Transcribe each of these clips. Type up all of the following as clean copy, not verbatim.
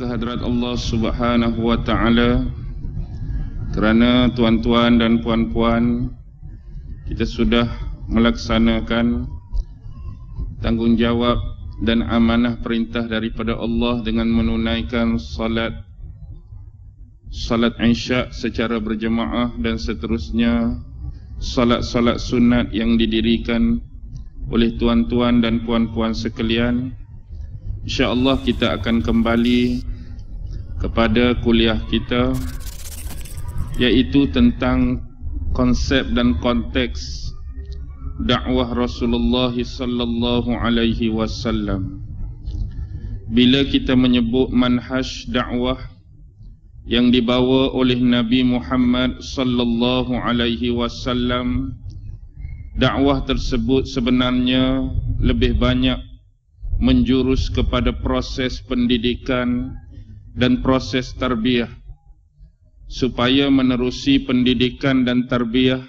kehadrat Allah Subhanahu wa Ta'ala, kerana tuan-tuan dan puan-puan, kita sudah melaksanakan tanggungjawab dan amanah perintah daripada Allah dengan menunaikan salat Isya secara berjemaah dan seterusnya salat-salat sunat yang didirikan oleh tuan-tuan dan puan-puan sekalian. InsyaAllah kita akan kembali kepada kuliah kita, iaitu tentang konsep dan konteks dakwah Rasulullah sallallahu alaihi wasallam. Bila kita menyebut manhaj dakwah yang dibawa oleh Nabi Muhammad sallallahu alaihi wasallam, dakwah tersebut sebenarnya lebih banyak menjurus kepada proses pendidikan dan proses tarbiyah, supaya menerusi pendidikan dan tarbiyah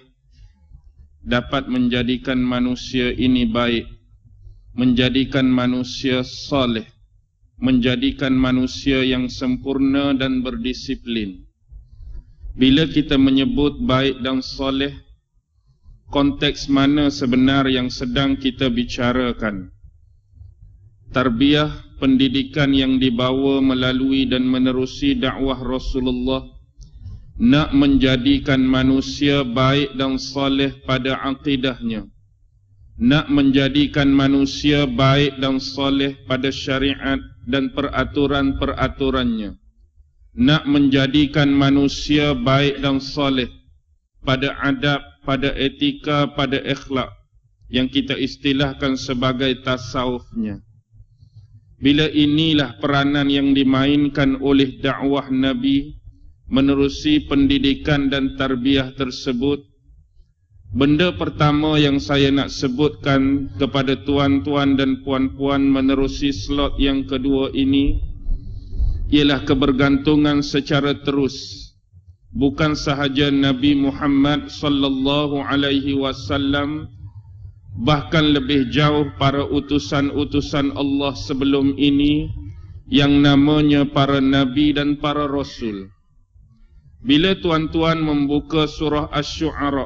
dapat menjadikan manusia ini baik, menjadikan manusia saleh, menjadikan manusia yang sempurna dan berdisiplin. Bila kita menyebut baik dan saleh, konteks mana sebenar yang sedang kita bicarakan? Tarbiyah, pendidikan yang dibawa melalui dan menerusi dakwah Rasulullah nak menjadikan manusia baik dan saleh pada akidahnya, nak menjadikan manusia baik dan saleh pada syariat dan peraturan-peraturannya, nak menjadikan manusia baik dan saleh pada adab, pada etika, pada akhlak yang kita istilahkan sebagai tasawufnya. Bila inilah peranan yang dimainkan oleh dakwah Nabi menerusi pendidikan dan tarbiyah tersebut, benda pertama yang saya nak sebutkan kepada tuan-tuan dan puan-puan menerusi slot yang kedua ini ialah kebergantungan secara terus, bukan sahaja Nabi Muhammad sallallahu alaihi wasallam, bahkan lebih jauh para utusan-utusan Allah sebelum ini yang namanya para nabi dan para rasul. Bila tuan-tuan membuka surah Asy-Syu'ara,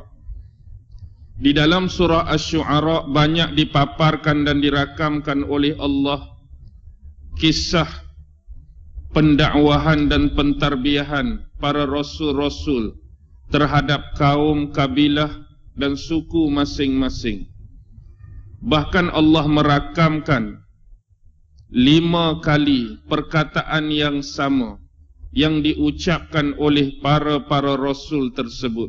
di dalam surah Asy-Syu'ara banyak dipaparkan dan dirakamkan oleh Allah kisah pendakwahan dan pentarbiyahan para rasul-rasul terhadap kaum, kabilah dan suku masing-masing. Bahkan Allah merakamkan 5 kali perkataan yang sama yang diucapkan oleh para rasul tersebut,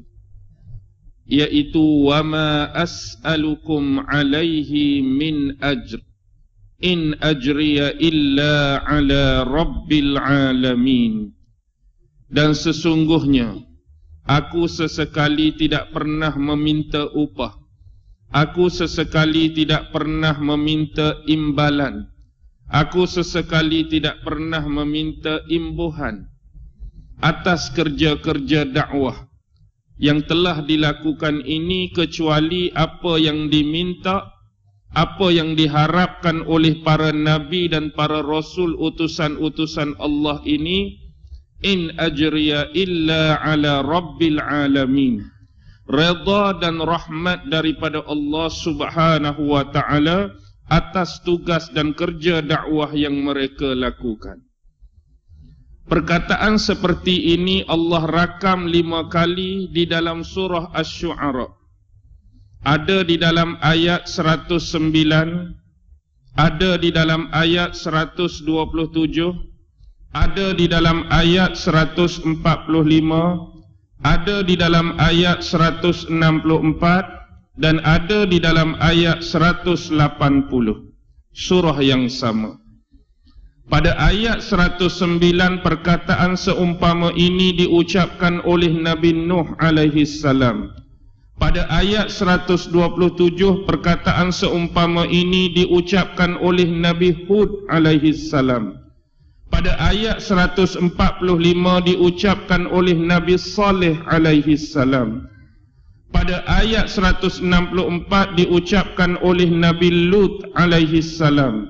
iaitu wama as'alukum alaihi min ajr in ajriya illa ala rabbil alamin. Dan sesungguhnya aku sesekali tidak pernah meminta upah, aku sesekali tidak pernah meminta imbalan, aku sesekali tidak pernah meminta imbuhan atas kerja-kerja dakwah yang telah dilakukan ini, kecuali apa yang diminta, apa yang diharapkan oleh para nabi dan para rasul utusan-utusan Allah ini. In ajriya illa ala rabbil alamin. Redha dan rahmat daripada Allah Subhanahu wa Ta'ala atas tugas dan kerja dakwah yang mereka lakukan. Perkataan seperti ini Allah rakam 5 kali di dalam surah Asy-Syu'ara. Ada di dalam ayat 109, ada di dalam ayat 127, ada di dalam ayat 145, ada di dalam ayat 164, dan ada di dalam ayat 180. Surah yang sama. Pada ayat 109 perkataan seumpama ini diucapkan oleh Nabi Nuh alaihi salam. Pada ayat 127 perkataan seumpama ini diucapkan oleh Nabi Hud alaihi salam. Pada ayat 145 diucapkan oleh Nabi Saleh alaihi salam. Pada ayat 164 diucapkan oleh Nabi Lut alaihi salam.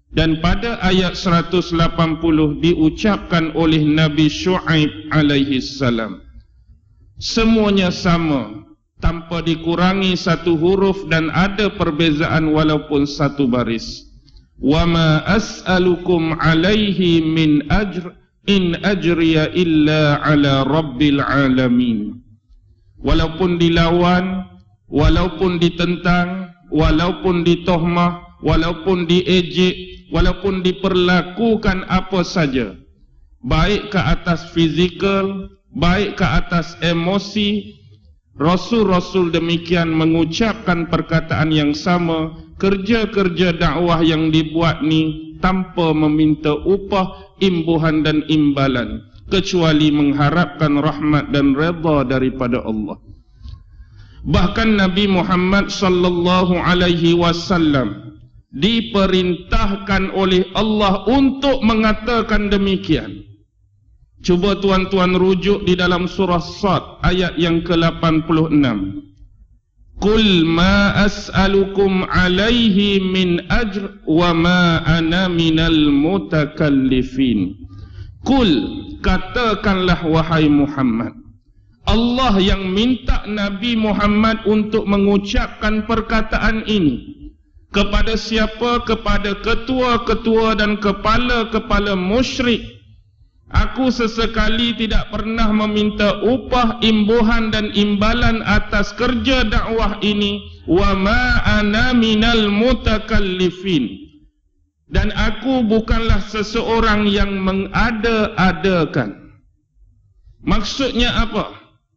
Dan pada ayat 180 diucapkan oleh Nabi Syuaib alaihi salam. Semuanya sama, tanpa dikurangi satu huruf dan ada perbezaan walaupun satu baris. Wa ma as'alukum alaihi min ajr in ajriya illa ala rabbil alamin. Walaupun dilawan, walaupun ditentang, walaupun ditohmah, walaupun diejek, walaupun diperlakukan apa saja, baik ke atas fizikal, baik ke atas emosi, Rasul-Rasul demikian mengucapkan perkataan yang sama. Kerja-kerja dakwah yang dibuat ni tanpa meminta upah, imbuhan dan imbalan, kecuali mengharapkan rahmat dan redha daripada Allah. Bahkan Nabi Muhammad sallallahu alaihi wasallam diperintahkan oleh Allah untuk mengatakan demikian. Cuba tuan-tuan rujuk di dalam surah Sad ayat yang ke-86. Qul ma as'alukum alaihi min ajr wa ma ana minal mutakallifin. Qul, katakanlah wahai Muhammad, Allah yang minta Nabi Muhammad untuk mengucapkan perkataan ini. Kepada siapa? Kepada ketua-ketua dan kepala-kepala musyrik. Aku sesekali tidak pernah meminta upah, imbuhan dan imbalan atas kerja dakwah ini. Wa ma ana minal mutakallifin. Dan aku bukanlah seseorang yang mengada-adakan. Maksudnya apa?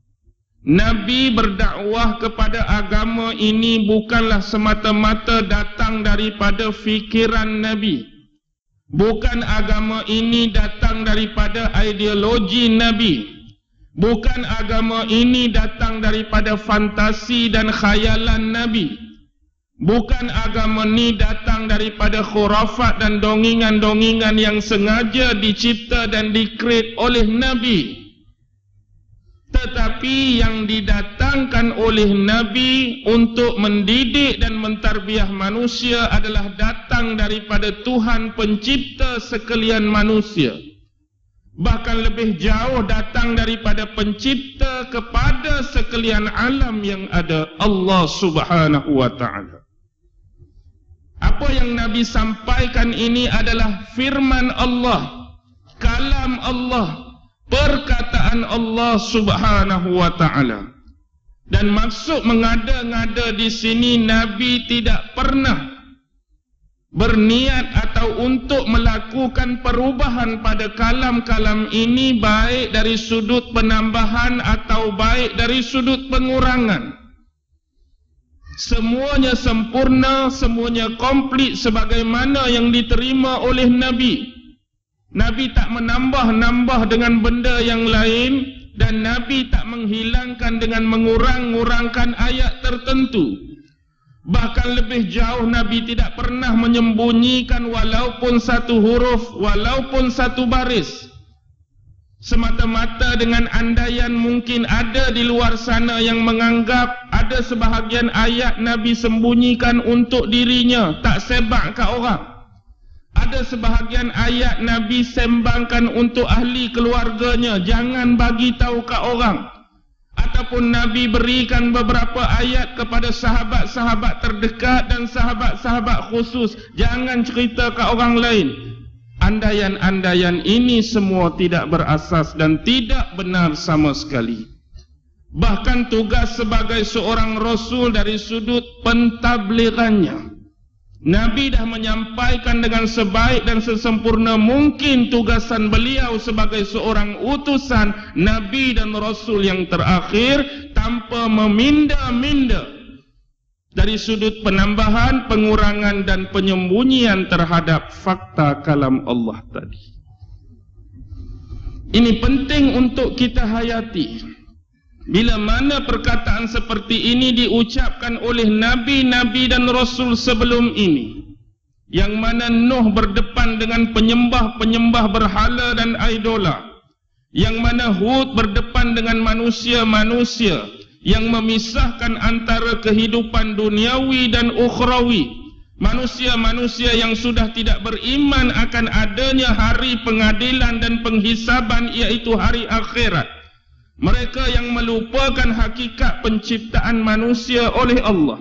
Nabi berdakwah kepada agama ini bukanlah semata-mata datang daripada fikiran Nabi. Bukan agama ini datang daripada ideologi Nabi. Bukan agama ini datang daripada fantasi dan khayalan Nabi. Bukan agama ini datang daripada khurafat dan dongingan-dongingan yang sengaja dicipta dan dikreat oleh Nabi. Tetapi yang didatangkan oleh Nabi untuk mendidik dan mentarbiah manusia adalah datang daripada Tuhan pencipta sekalian manusia. Bahkan lebih jauh datang daripada pencipta kepada sekalian alam yang ada, Allah Subhanahu wa ta'ala. Apa yang Nabi sampaikan ini adalah firman Allah, kalam Allah, perkataan Allah Subhanahu wa ta'ala. Dan maksud mengada-ngada di sini, Nabi tidak pernah berniat atau untuk melakukan perubahan pada kalam-kalam ini, baik dari sudut penambahan atau baik dari sudut pengurangan. Semuanya sempurna, semuanya komplit sebagaimana yang diterima oleh Nabi. Nabi tak menambah-nambah dengan benda yang lain, dan Nabi tak menghilangkan dengan mengurang-ngurangkan ayat tertentu. Bahkan lebih jauh, Nabi tidak pernah menyembunyikan walaupun satu huruf, walaupun satu baris. Semata-mata dengan andaian mungkin ada di luar sana yang menganggap ada sebahagian ayat Nabi sembunyikan untuk dirinya, tak sebab ke orang. Ada sebahagian ayat Nabi sembangkan untuk ahli keluarganya, jangan bagi tahu ke orang. Ataupun Nabi berikan beberapa ayat kepada sahabat-sahabat terdekat dan sahabat-sahabat khusus, jangan cerita ke orang lain. Andaian-andaian ini semua tidak berasas dan tidak benar sama sekali. Bahkan tugas sebagai seorang Rasul dari sudut pentablighannya, Nabi dah menyampaikan dengan sebaik dan sesempurna mungkin tugasan beliau sebagai seorang utusan Nabi dan Rasul yang terakhir, tanpa meminda-minda dari sudut penambahan, pengurangan dan penyembunyian terhadap fakta kalam Allah tadi. Ini penting untuk kita hayati. Bila mana perkataan seperti ini diucapkan oleh Nabi-Nabi dan Rasul sebelum ini, yang mana Nuh berdepan dengan penyembah-penyembah berhala dan idola, yang mana Hud berdepan dengan manusia-manusia yang memisahkan antara kehidupan duniawi dan ukhrawi, Manusia-manusia yang sudah tidak beriman akan adanya hari pengadilan dan penghisaban, iaitu hari akhirat. Mereka yang melupakan hakikat penciptaan manusia oleh Allah.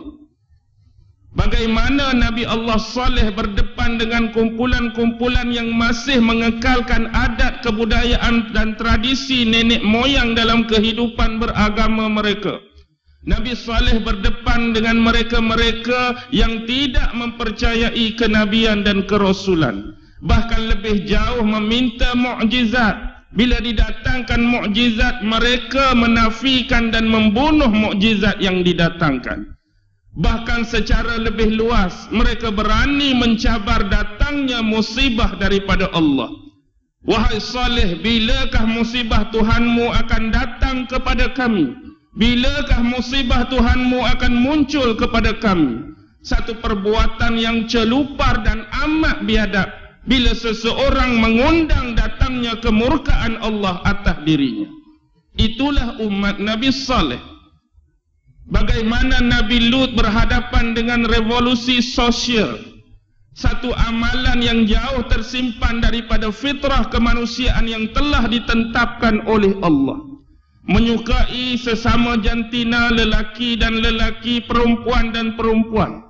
Bagaimana Nabi Allah Saleh berdepan dengan kumpulan-kumpulan yang masih mengekalkan adat, kebudayaan dan tradisi nenek moyang dalam kehidupan beragama mereka. Nabi Saleh berdepan dengan mereka-mereka yang tidak mempercayai kenabian dan kerasulan. Bahkan lebih jauh meminta mukjizat. Bila didatangkan mukjizat, mereka menafikan dan membunuh mukjizat yang didatangkan. Bahkan secara lebih luas, mereka berani mencabar datangnya musibah daripada Allah. Wahai Saleh, bilakah musibah Tuhanmu akan datang kepada kami? Bilakah musibah Tuhanmu akan muncul kepada kami? Satu perbuatan yang celupar dan amat biadab bila seseorang mengundang datangnya kemurkaan Allah atas dirinya. Itulah umat Nabi Saleh. Bagaimana Nabi Lut berhadapan dengan revolusi sosial, satu amalan yang jauh tersimpan daripada fitrah kemanusiaan yang telah ditetapkan oleh Allah. Menyukai sesama jantina, lelaki dan lelaki, perempuan dan perempuan.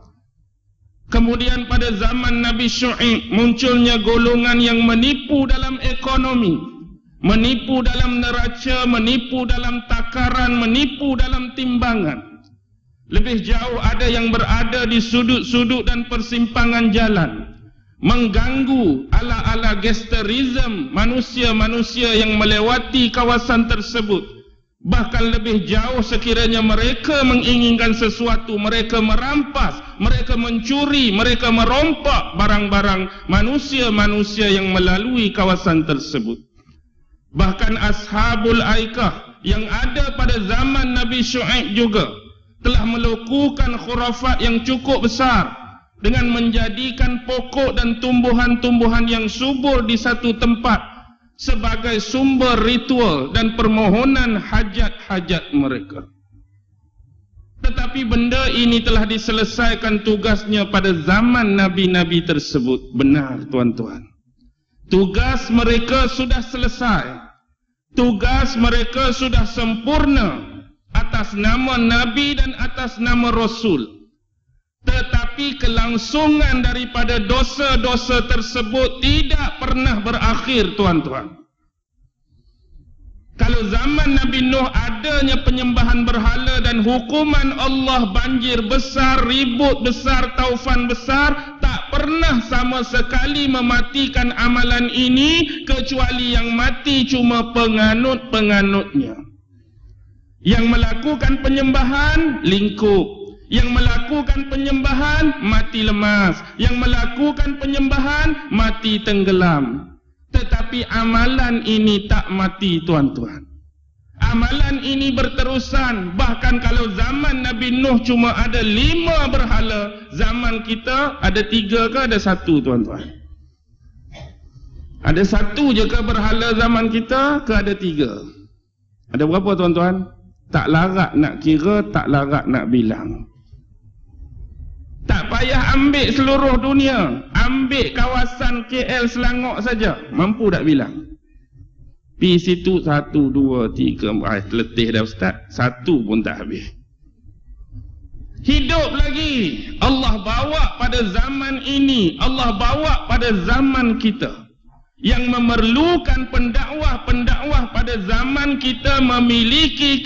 Kemudian pada zaman Nabi Syuaib munculnya golongan yang menipu dalam ekonomi, menipu dalam neraca, menipu dalam takaran, menipu dalam timbangan. Lebih jauh ada yang berada di sudut-sudut dan persimpangan jalan, mengganggu ala-ala gangsterisme manusia-manusia yang melewati kawasan tersebut. Bahkan lebih jauh sekiranya mereka menginginkan sesuatu, mereka merampas, mereka mencuri, mereka merompak barang-barang manusia-manusia yang melalui kawasan tersebut. Bahkan Ashabul Aikah yang ada pada zaman Nabi Syuaib juga telah melakukan khurafat yang cukup besar dengan menjadikan pokok dan tumbuhan-tumbuhan yang subur di satu tempat sebagai sumber ritual dan permohonan hajat-hajat mereka. Tetapi benda ini telah diselesaikan tugasnya pada zaman nabi-nabi tersebut. Benar tuan-tuan, tugas mereka sudah selesai. Tugas mereka sudah sempurna atas nama nabi dan atas nama rasul. Tetapi kelangsungan daripada dosa-dosa tersebut tidak pernah berakhir tuan-tuan. Kalau zaman Nabi Nuh adanya penyembahan berhala dan hukuman Allah, banjir besar, ribut besar, taufan besar, tak pernah sama sekali mematikan amalan ini, kecuali yang mati cuma penganut-penganutnya. Yang melakukan penyembahan lingkup, yang melakukan penyembahan mati lemas, yang melakukan penyembahan mati tenggelam. Tetapi amalan ini tak mati tuan-tuan. Amalan ini berterusan. Bahkan kalau zaman Nabi Nuh cuma ada 5 berhala, zaman kita ada 3 ke ada 1 tuan-tuan? Ada 1 je ke berhala zaman kita ke ada 3? Ada berapa tuan-tuan? Tak larat nak kira, tak larat nak bilang. Tak payah ambil seluruh dunia, ambil kawasan KL Selangor saja, mampu tak bilang? Pi situ 1, 2, 3, letih dah ustaz, 1 pun tak habis. Hidup lagi. Allah bawa pada zaman ini, Allah bawa pada zaman kita. Yang memerlukan pendakwah pada zaman kita memiliki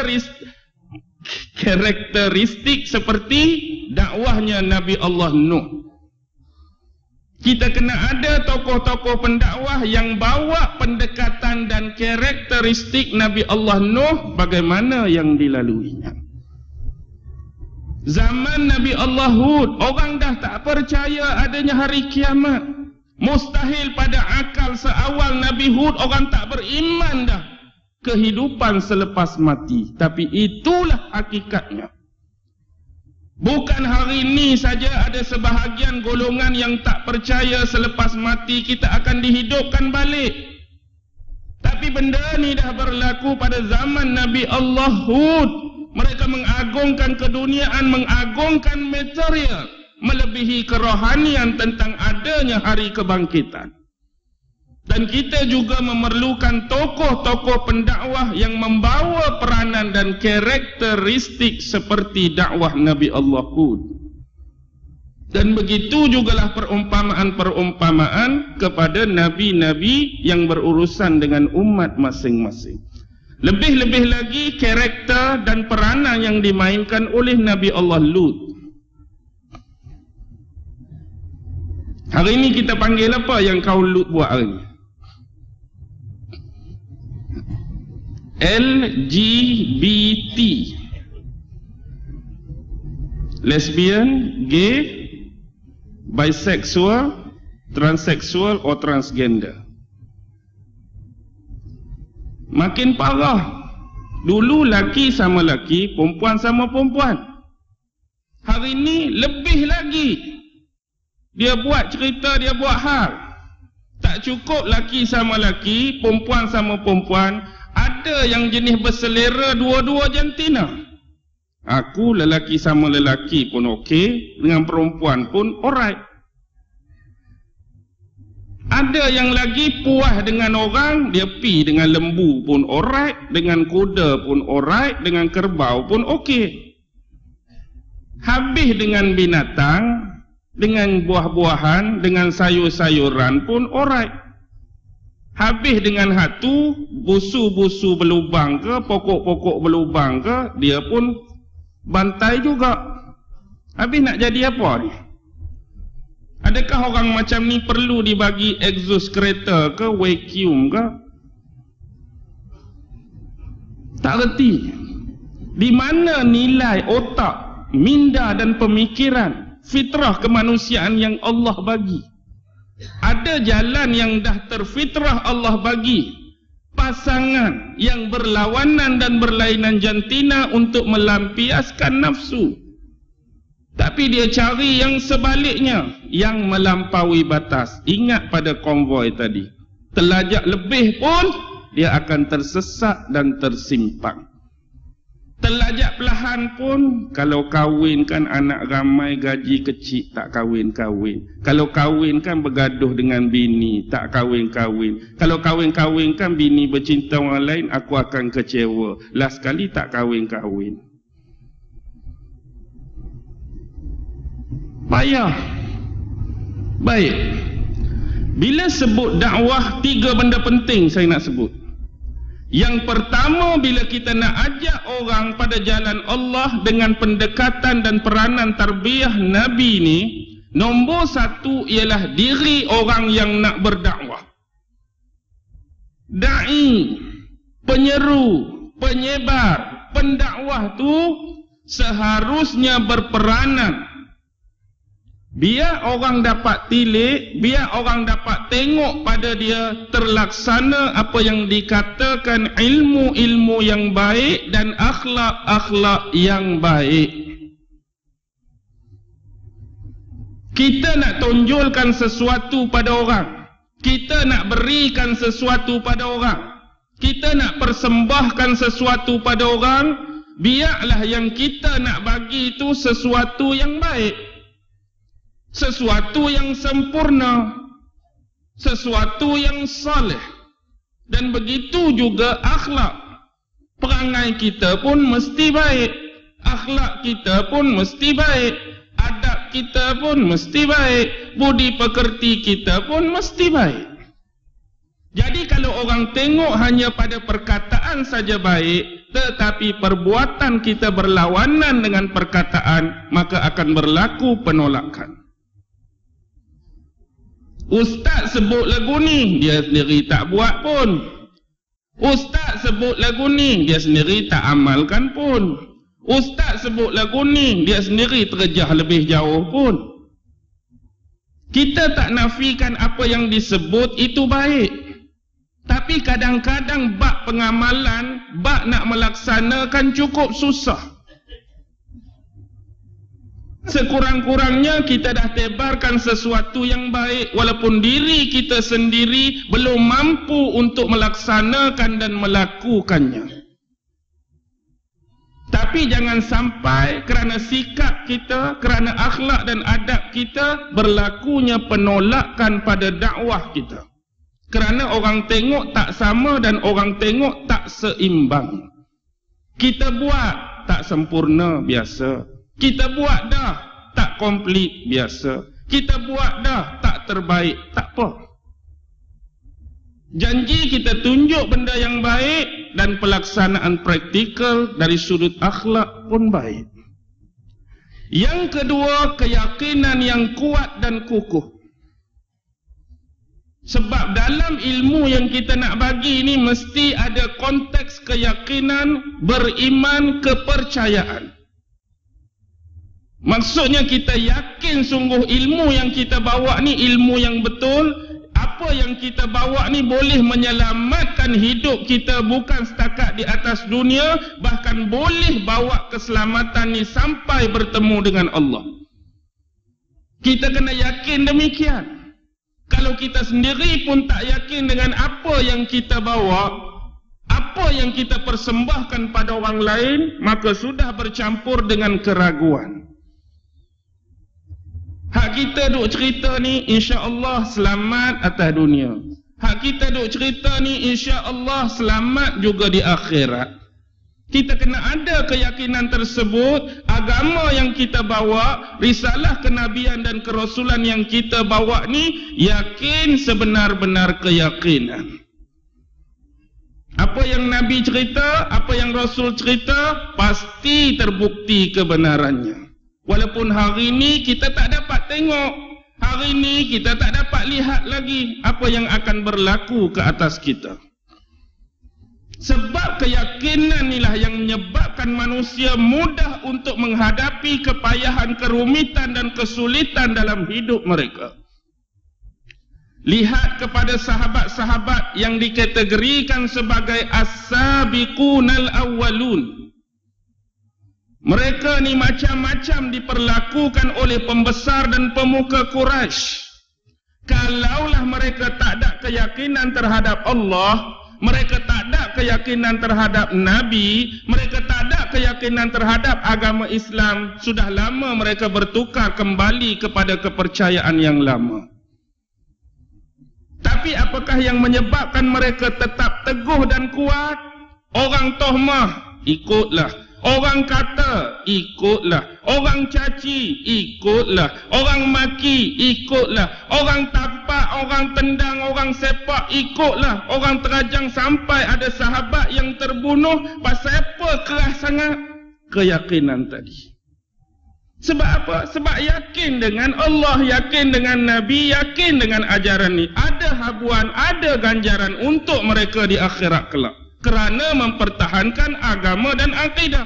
karakteristik seperti dakwahnya Nabi Allah Nuh. Kita kena ada tokoh-tokoh pendakwah yang bawa pendekatan dan karakteristik Nabi Allah Nuh bagaimana yang dilaluinya. Zaman Nabi Allah Hud, orang dah tak percaya adanya hari kiamat. Mustahil pada akal seawal Nabi Hud orang tak beriman dah kehidupan selepas mati. Tapi itulah hakikatnya. Bukan hari ini saja ada sebahagian golongan yang tak percaya selepas mati kita akan dihidupkan balik. Tapi benda ni dah berlaku pada zaman Nabi Allah Hud. Mereka mengagungkan keduniaan, mengagungkan material. melebihi kerohanian tentang adanya hari kebangkitan. Dan kita juga memerlukan tokoh-tokoh pendakwah yang membawa peranan dan karakteristik seperti dakwah Nabi Allah Hud. Dan begitu jugalah perumpamaan-perumpamaan kepada nabi-nabi yang berurusan dengan umat masing-masing. Lebih-lebih lagi karakter dan peranan yang dimainkan oleh Nabi Allah Lut. Hari ini kita panggil apa yang kaum Lut buat hari ini? LGBT, lesbian, gay, bisexual, transseksual atau transgender. Makin parah. Dulu laki sama laki, perempuan sama perempuan. Hari ini lebih lagi. Dia buat cerita, dia buat hal. Tak cukup laki sama laki, perempuan sama perempuan. Ada yang jenis berselera dua-dua jantina. Aku lelaki sama lelaki pun okey, dengan perempuan pun alright. Ada yang lagi puas dengan orang, dia pi dengan lembu pun alright, dengan kuda pun alright, dengan kerbau pun okey. Habis dengan binatang, dengan buah-buahan, dengan sayur-sayuran pun alright. Habis dengan hatu, busu-busu berlubang ke, pokok-pokok berlubang ke, dia pun bantai juga. Habis nak jadi apa ni? Adakah orang macam ni perlu dibagi exhaust kereta ke, vacuum ke? Tak reti. Di mana nilai otak, minda dan pemikiran, fitrah kemanusiaan yang Allah bagi? Ada jalan yang dah terfitrah Allah bagi, pasangan yang berlawanan dan berlainan jantina untuk melampiaskan nafsu. Tapi dia cari yang sebaliknya, yang melampaui batas. Ingat pada konvoi tadi, telajak lebih pun dia akan tersesat dan tersimpang. Telajak pelahan pun, kalau kahwinkan anak ramai, gaji kecil, tak kahwin-kahwin. Kalau kahwinkan bergaduh dengan bini, tak kahwin-kahwin. Kalau kahwin-kahwinkan bini bercinta orang lain, aku akan kecewa. Last kali tak kahwin-kahwin. Payah. Baik. Bila sebut dakwah, 3 benda penting saya nak sebut. Yang pertama, bila kita nak ajak orang pada jalan Allah dengan pendekatan dan peranan tarbiyah Nabi ni, nombor 1 ialah diri orang yang nak berdakwah. Da'i, penyeru, penyebar, pendakwah tu seharusnya berperanan. Biar orang dapat tilik, biar orang dapat tengok pada dia terlaksana apa yang dikatakan ilmu-ilmu yang baik dan akhlak-akhlak yang baik. Kita nak tonjolkan sesuatu pada orang, kita nak berikan sesuatu pada orang, kita nak persembahkan sesuatu pada orang, biarlah yang kita nak bagi itu sesuatu yang baik, sesuatu yang sempurna, sesuatu yang saleh. Dan begitu juga akhlak. Perangai kita pun mesti baik, akhlak kita pun mesti baik, adab kita pun mesti baik, budi pekerti kita pun mesti baik. Jadi kalau orang tengok hanya pada perkataan saja baik, tetapi perbuatan kita berlawanan dengan perkataan, maka akan berlaku penolakan. Ustaz sebut lagu ni, dia sendiri tak buat pun. Ustaz sebut lagu ni, dia sendiri tak amalkan pun. Ustaz sebut lagu ni, dia sendiri terjah lebih jauh pun. Kita tak nafikan apa yang disebut itu baik. Tapi kadang-kadang bab pengamalan, bab nak melaksanakan cukup susah. Sekurang-kurangnya kita dah tebarkan sesuatu yang baik, walaupun diri kita sendiri belum mampu untuk melaksanakan dan melakukannya. Tapi Tapi jangan sampai kerana sikap kita, kerana akhlak dan adab kita, berlakunya penolakan pada dakwah kita. Kerana orang tengok tak sama dan orang tengok tak seimbang. Kita buat tak sempurna, biasa. Kita buat dah tak komplit, biasa. Kita buat dah tak terbaik, tak apa. Janji kita tunjuk benda yang baik dan pelaksanaan praktikal dari sudut akhlak pun baik. Yang kedua, keyakinan yang kuat dan kukuh. Sebab dalam ilmu yang kita nak bagi ni mesti ada konteks keyakinan, beriman, kepercayaan. Maksudnya kita yakin sungguh ilmu yang kita bawa ni ilmu yang betul. Apa yang kita bawa ni boleh menyelamatkan hidup kita bukan setakat di atas dunia, bahkan boleh bawa keselamatan ni sampai bertemu dengan Allah. Kita kena yakin demikian. Kalau kita sendiri pun tak yakin dengan apa yang kita bawa, apa yang kita persembahkan pada orang lain, maka sudah bercampur dengan keraguan. Hak kita duk cerita ni insya-Allah selamat atas dunia. Hak kita duk cerita ni insya-Allah selamat juga di akhirat. Kita kena ada keyakinan tersebut. Agama yang kita bawa, risalah kenabian dan kerasulan yang kita bawa ni, yakin sebenar-benar keyakinan. Apa yang Nabi cerita, apa yang Rasul cerita, pasti terbukti kebenarannya. Walaupun hari ini kita tak dapat tengok, hari ini kita tak dapat lihat lagi apa yang akan berlaku ke atas kita. Sebab keyakinan inilah yang menyebabkan manusia mudah untuk menghadapi kepayahan, kerumitan dan kesulitan dalam hidup mereka. Lihat kepada sahabat-sahabat yang dikategorikan sebagai as-sabiqunal awwalun. Mereka ni macam-macam diperlakukan oleh pembesar dan pemuka Quraisy. Kalaulah mereka tak ada keyakinan terhadap Allah, mereka tak ada keyakinan terhadap Nabi, mereka tak ada keyakinan terhadap agama Islam, sudah lama mereka bertukar kembali kepada kepercayaan yang lama. Tapi apakah yang menyebabkan mereka tetap teguh dan kuat? Orang tohmah, ikutlah. Orang kata, ikutlah. Orang caci, ikutlah. Orang maki, ikutlah. Orang tapak, orang tendang, orang sepak, ikutlah. Orang terajang sampai ada sahabat yang terbunuh. Pasal apa keras sangat? Keyakinan tadi. Sebab apa? Sebab yakin dengan Allah, yakin dengan Nabi, yakin dengan ajaran ni. Ada habuan, ada ganjaran untuk mereka di akhirat kelak. Kerana mempertahankan agama dan akidah.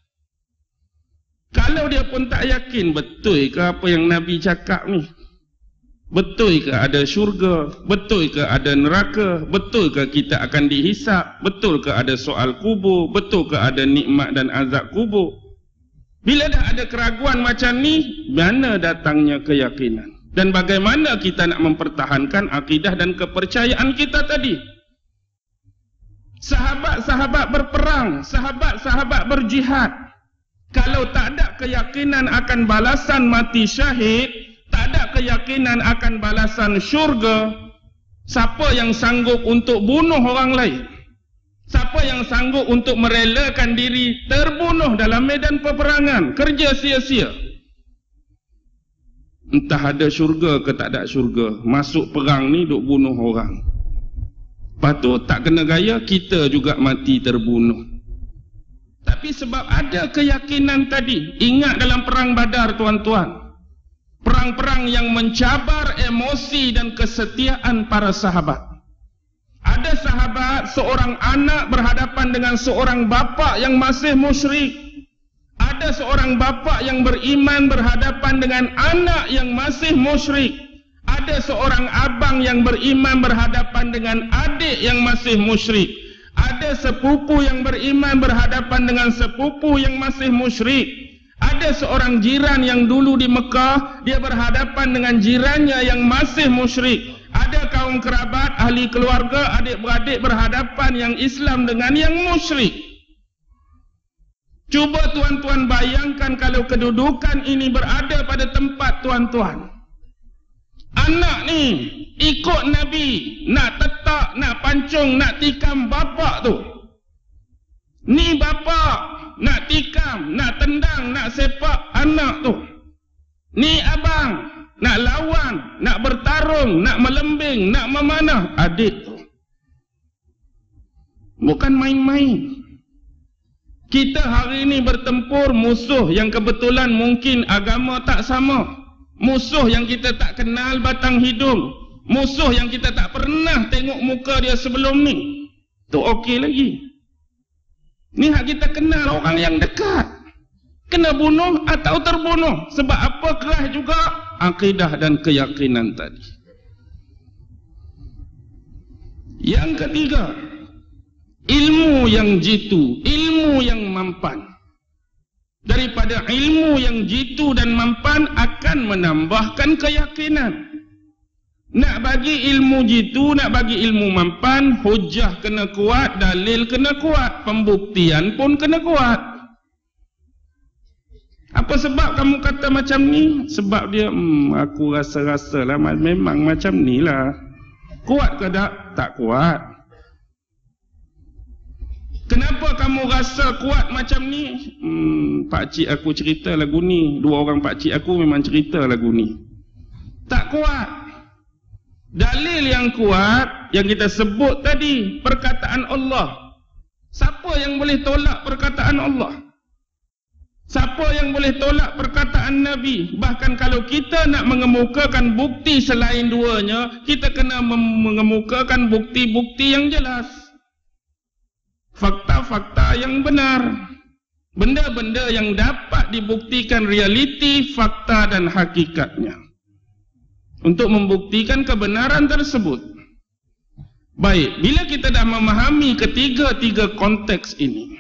Kalau dia pun tak yakin, betul ke apa yang Nabi cakap ni? Betul ke ada syurga? Betul ke ada neraka? Betul ke kita akan dihisap? Betul ke ada soal kubur? Betul ke ada nikmat dan azab kubur? Bila dah ada keraguan macam ni, mana datangnya keyakinan? Dan bagaimana kita nak mempertahankan akidah dan kepercayaan kita tadi? Sahabat-sahabat berperang, sahabat-sahabat berjihad. Kalau tak ada keyakinan akan balasan mati syahid, tak ada keyakinan akan balasan syurga, siapa yang sanggup untuk bunuh orang lain? Siapa yang sanggup untuk merelakan diri terbunuh dalam medan peperangan? Kerja sia-sia. Entah ada syurga ke tak ada syurga, masuk perang ni duk bunuh orang. Lepas tu tak kena gaya, kita juga mati terbunuh. Tapi sebab ada keyakinan tadi. Ingat dalam perang Badar, tuan-tuan, perang-perang yang mencabar emosi dan kesetiaan para sahabat. Ada sahabat, seorang anak berhadapan dengan seorang bapa yang masih musyrik. Ada seorang bapa yang beriman berhadapan dengan anak yang masih musyrik. Ada seorang abang yang beriman berhadapan dengan adik yang masih musyrik. Ada sepupu yang beriman berhadapan dengan sepupu yang masih musyrik. Ada seorang jiran yang dulu di Mekah, dia berhadapan dengan jirannya yang masih musyrik. Ada kaum kerabat, ahli keluarga, adik-beradik berhadapan yang Islam dengan yang musyrik. Cuba tuan-tuan bayangkan kalau kedudukan ini berada pada tempat tuan-tuan. Anak ni ikut Nabi, nak tetak, nak pancung, nak tikam bapak tu. Ni bapak nak tikam, nak tendang, nak sepak anak tu. Ni abang nak lawan, nak bertarung, nak melembing, nak memanah adik tu. Bukan main-main. Kita hari ini bertempur musuh yang kebetulan mungkin agama tak sama. Musuh yang kita tak kenal batang hidung. Musuh yang kita tak pernah tengok muka dia sebelum ni. Tu okey lagi. Ni hak kita kenal orang yang dekat. Kena bunuh atau terbunuh. Sebab apa keras juga akidah dan keyakinan tadi. Yang ketiga, ilmu yang jitu, ilmu yang mampan. Daripada ilmu yang jitu dan mampan akan menambahkan keyakinan. Nak bagi ilmu jitu, nak bagi ilmu mampan, hujah kena kuat, dalil kena kuat, pembuktian pun kena kuat. Apa sebab kamu kata macam ni? Sebab dia, aku rasa-rasa lah memang macam ni lah. Kuat ke tak? Tak kuat. Kenapa kamu rasa kuat macam ni? Pakcik aku cerita lagu ni. Dua orang pakcik aku memang cerita lagu ni. Tak kuat. Dalil yang kuat yang kita sebut tadi, perkataan Allah. Siapa yang boleh tolak perkataan Allah? Siapa yang boleh tolak perkataan Nabi? Bahkan kalau kita nak mengemukakan bukti selain duanya, kita kena mengemukakan bukti-bukti yang jelas. Fakta-fakta yang benar. Benda-benda yang dapat dibuktikan realiti, fakta dan hakikatnya. Untuk membuktikan kebenaran tersebut. Baik, bila kita dah memahami ketiga-tiga konteks ini,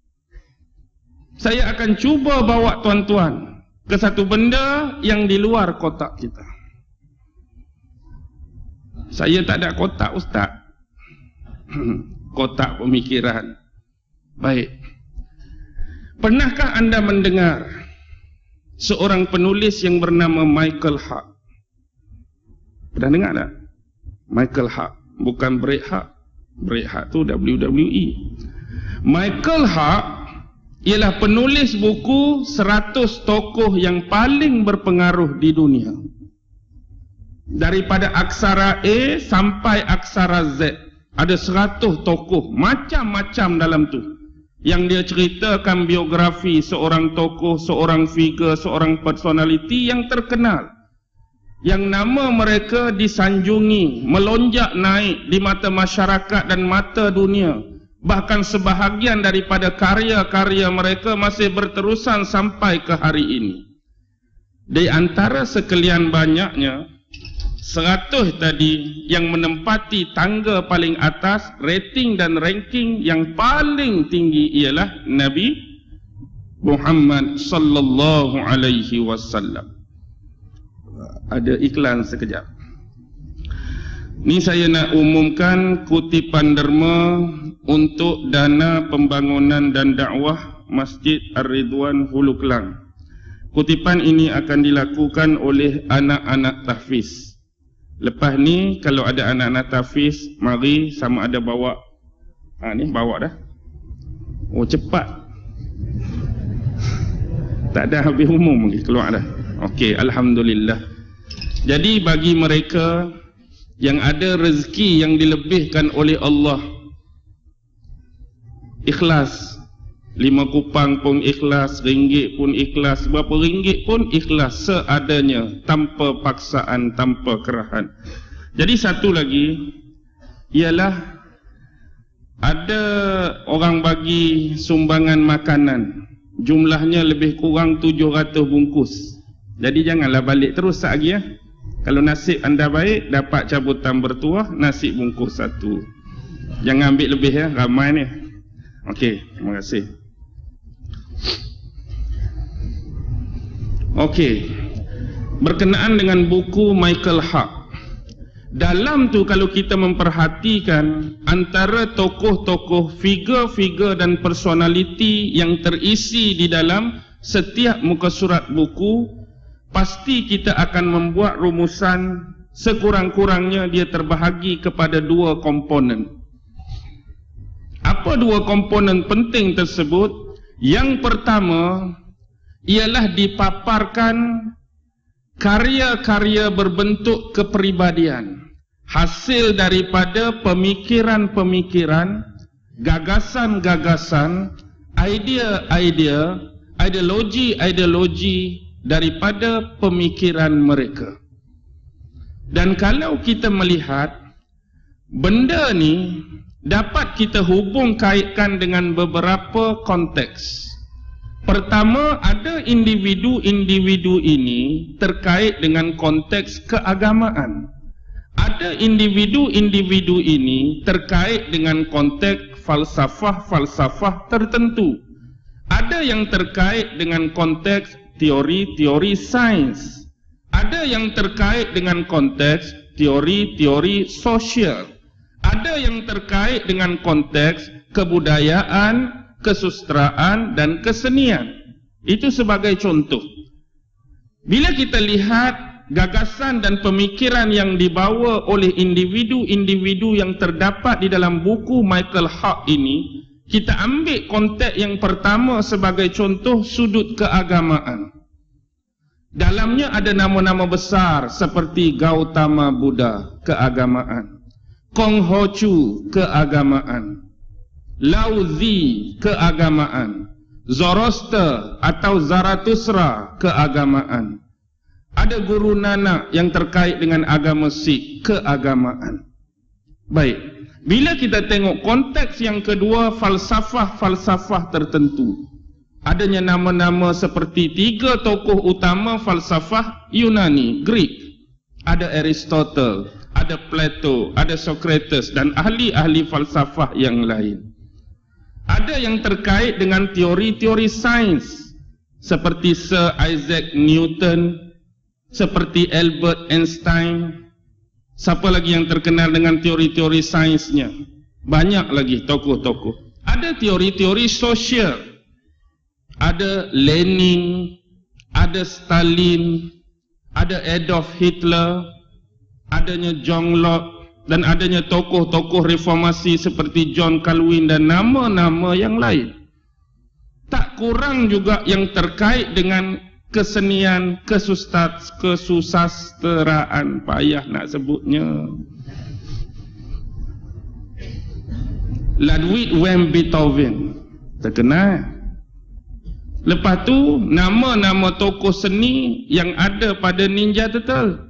saya akan cuba bawa tuan-tuan ke satu benda yang di luar kotak kita. Saya tak ada kotak, Ustaz. Kotak pemikiran. Baik. Pernahkah anda mendengar seorang penulis yang bernama Michael Hart? Pernah dengar tak? Michael Hart. Bukan Bret Hart. Bret Hart tu WWE. Michael Hart ialah penulis buku 100 tokoh yang paling berpengaruh di dunia. Daripada aksara A sampai aksara Z. Ada 100 tokoh, macam-macam dalam tu. Yang dia ceritakan biografi seorang tokoh, seorang figure, seorang personality yang terkenal. Yang nama mereka disanjungi, melonjak naik di mata masyarakat dan mata dunia. Bahkan sebahagian daripada karya-karya mereka masih berterusan sampai ke hari ini. Di antara sekalian banyaknya, 100 tadi yang menempati tangga paling atas, rating dan ranking yang paling tinggi ialah Nabi Muhammad sallallahu alaihi wasallam. Ada iklan sekejap. Ni saya nak umumkan kutipan derma untuk dana pembangunan dan dakwah Masjid Ar-Ridwan Hulu Kelang. Kutipan ini akan dilakukan oleh anak-anak tahfiz. Lepas ni kalau ada anak-anak tahfiz, mari sama ada bawa. Ni bawa dah. Oh cepat. Tak ada habis umum lagi, keluar dah. Okey, alhamdulillah. Jadi bagi mereka yang ada rezeki yang dilebihkan oleh Allah, ikhlas. 5 kupang pun ikhlas, ringgit pun ikhlas, berapa ringgit pun ikhlas seadanya, tanpa paksaan, tanpa kerahan. Jadi satu lagi ialah ada orang bagi sumbangan makanan, jumlahnya lebih kurang 700 bungkus. Jadi janganlah balik terus lagi ya. Kalau nasib anda baik, dapat cabutan bertuah, nasi bungkus 1. Jangan ambil lebih ya, ramai ni. Okey, terima kasih. Okey, berkenaan dengan buku Michael Hart. Dalam tu kalau kita memperhatikan antara tokoh-tokoh, figure-figure dan personality yang terisi di dalam setiap muka surat buku, pasti kita akan membuat rumusan sekurang-kurangnya dia terbahagi kepada dua komponen. Apa dua komponen penting tersebut? Yang pertama ialah dipaparkan karya-karya berbentuk kepribadian, hasil daripada pemikiran-pemikiran, gagasan-gagasan, idea-idea, ideologi-ideologi daripada pemikiran mereka. Dan kalau kita melihat benda ni dapat kita hubung kaitkan dengan beberapa konteks. Pertama, ada individu-individu ini terkait dengan konteks keagamaan. Ada individu-individu ini terkait dengan konteks falsafah-falsafah tertentu. Ada yang terkait dengan konteks teori-teori sains. Ada yang terkait dengan konteks teori-teori sosial. Ada yang terkait dengan konteks kebudayaan, kesusastraan dan kesenian. Itu sebagai contoh. Bila kita lihat gagasan dan pemikiran yang dibawa oleh individu-individu yang terdapat di dalam buku Michael Hart ini, kita ambil konteks yang pertama sebagai contoh sudut keagamaan. Dalamnya ada nama-nama besar seperti Gautama Buddha, keagamaan. Konghucu, keagamaan. Lao Tzu, keagamaan. Zoroaster atau Zarathustra, keagamaan. Ada Guru Nanak yang terkait dengan agama Sikh, keagamaan. Baik, bila kita tengok konteks yang kedua, falsafah-falsafah tertentu, adanya nama-nama seperti tiga tokoh utama falsafah Yunani, Greek. Ada Aristotle, ada Plato, ada Socrates dan ahli-ahli falsafah yang lain. Ada yang terkait dengan teori-teori sains seperti Sir Isaac Newton, seperti Albert Einstein. Siapa lagi yang terkenal dengan teori-teori sainsnya? Banyak lagi tokoh-tokoh. Ada teori-teori sosial. Ada Lenin, ada Stalin, ada Adolf Hitler, adanya John Locke, dan adanya tokoh-tokoh reformasi seperti John Calvin dan nama-nama yang lain. Tak kurang juga yang terkait dengan kesenian, kesusastraan, payah nak sebutnya. Ludwig van Beethoven, terkenal. Lepas tu, nama-nama tokoh seni yang ada pada Ninja Turtle.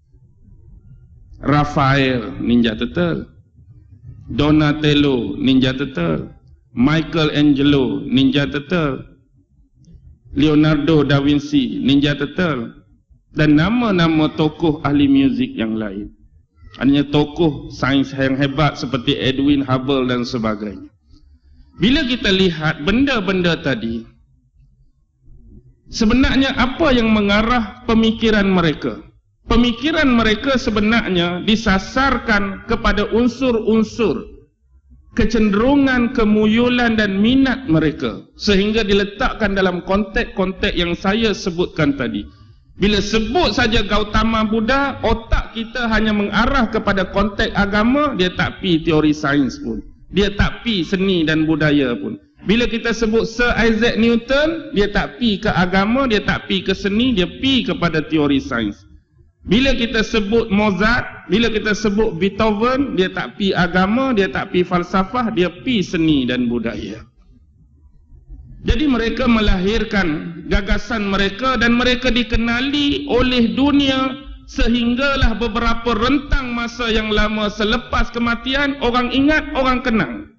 Raphael, Ninja Turtle. Donatello, Ninja Turtle. Michelangelo, Ninja Turtle. Leonardo da Vinci, Ninja Turtle. Dan nama-nama tokoh ahli muzik yang lain. Adanya tokoh sains yang hebat seperti Edwin Hubble dan sebagainya. Bila kita lihat benda-benda tadi, sebenarnya apa yang mengarah pemikiran mereka? Pemikiran mereka sebenarnya disasarkan kepada unsur-unsur kecenderungan, kemuyulan dan minat mereka, sehingga diletakkan dalam konteks-konteks yang saya sebutkan tadi. Bila sebut saja Gautama Buddha, otak kita hanya mengarah kepada konteks agama, dia tak pi teori sains pun. Dia tak pi seni dan budaya pun. Bila kita sebut Sir Isaac Newton, dia tak pi ke agama, dia tak pi ke seni, dia pi kepada teori sains. Bila kita sebut Mozart, bila kita sebut Beethoven, dia tak pi agama, dia tak pi falsafah, dia pi seni dan budaya. Jadi mereka melahirkan gagasan mereka dan mereka dikenali oleh dunia sehinggalah beberapa rentang masa yang lama selepas kematian orang ingat, orang kenang.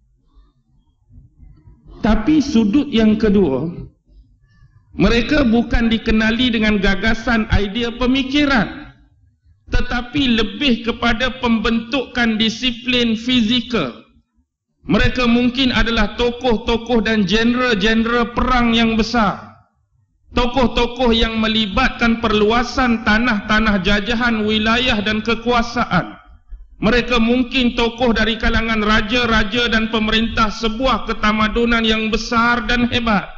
Tapi sudut yang kedua, mereka bukan dikenali dengan gagasan, idea, pemikiran, tetapi lebih kepada pembentukan disiplin fizikal. Mereka mungkin adalah tokoh-tokoh dan genre-genre perang yang besar. tokoh-tokoh yang melibatkan perluasan tanah-tanah jajahan, wilayah dan kekuasaan. Mereka mungkin tokoh dari kalangan raja-raja dan pemerintah sebuah ketamadunan yang besar dan hebat.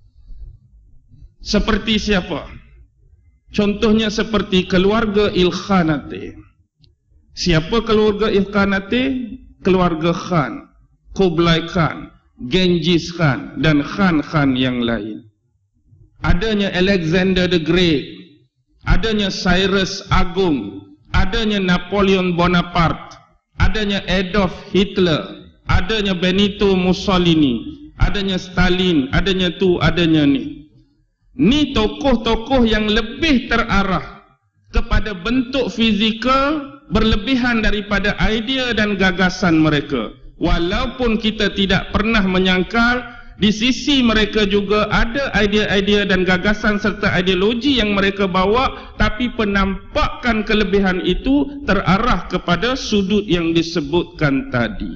Seperti siapa? Contohnya seperti keluarga Ilkhanate. Siapa keluarga Ilkhanate? Keluarga Khan, Kublai Khan, Genghis Khan dan Khan-Khan yang lain. Adanya Alexander the Great, adanya Cyrus Agung, adanya Napoleon Bonaparte, adanya Adolf Hitler, adanya Benito Mussolini, adanya Stalin, adanya tu, adanya ni. Ni tokoh-tokoh yang lebih terarah kepada bentuk fizikal berlebihan daripada idea dan gagasan mereka. Walaupun kita tidak pernah menyangkal, di sisi mereka juga ada idea-idea dan gagasan serta ideologi yang mereka bawa, tapi penampakan kelebihan itu terarah kepada sudut yang disebutkan tadi.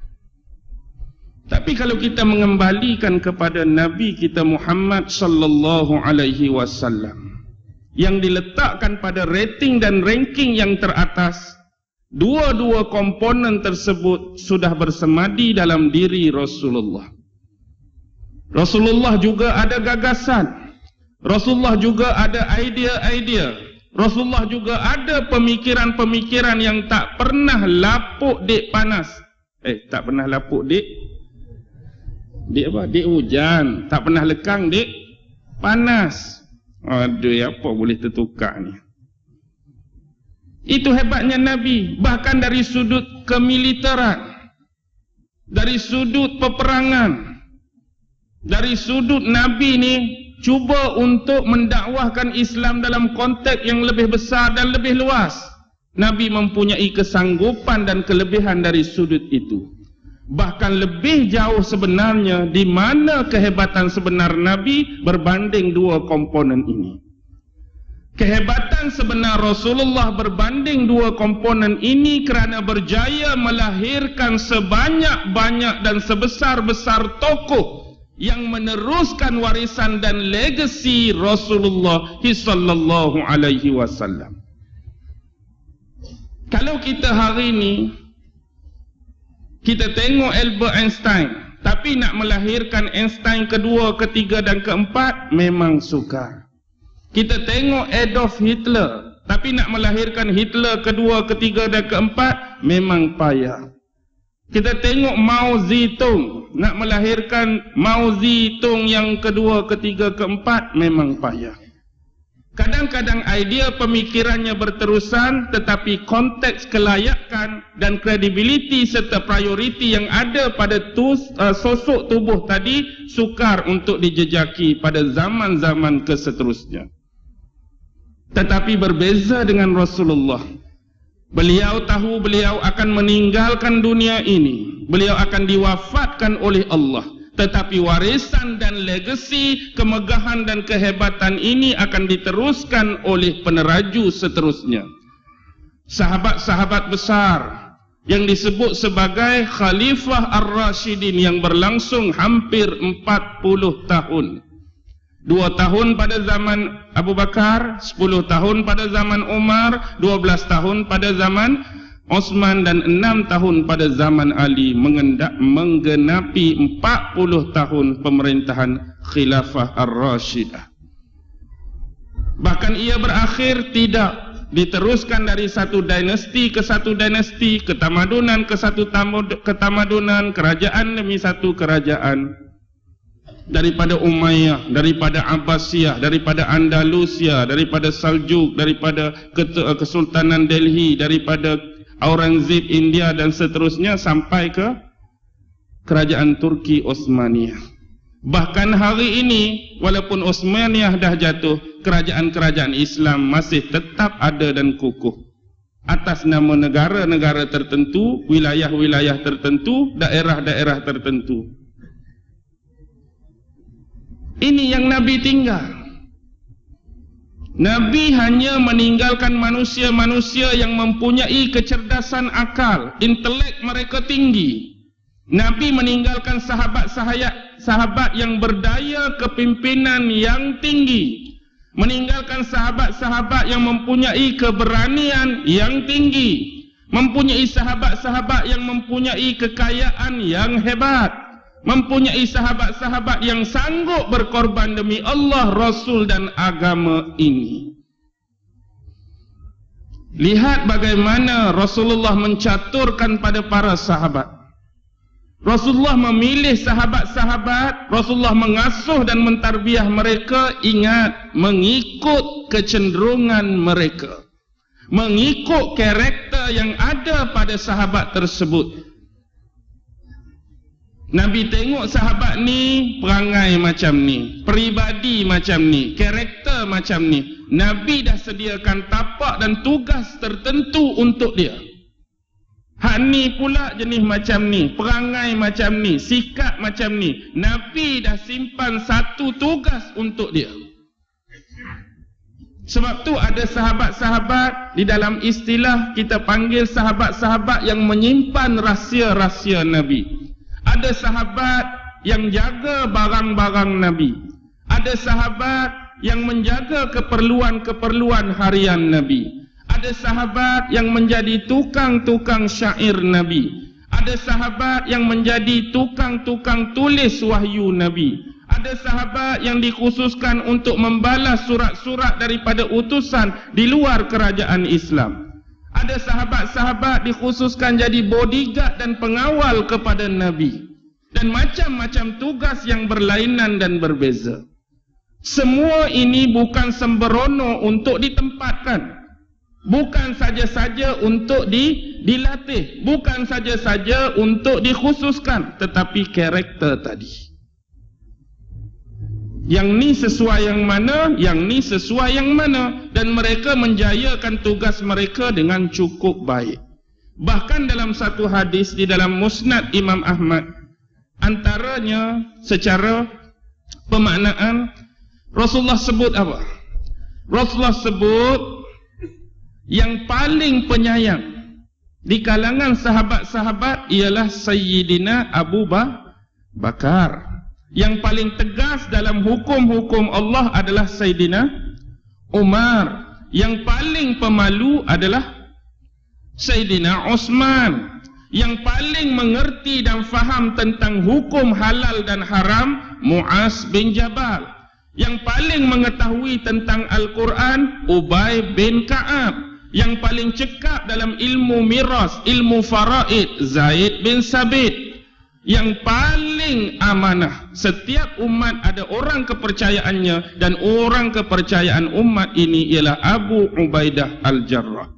Tapi kalau kita mengembalikan kepada Nabi kita Muhammad sallallahu alaihi wasallam yang diletakkan pada rating dan ranking yang teratas, dua-dua komponen tersebut sudah bersemadi dalam diri Rasulullah. Rasulullah juga ada gagasan, Rasulullah juga ada idea-idea, Rasulullah juga ada pemikiran-pemikiran yang tak pernah lapuk dek panas. Tak pernah lapuk dek apa? Dek hujan. Tak pernah lekang dek panas. Aduh, apa boleh tertukar ni? Itu hebatnya Nabi. Bahkan dari sudut kemiliteran, dari sudut peperangan, dari sudut Nabi ni cuba untuk mendakwahkan Islam dalam konteks yang lebih besar dan lebih luas. Nabi mempunyai kesanggupan dan kelebihan dari sudut itu. Bahkan lebih jauh sebenarnya di mana kehebatan sebenar Nabi berbanding dua komponen ini. Kehebatan sebenar Rasulullah berbanding dua komponen ini kerana berjaya melahirkan sebanyak-banyak dan sebesar-besar tokoh yang meneruskan warisan dan legasi Rasulullah sallallahu alaihi wasallam. Kalau kita hari ini kita tengok Albert Einstein, tapi nak melahirkan Einstein kedua, ketiga dan keempat memang sukar. Kita tengok Adolf Hitler, tapi nak melahirkan Hitler kedua, ketiga dan keempat memang payah. Kita tengok Mao Zedong, nak melahirkan Mao Zedong yang kedua, ketiga, keempat memang payah. Kadang-kadang idea pemikirannya berterusan, tetapi konteks kelayakan dan kredibiliti serta prioriti yang ada pada sosok tubuh tadi sukar untuk dijejaki pada zaman-zaman keseterusnya. Tetapi berbeza dengan Rasulullah. Beliau tahu beliau akan meninggalkan dunia ini. Beliau akan diwafatkan oleh Allah. Tetapi warisan dan legasi, kemegahan dan kehebatan ini akan diteruskan oleh peneraju seterusnya. Sahabat-sahabat besar yang disebut sebagai Khalifah Ar-Rashidin yang berlangsung hampir 40 tahun. 2 tahun pada zaman Abu Bakar, 10 tahun pada zaman Umar, 12 tahun pada zaman Osman dan 6 tahun pada zaman Ali, menggenapi 40 tahun pemerintahan Khilafah Ar-Rashidah. Bahkan ia berakhir tidak diteruskan dari satu dinasti ke satu dinasti, ketamadunan ke satu ketamadunan, kerajaan demi satu kerajaan. Daripada Umayyah, daripada Abbasiyah, daripada Andalusia, daripada Saljuk, daripada Kesultanan Delhi, daripada Aurangzeb India dan seterusnya sampai ke kerajaan Turki Osmaniyah. Bahkan hari ini walaupun Osmaniyah dah jatuh, kerajaan-kerajaan Islam masih tetap ada dan kukuh atas nama negara-negara tertentu, wilayah-wilayah tertentu, daerah-daerah tertentu. Ini yang Nabi tinggal. Nabi hanya meninggalkan manusia-manusia yang mempunyai kecerdasan akal, intelek mereka tinggi. Nabi meninggalkan sahabat yang berdaya kepimpinan yang tinggi, meninggalkan sahabat-sahabat yang mempunyai keberanian yang tinggi, mempunyai sahabat-sahabat yang mempunyai kekayaan yang hebat, mempunyai sahabat-sahabat yang sanggup berkorban demi Allah, Rasul dan agama ini. Lihat bagaimana Rasulullah mencaturkan pada para sahabat. Rasulullah memilih sahabat-sahabat, Rasulullah mengasuh dan mentarbiah mereka, ingat, mengikut kecenderungan mereka, mengikut karakter yang ada pada sahabat tersebut. Nabi tengok sahabat ni perangai macam ni, peribadi macam ni, karakter macam ni. Nabi dah sediakan tapak dan tugas tertentu untuk dia. Hak ni pula jenis macam ni, perangai macam ni, sikap macam ni. Nabi dah simpan satu tugas untuk dia. Sebab tu ada sahabat-sahabat, di dalam istilah kita panggil sahabat-sahabat yang menyimpan rahsia-rahsia Nabi. Ada sahabat yang jaga barang-barang Nabi. Ada sahabat yang menjaga keperluan-keperluan harian Nabi. Ada sahabat yang menjadi tukang-tukang syair Nabi. Ada sahabat yang menjadi tukang-tukang tulis wahyu Nabi. Ada sahabat yang dikhususkan untuk membalas surat-surat daripada utusan di luar kerajaan Islam. Ada sahabat-sahabat dikhususkan jadi bodyguard dan pengawal kepada Nabi. Dan macam-macam tugas yang berlainan dan berbeza. Semua ini bukan sembrono untuk ditempatkan. Bukan saja-saja untuk dilatih, bukan saja-saja untuk dikhususkan, tetapi karakter tadi. Yang ni sesuai yang mana, yang ni sesuai yang mana, dan mereka menjayakan tugas mereka dengan cukup baik. Bahkan dalam satu hadis di dalam Musnad Imam Ahmad, antaranya secara pemaknaan, Rasulullah sebut apa? Rasulullah sebut yang paling penyayang di kalangan sahabat-sahabat ialah Sayyidina Abu Bakar. Yang paling tegas dalam hukum-hukum Allah adalah Sayyidina Umar. Yang paling pemalu adalah Sayyidina Utsman. Yang paling mengerti dan faham tentang hukum halal dan haram, Mu'az bin Jabal. Yang paling mengetahui tentang Al-Quran, Ubay bin Ka'ab. Yang paling cekap dalam ilmu miras, ilmu faraid, Zaid bin Sabit. Yang paling amanah, setiap umat ada orang kepercayaannya, dan orang kepercayaan umat ini ialah Abu Ubaidah Al-Jarrah.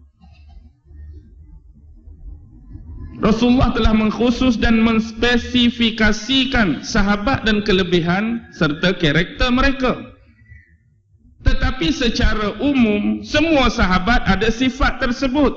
Rasulullah telah mengkhusus dan menspesifikasikan sahabat dan kelebihan serta karakter mereka. Tetapi secara umum, semua sahabat ada sifat tersebut.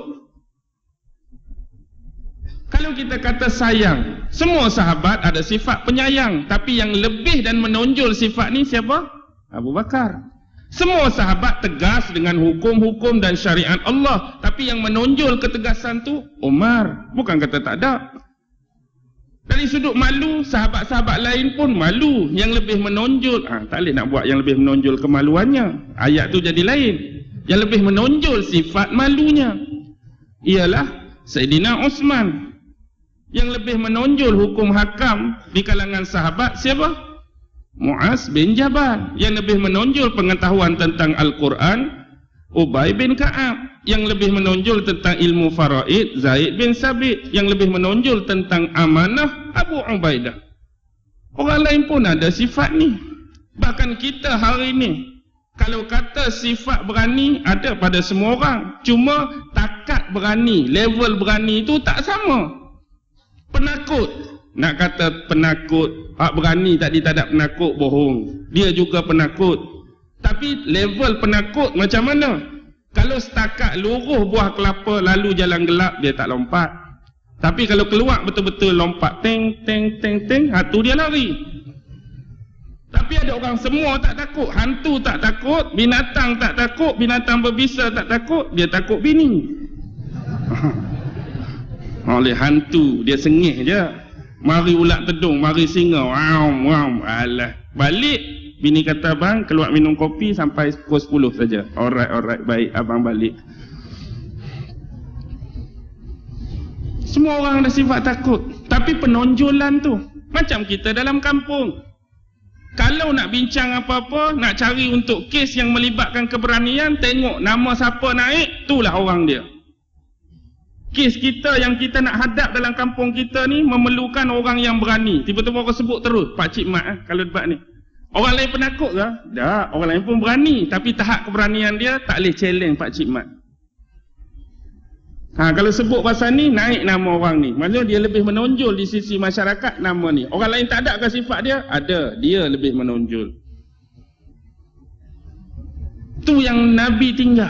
Kalau kita kata sayang, semua sahabat ada sifat penyayang. Tapi yang lebih dan menonjol sifat ni siapa? Abu Bakar. Semua sahabat tegas dengan hukum-hukum dan syariat Allah. Tapi yang menonjol ketegasan tu Umar. Bukan kata tak ada. Dari sudut malu, sahabat-sahabat lain pun malu. Yang lebih menonjol, tak boleh nak buat yang lebih menonjol kemaluannya. Ayat tu jadi lain. Yang lebih menonjol sifat malunya ialah Sayyidina Utsman. Yang lebih menonjol hukum hakam di kalangan sahabat siapa? Mu'az bin Jabal. Yang lebih menonjol pengetahuan tentang Al-Quran, Ubay bin Ka'ab. Yang lebih menonjol tentang ilmu faraid, Zaid bin Sabit. Yang lebih menonjol tentang amanah, Abu Ubaidah. Orang lain pun ada sifat ni. Bahkan kita hari ni, kalau kata sifat berani ada pada semua orang. Cuma takat berani, level berani itu tak sama. Penakut, nak kata penakut, berani tadi tak ada penakut, bohong. Dia juga penakut. Tapi level penakut macam mana? Kalau setakat luruh buah kelapa lalu jalan gelap, dia tak lompat. Tapi kalau keluar betul-betul lompat, teng, teng, teng, teng, tu dia lari. Tapi ada orang semua tak takut. Hantu tak takut, binatang tak takut, binatang berbisa tak takut, dia takut bini. Oleh hantu, dia sengih je. Mari ulat tedung, mari singa. Wow. Alah. Balik, bini kata abang keluar minum kopi sampai pukul 10 saja. Alright, baik abang balik. Semua orang ada sifat takut. Tapi penonjolan tu macam kita dalam kampung. Kalau nak bincang apa-apa, nak cari untuk kes yang melibatkan keberanian, tengok nama siapa naik, itulah orang dia. Kes kita yang kita nak hadap dalam kampung kita ni memerlukan orang yang berani. Tiba-tiba orang sebut terus, Pak Cik Mat kalau debat ni. Orang lain penakut ke? Tak, orang lain pun berani. Tapi tahap keberanian dia tak boleh challenge Pak Cik Mat. Kalau sebut pasal ni, naik nama orang ni. Maksudnya dia lebih menonjol di sisi masyarakat nama ni. Orang lain tak ada ke sifat dia? Ada, dia lebih menonjol. Tu yang Nabi tinggal.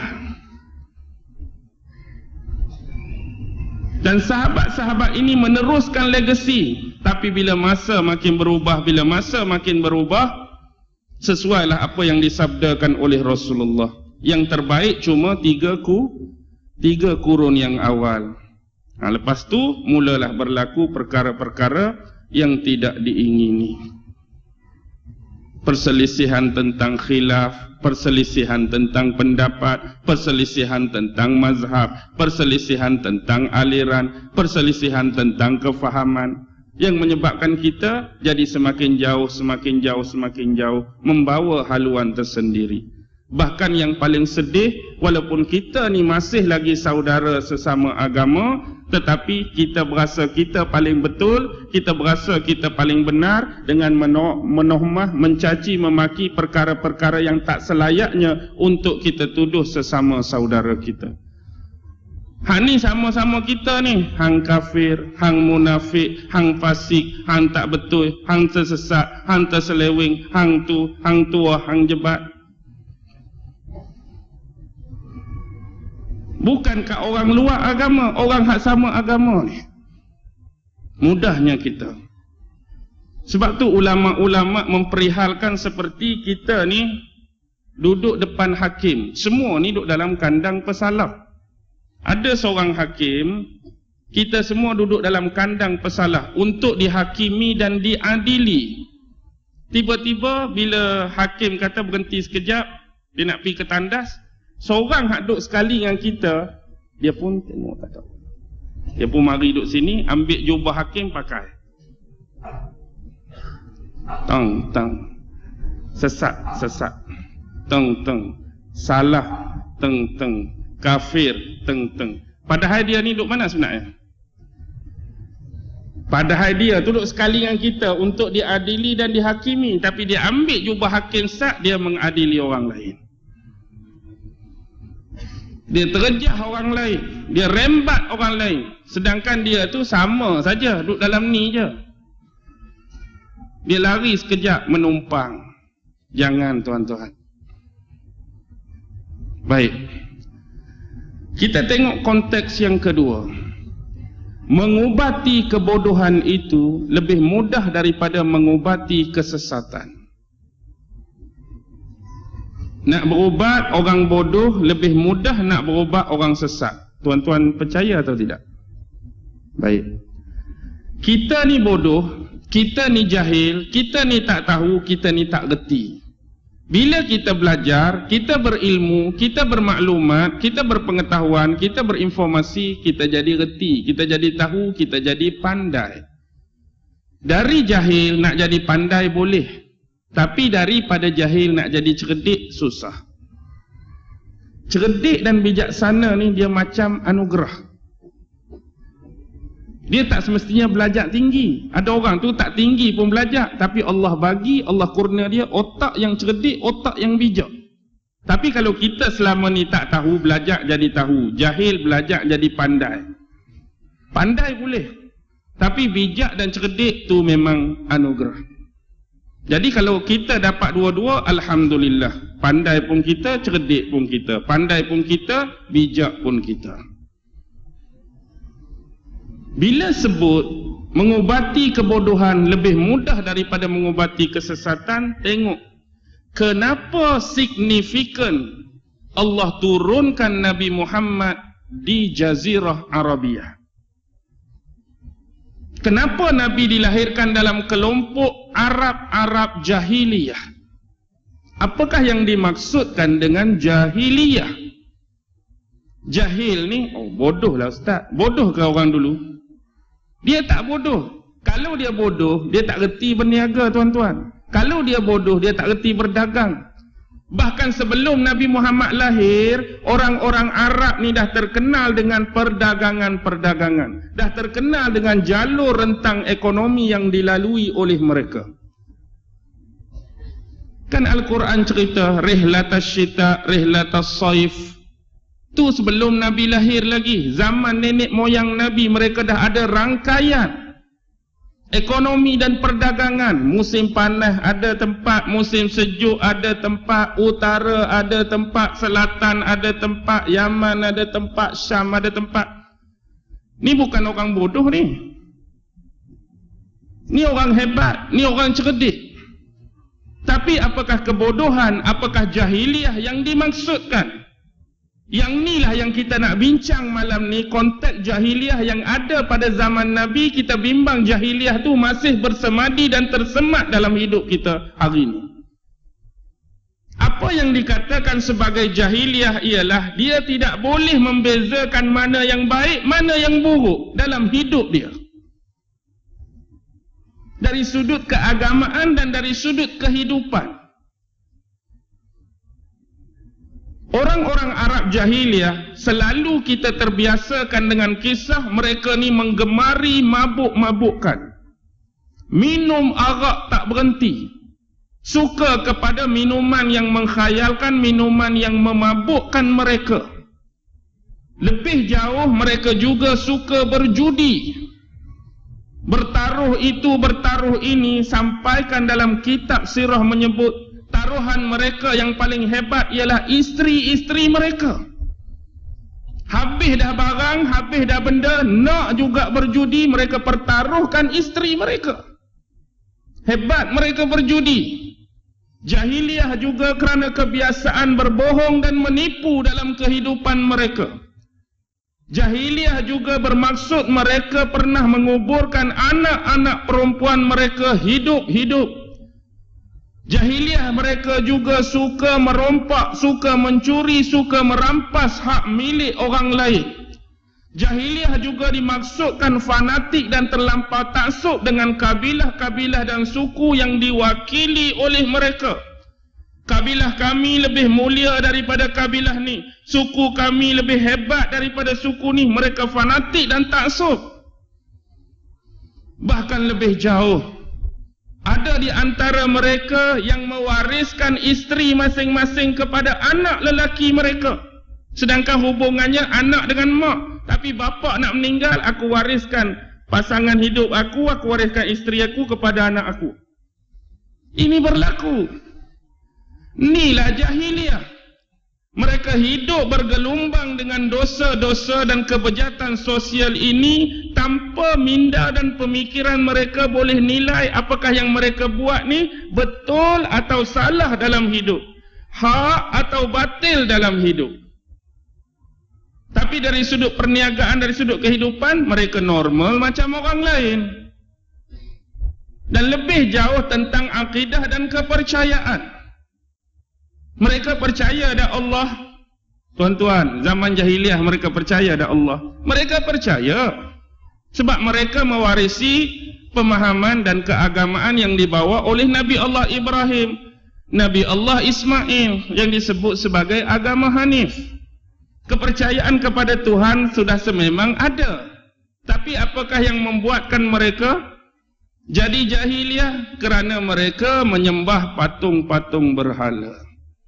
Dan sahabat-sahabat ini meneruskan legasi. Tapi bila masa makin berubah, sesuailah apa yang disabdakan oleh Rasulullah. Yang terbaik cuma tiga kurun yang awal. Lepas tu mulalah berlaku perkara-perkara yang tidak diingini. Perselisihan tentang khilaf, perselisihan tentang pendapat, perselisihan tentang mazhab, perselisihan tentang aliran, perselisihan tentang kefahaman, yang menyebabkan kita jadi semakin jauh, membawa haluan tersendiri. Bahkan yang paling sedih, walaupun kita ni masih lagi saudara sesama agama, tetapi kita berasa kita paling betul, kita berasa kita paling benar dengan menohmah, mencaci, memaki perkara-perkara yang tak selayaknya untuk kita tuduh sesama saudara kita. Hang ni sama-sama kita ni, hang kafir, hang munafik, hang fasik, hang tak betul, hang tersesat, hang terseleweng, hang tu, hang tua, hang jebat. Bukankah orang luar agama, orang hak sama agama ni? Mudahnya kita. Sebab tu ulama-ulama memperihalkan seperti kita ni duduk depan hakim. Semua ni duduk dalam kandang pesalah. Ada seorang hakim, kita semua duduk dalam kandang pesalah untuk dihakimi dan diadili. Tiba-tiba bila hakim kata berhenti sekejap, dia nak pergi ke tandas, seorang hak duduk sekali dengan kita, dia pun tengok tak tahu. Dia pun mari duduk sini, ambil jubah hakim pakai. Tang. Sesat. Teng. Salah. Teng. Kafir. Teng. Padahal dia ni duduk mana sebenarnya? Padahal dia duduk sekali dengan kita untuk diadili dan dihakimi, tapi dia ambil jubah hakim sat, dia mengadili orang lain. Dia terjah orang lain, dia rembat orang lain, sedangkan dia tu sama saja duduk dalam ni je. Dia lari sekejap menumpang. Jangan tuan-tuan. Baik, kita tengok konteks yang kedua. Mengubati kebodohan itu lebih mudah daripada mengubati kesesatan. Nak berubat orang bodoh lebih mudah nak berubat orang sesat. Tuan-tuan percaya atau tidak? Baik. Kita ni bodoh, kita ni jahil, kita ni tak tahu, kita ni tak reti. Bila kita belajar, kita berilmu, kita bermaklumat, kita berpengetahuan, kita berinformasi, kita jadi reti, kita jadi tahu, kita jadi pandai. Dari jahil nak jadi pandai boleh, tapi daripada jahil nak jadi cerdik susah. Cerdik dan bijaksana ni dia macam anugerah. Dia tak semestinya belajar tinggi. Ada orang tu tak tinggi pun belajar, tapi Allah bagi, Allah kurnia dia otak yang cerdik, otak yang bijak. Tapi kalau kita selama ni tak tahu, belajar jadi tahu, jahil belajar jadi pandai. Pandai boleh, tapi bijak dan cerdik tu memang anugerah. Jadi kalau kita dapat dua-dua, alhamdulillah. Pandai pun kita, cerdik pun kita. Pandai pun kita, bijak pun kita. Bila sebut mengubati kebodohan lebih mudah daripada mengubati kesesatan, tengok kenapa signifikan Allah turunkan Nabi Muhammad di Jazirah Arabia. Kenapa Nabi dilahirkan dalam kelompok Arab-Arab jahiliyah? Apakah yang dimaksudkan dengan jahiliyah? Jahil ni, bodoh lah Ustaz. Bodoh ke orang dulu? Dia tak bodoh. Kalau dia bodoh, dia tak reti berniaga, tuan-tuan. Kalau dia bodoh, dia tak reti berdagang. Bahkan sebelum Nabi Muhammad lahir, orang-orang Arab ni dah terkenal dengan perdagangan-perdagangan. Dah terkenal dengan jalur rentang ekonomi yang dilalui oleh mereka. Kan Al-Quran cerita, Rihlatas Syita, Rihlatas Saif. Tu sebelum Nabi lahir lagi. Zaman nenek moyang Nabi, mereka dah ada rangkaian ekonomi dan perdagangan. Musim panas ada tempat, musim sejuk ada tempat, utara ada tempat, selatan ada tempat, Yaman ada tempat, Syam ada tempat. Ni bukan orang bodoh ni. Ni orang hebat, ni orang cerdik. Tapi apakah kebodohan, apakah jahiliyah yang dimaksudkan? Yang inilah yang kita nak bincang malam ni, konteks jahiliyah yang ada pada zaman Nabi. Kita bimbang jahiliyah tu masih bersemadi dan tersemat dalam hidup kita hari ini. Apa yang dikatakan sebagai jahiliyah ialah dia tidak boleh membezakan mana yang baik, mana yang buruk dalam hidup dia. Dari sudut keagamaan dan dari sudut kehidupan. Orang-orang Arab jahiliyah selalu kita terbiasakan dengan kisah mereka ni menggemari mabuk-mabukkan. Minum arak tak berhenti. Suka kepada minuman yang mengkhayalkan, minuman yang memabukkan mereka. Lebih jauh mereka juga suka berjudi. Bertaruh itu, bertaruh ini, sampaikan dalam kitab sirah menyebut taruhan mereka yang paling hebat ialah isteri-isteri mereka. Habis dah barang, habis dah benda, nak juga berjudi, mereka pertaruhkan isteri mereka. Hebat mereka berjudi. Jahiliyah juga kerana kebiasaan berbohong dan menipu dalam kehidupan mereka. Jahiliyah juga bermaksud mereka pernah menguburkan anak-anak perempuan mereka hidup-hidup. Jahiliyah mereka juga suka merompak, suka mencuri, suka merampas hak milik orang lain. Jahiliyah juga dimaksudkan fanatik dan terlampau taksub dengan kabilah-kabilah dan suku yang diwakili oleh mereka. Kabilah kami lebih mulia daripada kabilah ni. Suku kami lebih hebat daripada suku ni. Mereka fanatik dan taksub. Bahkan lebih jauh. Ada di antara mereka yang mewariskan isteri masing-masing kepada anak lelaki mereka. Sedangkan hubungannya anak dengan mak. Tapi bapa nak meninggal, aku wariskan pasangan hidup aku wariskan isteri aku kepada anak aku. Ini berlaku. Inilah jahiliyah. Mereka hidup bergelumbang dengan dosa-dosa dan kebejatan sosial ini tanpa minda dan pemikiran mereka boleh nilai apakah yang mereka buat ni betul atau salah dalam hidup, hak atau batil dalam hidup. Tapi dari sudut perniagaan, dari sudut kehidupan, mereka normal macam orang lain. Dan lebih jauh tentang akidah dan kepercayaan. Mereka percaya ada Allah. Tuan-tuan, zaman jahiliyah mereka percaya ada Allah. Mereka percaya sebab mereka mewarisi pemahaman dan keagamaan yang dibawa oleh Nabi Allah Ibrahim, Nabi Allah Ismail yang disebut sebagai agama Hanif. Kepercayaan kepada Tuhan sudah sememang ada. Tapi apakah yang membuatkan mereka jadi jahiliyah? Kerana mereka menyembah patung-patung berhala.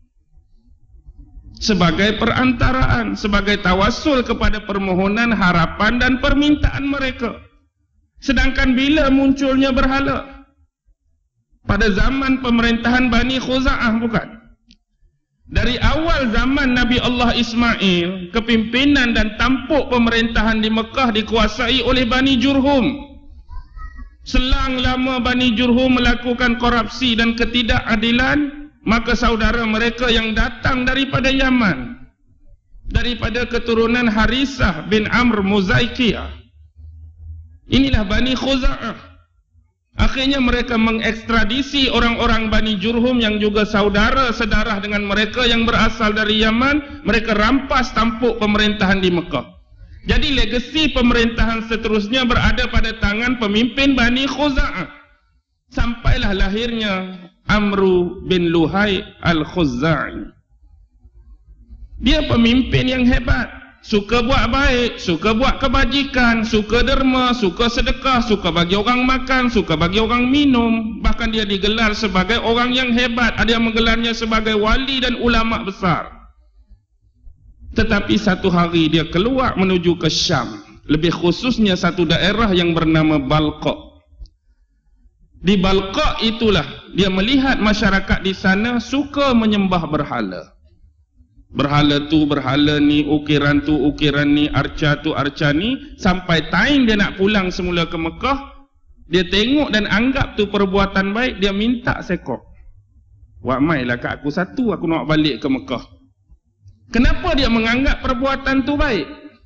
Sebagai perantaraan, sebagai tawassul kepada permohonan, harapan dan permintaan mereka. Sedangkan bila munculnya berhala? Pada zaman pemerintahan Bani Khuza'ah bukan? Dari awal zaman Nabi Allah Ismail, kepimpinan dan tampuk pemerintahan di Mekah dikuasai oleh Bani Jurhum. Selang lama Bani Jurhum melakukan korupsi dan ketidakadilan, maka saudara mereka yang datang daripada Yaman, daripada keturunan Harisah bin Amr Muzaikiyah, Inilah Bani Khuza'ah. Akhirnya mereka mengekstradisi orang-orang Bani Jurhum yang juga saudara sedarah dengan mereka yang berasal dari Yaman. Mereka rampas tampuk pemerintahan di Mekah. Jadi legasi pemerintahan seterusnya berada pada tangan pemimpin Bani Khuza'ah. Sampailah lahirnya Amru bin Luhai al-Khuzai. Dia pemimpin yang hebat, suka buat baik, suka buat kebajikan, suka derma, suka sedekah, suka bagi orang makan, suka bagi orang minum. Bahkan dia digelar sebagai orang yang hebat. Ada yang menggelarnya sebagai wali dan ulama besar. Tetapi satu hari dia keluar menuju ke Syam, lebih khususnya satu daerah yang bernama Balqa. Di Balqa itulah dia melihat masyarakat di sana suka menyembah berhala. Berhala tu berhala ni, ukiran tu ukiran ni, arca tu arca ni. Sampai time dia nak pulang semula ke Mekah, dia tengok dan anggap tu perbuatan baik. Dia minta sekop, wak mai lah kat aku satu, aku nak balik ke Mekah. Kenapa dia menganggap perbuatan tu baik?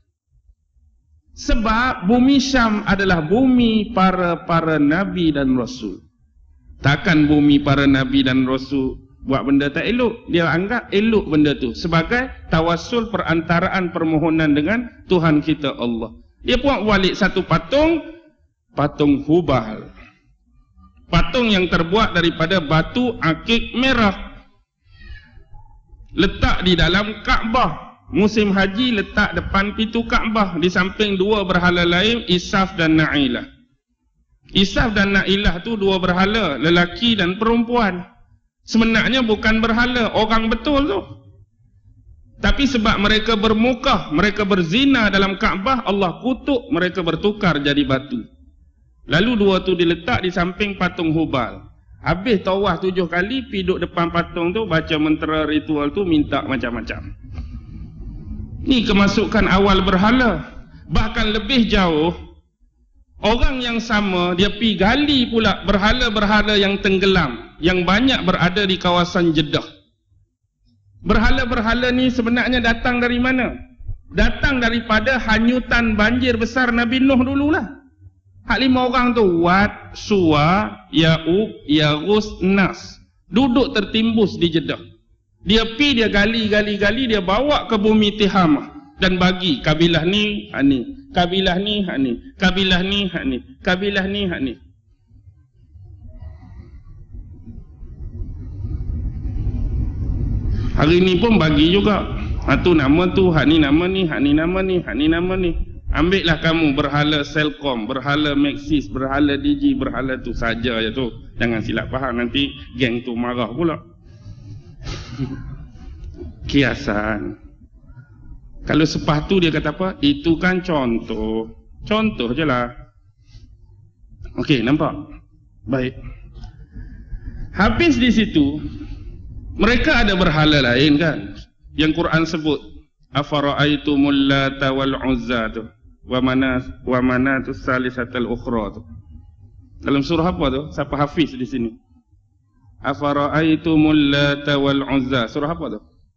Sebab bumi Syam adalah bumi para Nabi dan Rasul. Takkan bumi para Nabi dan Rasul buat benda tak elok. Dia anggap elok benda tu sebagai tawassul perantaraan permohonan dengan Tuhan kita Allah. Dia buat balik satu patung Hubal. Patung yang terbuat daripada batu akik merah. Letak di dalam Kaabah. Musim haji letak depan pintu Kaabah. Di samping dua berhala lain, Isaf dan Na'ilah. Isaf dan Na'ilah tu dua berhala, lelaki dan perempuan. Sebenarnya bukan berhala, orang betul tu. Tapi sebab mereka bermukah, mereka berzina dalam Kaabah, Allah kutuk mereka bertukar jadi batu. Lalu dua tu diletak di samping patung Hubal. Habis tawaf 7 kali, pergi duduk depan patung tu, baca mentera ritual tu, minta macam-macam. Ni kemasukan awal berhala. Bahkan lebih jauh, orang yang sama dia pergi gali pula berhala-berhala yang tenggelam, yang banyak berada di kawasan Jeddah. Berhala-berhala ni sebenarnya datang dari mana? Datang daripada hanyutan banjir besar Nabi Nuh dululah. Hak 5 orang tu, Wad, Suwa, Ya'ub, Yaghus, Nas, duduk tertimbus di Jeddah. Dia pi, dia gali, dia bawa ke bumi Tihamah dan bagi kabilah ni, hak ni, kabilah ni, hak ni, kabilah ni, hak ni, kabilah ni, hak ni. Hari ni pun bagi juga. Hak tu nama tu, hak ni nama ni, hak ni nama ni, hak ni nama ni. Ambillah kamu berhala Selcom, berhala Maxis, berhala Digi, berhala tu saja je tu. Jangan silap faham, nanti geng tu marah pula. Kiasan. Kalau sepatu dia kata apa? Itu kan contoh. Contoh je lah. Okey, nampak? Baik. Habis di situ, mereka ada berhala lain kan? Yang Quran sebut, afara'aitumul Lata wal Uzza tu, wa manatus salisatal ukhra tu. Dalam surah apa tu? Siapa hafiz di sini? Afara'aitumul Lata wal Uzza. Surah apa tu?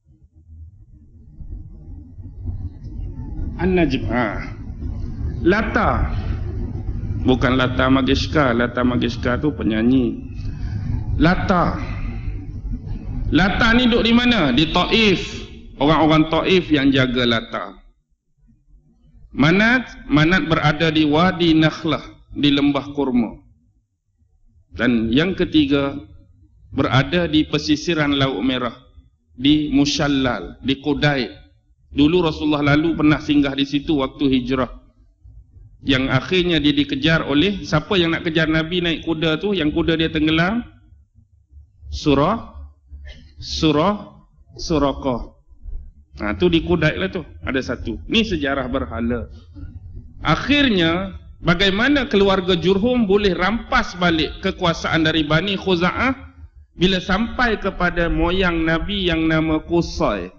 An-Najm. Lata. Bukan Lata Mangeshkar. Lata Mangeshkar tu penyanyi. Lata. Lata ni duduk di mana? Di Taif. Orang-orang Taif yang jaga Lata. Manat berada di Wadi Nakhlah, di lembah kurma. Dan yang ketiga berada di pesisiran Laut Merah, di Mushallal, di Qudai. Dulu Rasulullah lalu pernah singgah di situ waktu hijrah. Yang akhirnya dia dikejar oleh siapa yang nak kejar Nabi naik kuda tu, yang kuda dia tenggelam? Suraqah. Nah, tu di Qudai lah tu, ada satu. Ni sejarah berhala. Akhirnya bagaimana keluarga Jurhum boleh rampas balik kekuasaan dari Bani Khuza'ah bila sampai kepada moyang Nabi yang nama Qusay.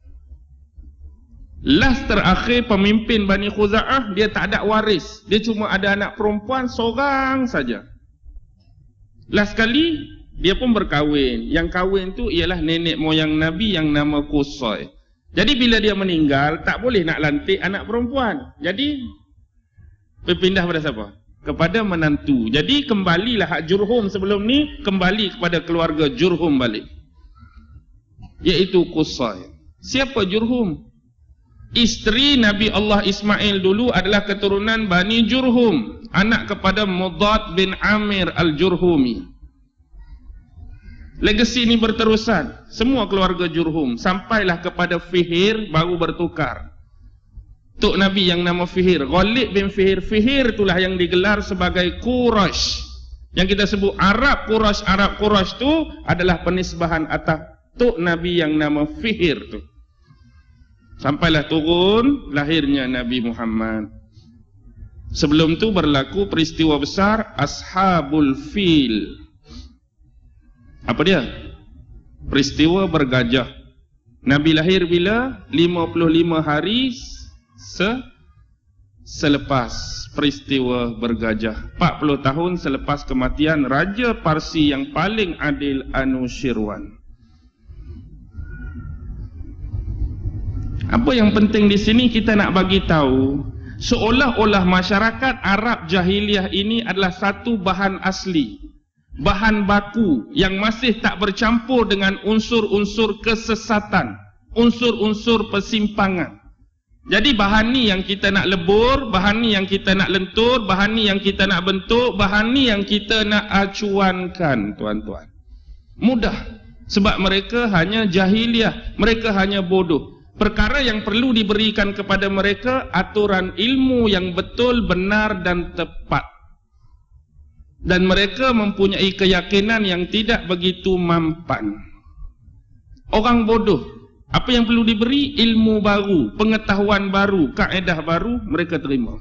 Last terakhir pemimpin Bani Khuza'ah, dia tak ada waris. Dia cuma ada anak perempuan seorang saja. Last kali dia pun berkahwin. Yang kahwin tu ialah nenek moyang Nabi yang nama Qusay. Jadi bila dia meninggal, tak boleh nak lantik anak perempuan. Jadi Berpindah pada siapa? Kepada menantu. Jadi kembalilah hak Jurhum sebelum ni, kembali kepada keluarga Jurhum balik, iaitu Qusay. Siapa Jurhum? Isteri Nabi Allah Ismail dulu adalah keturunan Bani Jurhum, anak kepada Mudad bin Amir al-Jurhumi. Legasi ini berterusan, semua keluarga Jurhum, sampailah kepada Fihir, baru bertukar. Tok Nabi yang nama Fihir, Ghalib bin Fihir. Fihir itulah yang digelar sebagai Quraisy. Yang kita sebut Arab Quraisy. Arab Quraisy tu adalah penisbahan atas Tok Nabi yang nama Fihir tu. Sampailah turun lahirnya Nabi Muhammad. Sebelum tu berlaku peristiwa besar Ashabul Fil. Apa dia? Peristiwa bergajah. Nabi lahir bila? 55 hari selepas peristiwa bergajah. 40 tahun selepas kematian Raja Parsi yang paling adil Anushirwan. Apa yang penting di sini kita nak bagi tahu, seolah-olah masyarakat Arab jahiliyah ini adalah satu bahan asli, bahan baku yang masih tak bercampur dengan unsur-unsur kesesatan, unsur-unsur persimpangan. Jadi bahan ni yang kita nak lebur, bahan ni yang kita nak lentur, bahan ni yang kita nak bentuk, bahan ni yang kita nak acuankan, tuan-tuan. Mudah, sebab mereka hanya jahiliyah, mereka hanya bodoh. Perkara yang perlu diberikan kepada mereka aturan ilmu yang betul, benar dan tepat. Dan mereka mempunyai keyakinan yang tidak begitu mampan. Orang bodoh, apa yang perlu diberi? Ilmu baru, pengetahuan baru, kaedah baru, mereka terima.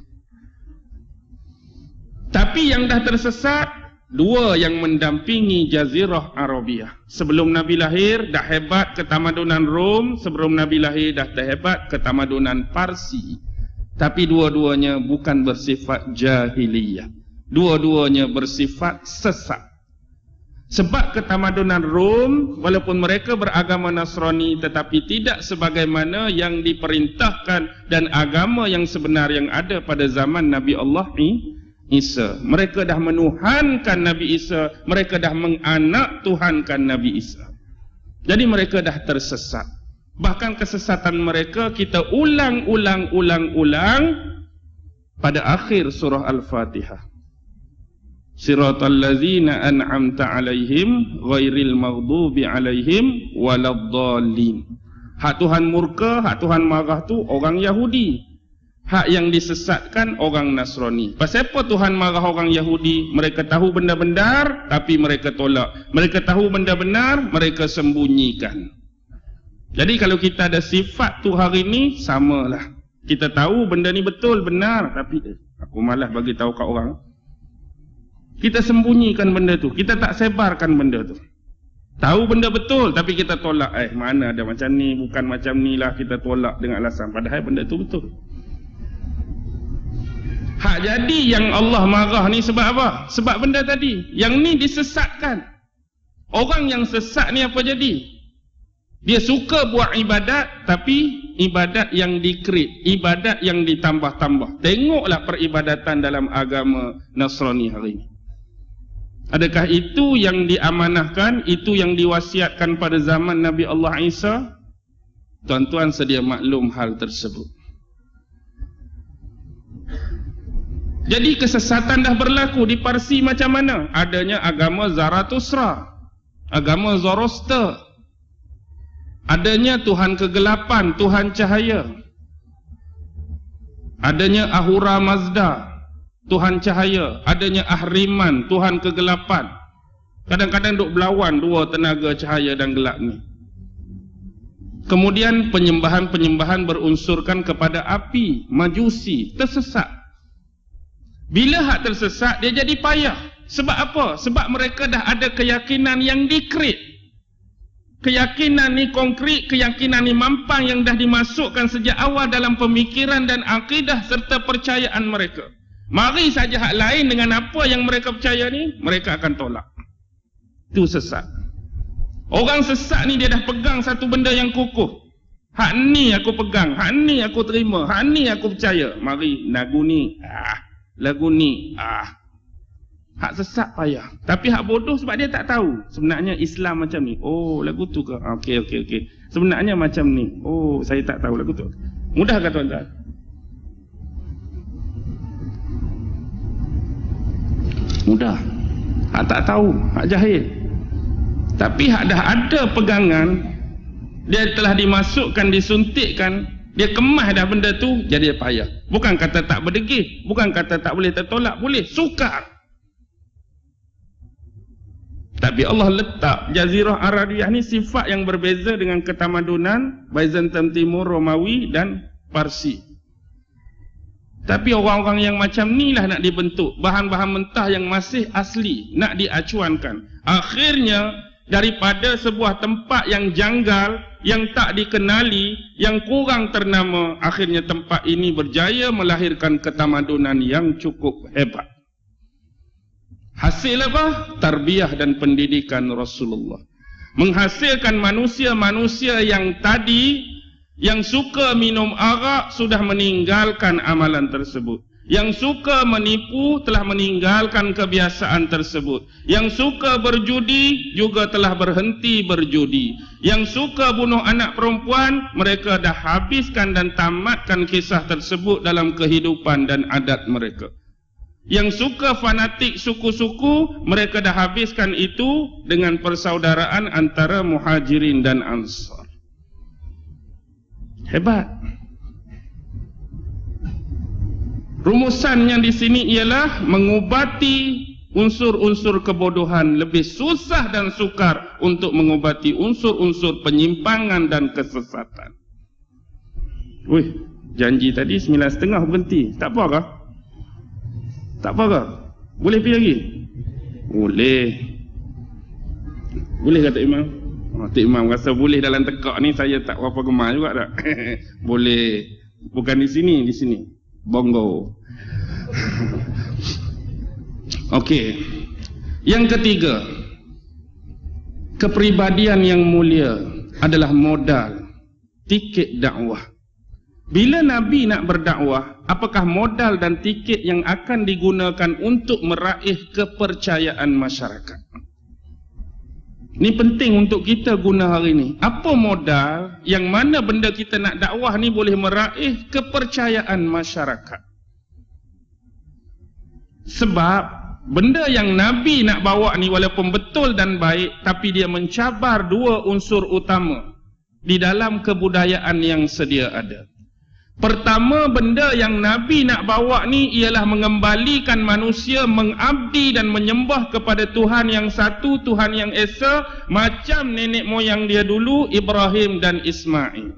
Tapi yang dah tersesat, dua yang mendampingi Jazirah Arabiah. Sebelum Nabi lahir, dah hebat ketamadunan Rom. Sebelum Nabi lahir, dah hebat ketamadunan Parsi. Tapi dua-duanya bukan bersifat jahiliyah. Dua-duanya bersifat sesat. Sebab ketamadunan Rom, walaupun mereka beragama Nasrani, tetapi tidak sebagaimana yang diperintahkan dan agama yang sebenar yang ada pada zaman Nabi Allah Isa. Mereka dah menuhankan Nabi Isa, mereka dah menganak Tuhankan Nabi Isa. Jadi mereka dah tersesat. Bahkan kesesatan mereka kita ulang pada akhir surah Al-Fatihah. Siratal ladzina an'amta 'alaihim ghairil maghdubi 'alaihim waladdallin. Hak Tuhan murka, hak Tuhan marah tu orang Yahudi. Hak yang disesatkan orang Nasrani. Pasal apa Tuhan marah orang Yahudi? Mereka tahu benda benar tapi mereka tolak. Mereka tahu benda benar, mereka sembunyikan. Jadi kalau kita ada sifat tu hari ni, samalah. Kita tahu benda ni betul, benar, tapi aku malas bagi tahu kat orang. Kita sembunyikan benda tu, kita tak sebarkan benda tu. Tahu benda betul tapi kita tolak. Mana ada macam ni, bukan macam ni lah, kita tolak dengan alasan padahal benda tu betul. Hak jadi yang Allah marah ni sebab apa? Sebab benda tadi. Yang ni disesatkan. Orang yang sesat ni apa jadi? Dia suka buat ibadat tapi ibadat yang dikreat, ibadat yang ditambah-tambah. Tengoklah peribadatan dalam agama Nasrani hari ini. Adakah itu yang diamanahkan, itu yang diwasiatkan pada zaman Nabi Allah Isa? Tuan-tuan sedia maklum hal tersebut. Jadi kesesatan dah berlaku di Parsi macam mana? Adanya agama Zarathustra, agama Zoroaster. Adanya Tuhan kegelapan, Tuhan cahaya. Adanya Ahura Mazda, Tuhan cahaya. Adanya Ahriman, Tuhan kegelapan. Kadang-kadang duk berlawan dua tenaga cahaya dan gelap ni. Kemudian penyembahan-penyembahan berunsurkan kepada api, Majusi, tersesat. Bila hak tersesat, dia jadi payah. Sebab apa? Sebab mereka dah ada keyakinan yang dikreat. Keyakinan ni konkret, keyakinan ni mampang yang dah dimasukkan sejak awal dalam pemikiran dan akidah serta percayaan mereka. Mari saja hak lain dengan apa yang mereka percaya ni, mereka akan tolak. Itu sesat. Orang sesat ni dia dah pegang satu benda yang kukuh. Hak ni aku pegang, hak ni aku terima, hak ni aku percaya. Mari lagu ni, lagu ni hak sesat payah. Tapi hak bodoh sebab dia tak tahu sebenarnya Islam macam ni. Oh, lagu tu ke? Okey. Sebenarnya macam ni. Oh, saya tak tahu lagu tu. Mudah ke tuan-tuan? Mudah. Hak tak tahu, hak jahil. Tapi hak dah ada pegangan, dia telah dimasukkan, disuntikkan, dia kemas dah benda tu, jadi dia payah. Bukan kata tak berdegil, bukan kata tak boleh tertolak, boleh, sukar. Tapi Allah letak Jazirah Arabiyah ni sifat yang berbeza dengan ketamadunan Byzantium Timur, Romawi dan Parsi. Tapi orang-orang yang macam ni lah nak dibentuk, bahan-bahan mentah yang masih asli nak diacuankan. Akhirnya daripada sebuah tempat yang janggal, yang tak dikenali, yang kurang ternama, akhirnya tempat ini berjaya melahirkan ketamadunan yang cukup hebat. Hasil apa? Tarbiyah dan pendidikan Rasulullah. Menghasilkan manusia-manusia yang tadi yang suka minum arak sudah meninggalkan amalan tersebut. Yang suka menipu telah meninggalkan kebiasaan tersebut. Yang suka berjudi juga telah berhenti berjudi. Yang suka bunuh anak perempuan, mereka dah habiskan dan tamatkan kisah tersebut dalam kehidupan dan adat mereka. Yang suka fanatik suku-suku, mereka dah habiskan itu dengan persaudaraan antara Muhajirin dan Ansar. Hebat. Rumusannya di sini ialah mengubati unsur-unsur kebodohan. Lebih susah dan sukar untuk mengubati unsur-unsur penyimpangan dan kesesatan. Wih, janji tadi 9.30 berhenti. Tak apa kah? Tak apa kah? Boleh pergi lagi? Boleh. Boleh kata Imam? Tok Imam rasa boleh dalam tekak ni, saya tak berapa gemar juga tak? Boleh. Bukan di sini, di sini. Bongo. Okey. Yang ketiga, kepribadian yang mulia adalah modal tiket dakwah. Bila Nabi nak berdakwah, apakah modal dan tiket yang akan digunakan untuk meraih kepercayaan masyarakat? Ini penting untuk kita guna hari ini. Apa modal yang mana benda kita nak dakwah ni boleh meraih kepercayaan masyarakat? Sebab benda yang Nabi nak bawa ni walaupun betul dan baik, tapi dia mencabar dua unsur utama di dalam kebudayaan yang sedia ada. Pertama, benda yang Nabi nak bawa ni ialah mengembalikan manusia mengabdi dan menyembah kepada Tuhan yang satu, Tuhan yang esa, macam nenek moyang dia dulu, Ibrahim dan Ismail.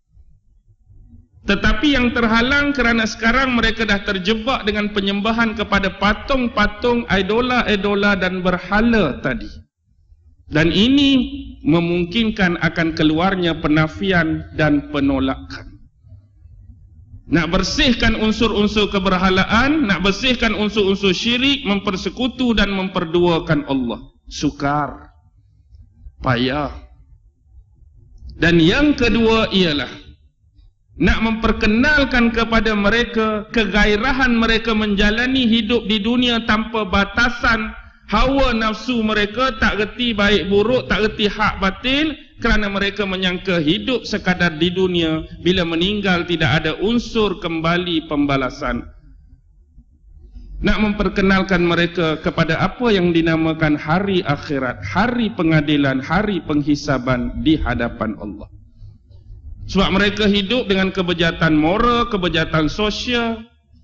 Tetapi yang terhalang kerana sekarang mereka dah terjebak dengan penyembahan kepada patung-patung, idola-idola dan berhala tadi. Dan ini memungkinkan akan keluarnya penafian dan penolakan. Nak bersihkan unsur-unsur keberhalaan, nak bersihkan unsur-unsur syirik, mempersekutu dan memperduakan Allah. Sukar. Payah. Dan yang kedua ialah nak memperkenalkan kepada mereka kegairahan mereka menjalani hidup di dunia tanpa batasan hawa nafsu mereka, tak reti baik buruk, tak reti hak batil, kerana mereka menyangka hidup sekadar di dunia, bila meninggal tidak ada unsur kembali pembalasan. Nak memperkenalkan mereka kepada apa yang dinamakan hari akhirat, hari pengadilan, hari penghisaban di hadapan Allah. Sebab mereka hidup dengan kebejatan moral, kebejatan sosial.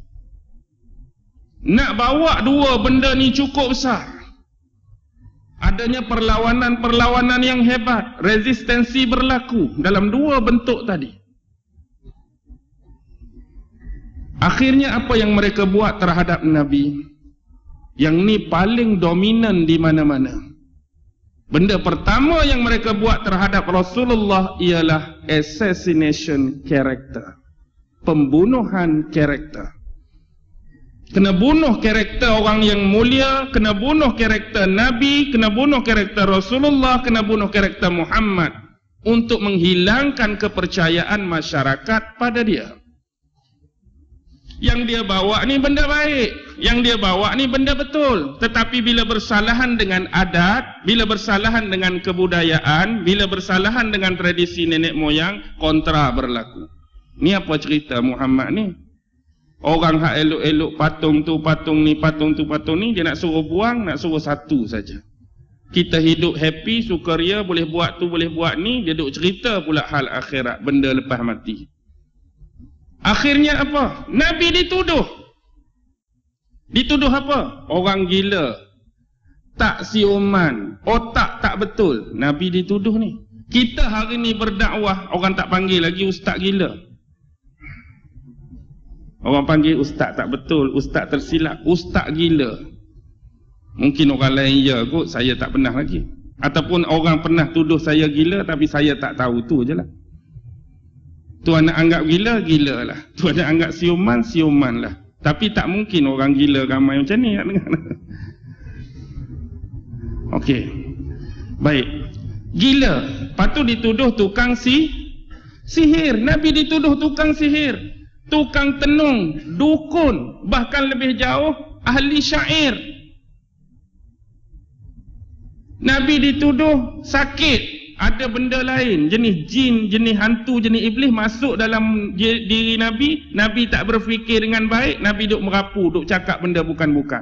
Nak bawa dua benda ni cukup besar. Adanya perlawanan-perlawanan yang hebat, resistensi berlaku dalam dua bentuk tadi. Akhirnya apa yang mereka buat terhadap Nabi? Yang ni paling dominan di mana-mana. Benda pertama yang mereka buat terhadap Rasulullah ialah assassination character. Pembunuhan karakter. Kena bunuh karakter orang yang mulia, kena bunuh karakter Nabi, kena bunuh karakter Rasulullah, kena bunuh karakter Muhammad untuk menghilangkan kepercayaan masyarakat pada dia. Yang dia bawa ni benda baik, yang dia bawa ni benda betul. Tetapi bila bersalahan dengan adat, bila bersalahan dengan kebudayaan, bila bersalahan dengan tradisi nenek moyang, kontra berlaku. Ni apa cerita Muhammad ni? Orang hak elok-elok patung tu, patung ni, patung tu, patung ni, dia nak suruh buang, nak suruh satu saja. Kita hidup happy, sukaria, boleh buat tu, boleh buat ni, dia duk cerita pula hal akhirat, benda lepas mati. Akhirnya apa? Nabi dituduh. Dituduh apa? Orang gila, tak siuman, otak tak betul. Nabi dituduh ni. Kita hari ni berdakwah, orang tak panggil lagi ustaz gila. Orang panggil ustaz tak betul, ustaz tersilap, ustaz gila. Mungkin orang lain ya kot, saya tak pernah lagi. Ataupun orang pernah tuduh saya gila tapi saya tak tahu, tu je lah. Tuan nak anggap gila, gila lah. Tuan nak anggap siuman, siuman lah. Tapi tak mungkin orang gila ramai macam ni nak dengar. Okey. Baik. Gila. Lepas tu dituduh tukang sihir. Nabi dituduh tukang sihir, tukang tenung, dukun, bahkan lebih jauh ahli syair. Nabi dituduh sakit, ada benda lain, jenis jin, jenis hantu, jenis iblis masuk dalam diri Nabi. Nabi tak berfikir dengan baik, Nabi duk merapu, duk cakap benda bukan-bukan.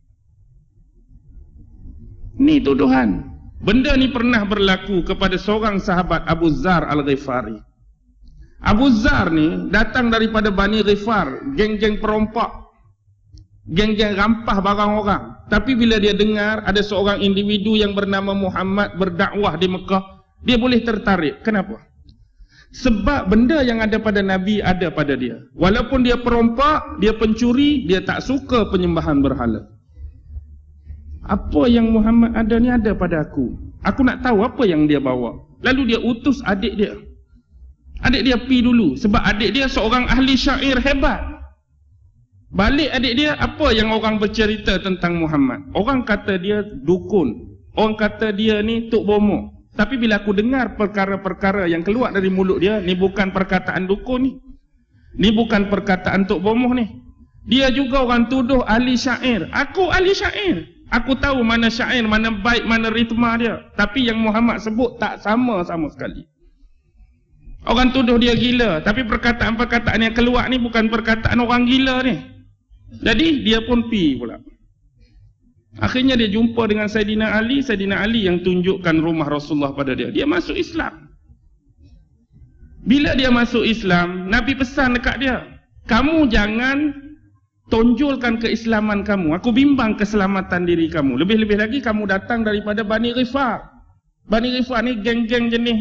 Ni tuduhan. Benda ni pernah berlaku kepada seorang sahabat, Abu Zar Al-Ghifari. Abu Zar ni datang daripada Bani Ghifar, geng-geng perompak, geng-geng rampah barang orang. Tapi bila dia dengar ada seorang individu yang bernama Muhammad berdakwah di Mekah, dia boleh tertarik. Kenapa? Sebab benda yang ada pada Nabi ada pada dia. Walaupun dia perompak, dia pencuri, dia tak suka penyembahan berhala. Apa yang Muhammad ada ni ada pada aku. Aku nak tahu apa yang dia bawa. Lalu dia utus adik dia. Adik dia pi dulu, sebab adik dia seorang ahli syair hebat. Balik adik dia, apa yang orang bercerita tentang Muhammad? Orang kata dia dukun, orang kata dia ni tok bomoh. Tapi bila aku dengar perkara-perkara yang keluar dari mulut dia, ni bukan perkataan dukun ni. Ni bukan perkataan tok bomoh ni. Dia juga orang tuduh ahli syair. Aku ahli syair. Aku tahu mana syair, mana bait, mana ritma dia. Tapi yang Muhammad sebut tak sama sekali. Orang tuduh dia gila, tapi perkataan-perkataan yang keluar ni bukan perkataan orang gila ni. Jadi dia pun pi pula. Akhirnya dia jumpa dengan Saidina Ali. Saidina Ali yang tunjukkan rumah Rasulullah pada dia. Dia masuk Islam. Bila dia masuk Islam, Nabi pesan dekat dia, kamu jangan tonjolkan keislaman kamu. Aku bimbang keselamatan diri kamu. Lebih-lebih lagi kamu datang daripada Bani Ghifar. Bani Ghifar ni geng-geng jenis.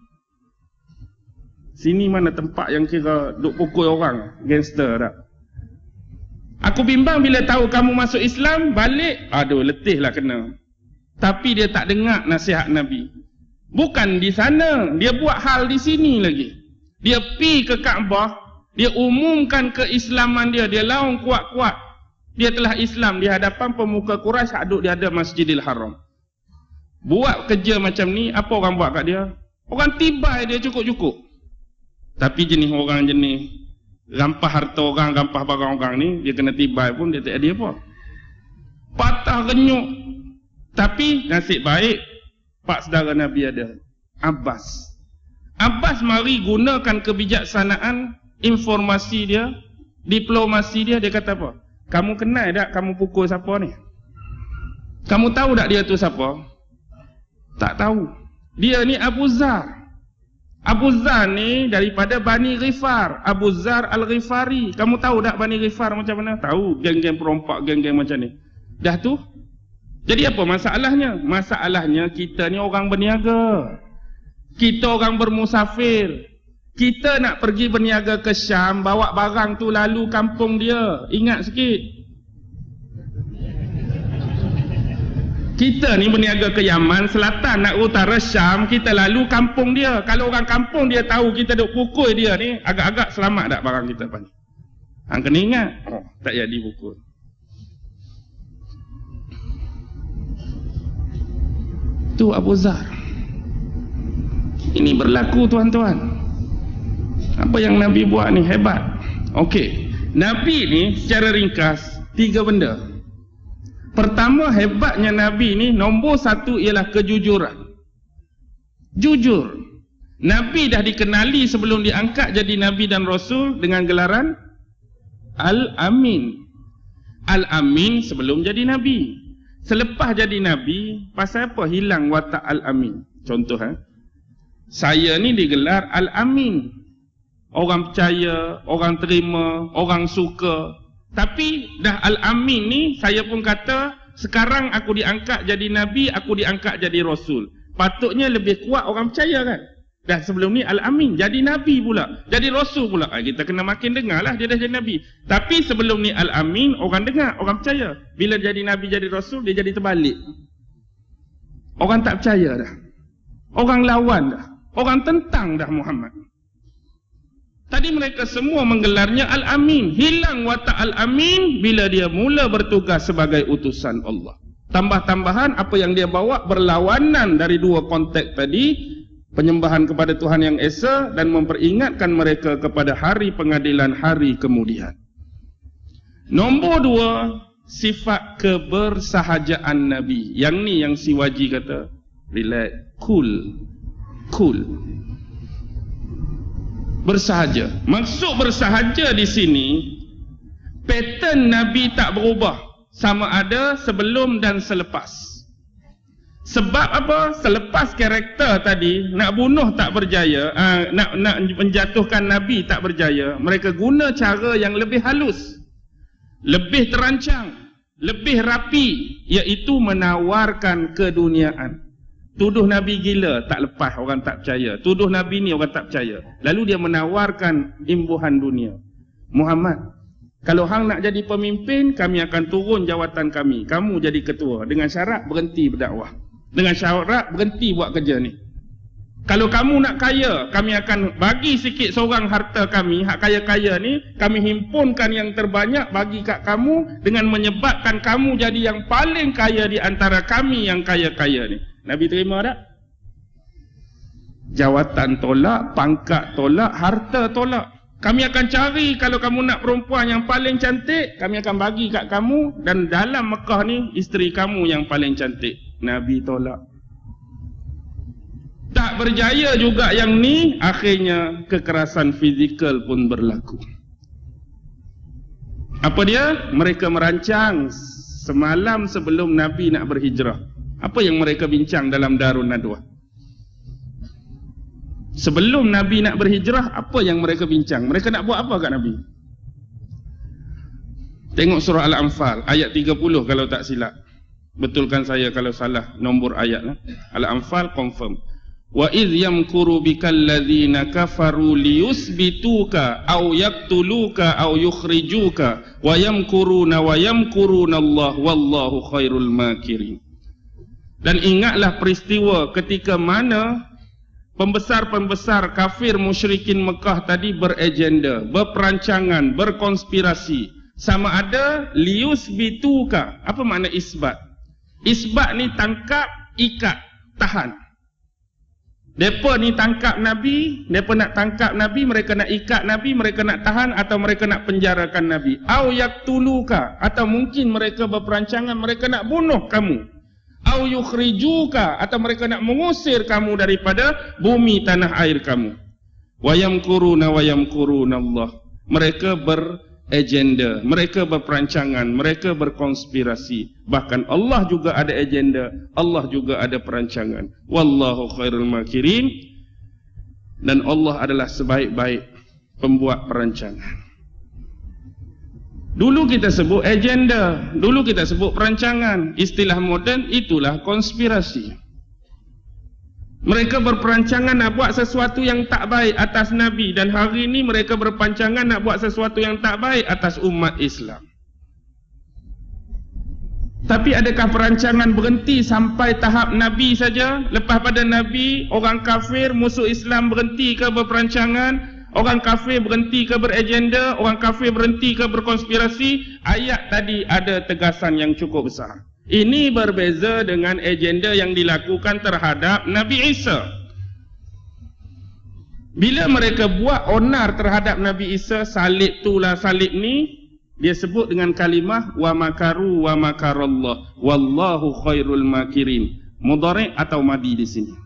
Sini mana tempat yang kira duk pukul orang, gangster tak? Aku bimbang bila tahu kamu masuk Islam, balik, aduh letih lah kena. Tapi dia tak dengar nasihat Nabi. Bukan di sana, dia buat hal di sini lagi. Dia pi ke Kaabah, dia umumkan keislaman dia, dia laung kuat-kuat. Dia telah Islam di hadapan pemuka Quraisy duduk di hadapan Masjidil Haram. Buat kerja macam ni, apa orang buat kat dia? Orang tibai dia cukup-cukup. Tapi jenis orang jenis rampah harta orang, rampah barang orang ni, dia kena tibai pun dia tak ada apa. Patah renyuk. Tapi nasib baik pak saudara Nabi ada, Abbas. Abbas mari gunakan kebijaksanaan informasi dia, diplomasi dia. Dia kata apa? Kamu kenal tak kamu pukul siapa ni? Kamu tahu tak dia tu siapa? Tak tahu. Dia ni Abu Zar. Abu Zar ni daripada Bani Ghifar, Abu Zar Al-Ghifari. Kamu tahu tak Bani Ghifar macam mana? Tahu, geng-geng perompak, geng-geng macam ni. Dah tu. Jadi apa masalahnya? Masalahnya kita ni orang berniaga. Kita orang bermusafir. Kita nak pergi berniaga ke Syam, bawa barang tu lalu kampung dia. Ingat sikit. Kita ni berniaga ke Yaman, selatan nak utara Syam, kita lalu kampung dia. Kalau orang kampung dia tahu kita duk pukul dia ni, agak-agak selamat tak barang kita ni? Hang kena ingat, tak jadi pukul. Tu Abu Zar. Ini berlaku tuan-tuan. Apa yang Nabi buat ni hebat. Okey. Nabi ni secara ringkas 3 benda. Pertama, hebatnya Nabi ni nombor 1 ialah kejujuran. Jujur. Nabi dah dikenali sebelum diangkat jadi Nabi dan Rasul dengan gelaran Al-Amin. Al-Amin sebelum jadi Nabi. Selepas jadi Nabi, pasal apa hilang watak Al-Amin? Contoh, saya ni digelar Al-Amin. Orang percaya, orang terima, orang suka. Tapi dah Al-Amin ni, saya pun kata, sekarang aku diangkat jadi Nabi, aku diangkat jadi Rasul. Patutnya lebih kuat orang percaya kan? Dah sebelum ni Al-Amin, jadi Nabi pula, jadi Rasul pula. Kita kena makin dengar lah dia dah jadi Nabi. Tapi sebelum ni Al-Amin, orang dengar, orang percaya. Bila jadi Nabi, jadi Rasul, dia jadi terbalik. Orang tak percaya dah. Orang lawan dah. Orang tentang dah Muhammad. Tadi mereka semua menggelarnya Al-Amin. Hilang watak Al-Amin bila dia mula bertugas sebagai utusan Allah. Tambah-tambahan apa yang dia bawa berlawanan dari 2 konteks tadi. Penyembahan kepada Tuhan yang Esa dan memperingatkan mereka kepada hari pengadilan hari kemudian. Nombor 2, sifat kebersahajaan Nabi. Yang ni yang si Waji kata, relax, cool. Bersahaja. Maksud bersahaja di sini, pattern Nabi tak berubah. Sama ada sebelum dan selepas. Sebab apa? Selepas karakter tadi nak bunuh tak berjaya, nak menjatuhkan Nabi tak berjaya, mereka guna cara yang lebih halus, lebih terancang, lebih rapi, iaitu menawarkan keduniaan. Tuduh Nabi gila, tak lepas, orang tak percaya. Tuduh Nabi ni, orang tak percaya. Lalu dia menawarkan imbuhan dunia. Muhammad, kalau hang nak jadi pemimpin, kami akan turun jawatan kami. Kamu jadi ketua dengan syarat berhenti berdakwah. Dengan syarat berhenti buat kerja ni. Kalau kamu nak kaya, kami akan bagi sikit seorang harta kami, hak kaya-kaya ni, kami himpunkan yang terbanyak bagi kat kamu dengan menyebabkan kamu jadi yang paling kaya di antara kami yang kaya-kaya ni. Nabi terima tak? Jawatan tolak, pangkat tolak, harta tolak. Kami akan cari, kalau kamu nak perempuan yang paling cantik, kami akan bagi kat kamu, dan dalam Mekah ni, isteri kamu yang paling cantik. Nabi tolak. Tak berjaya juga yang ni, akhirnya kekerasan fizikal pun berlaku. Apa dia? Mereka merancang semalam sebelum Nabi nak berhijrah. Apa yang mereka bincang dalam Darun Nadwah? Sebelum Nabi nak berhijrah, apa yang mereka bincang? Mereka nak buat apa kat Nabi? Tengok surah Al-Anfal ayat 30 kalau tak silap. Betulkan saya kalau salah nombor ayat. Al-Anfal confirm. Wa idh yamkuru bikal ladzina kafaru liyusbituka aw yaqtuluka aw yukhrijuka wa yamkuruna Allah wallahu khairul makirin. Dan ingatlah peristiwa ketika mana pembesar-pembesar kafir musyrikin Mekah tadi beragenda, berperancangan, berkonspirasi. Sama ada liyusbituka. Apa makna isbat? Isbat ni tangkap, ikat, tahan. Mereka ni tangkap Nabi, mereka nak tangkap Nabi, mereka nak ikat Nabi, mereka nak tahan atau mereka nak penjarakan Nabi. Au yaktuluka, atau mungkin mereka berperancangan, mereka nak bunuh kamu. Au yukhrijuka, atau mereka nak mengusir kamu daripada bumi tanah air kamu. Wa yamkuruna Allah. Mereka beragenda, mereka berperancangan, mereka berkonspirasi. Bahkan Allah juga ada agenda, Allah juga ada perancangan. Wallahu khairul makirin. Dan Allah adalah sebaik-baik pembuat perancangan. Dulu kita sebut agenda, dulu kita sebut perancangan. Istilah moden itulah konspirasi. Mereka berperancangan nak buat sesuatu yang tak baik atas Nabi, dan hari ini mereka berperancangan nak buat sesuatu yang tak baik atas umat Islam. Tapi adakah perancangan berhenti sampai tahap Nabi saja? Lepas pada Nabi, orang kafir, musuh Islam berhenti ke berperancangan? Orang kafir berhenti ke beragenda? Orang kafir berhenti ke berkonspirasi? Ayat tadi ada tegasan yang cukup besar. Ini berbeza dengan agenda yang dilakukan terhadap Nabi Isa. Bila mereka buat onar terhadap Nabi Isa, salib tu lah salib ni, dia sebut dengan kalimah wa makaru wa makarallah wallahu khairul makirin. Mudhari' atau madi di sini.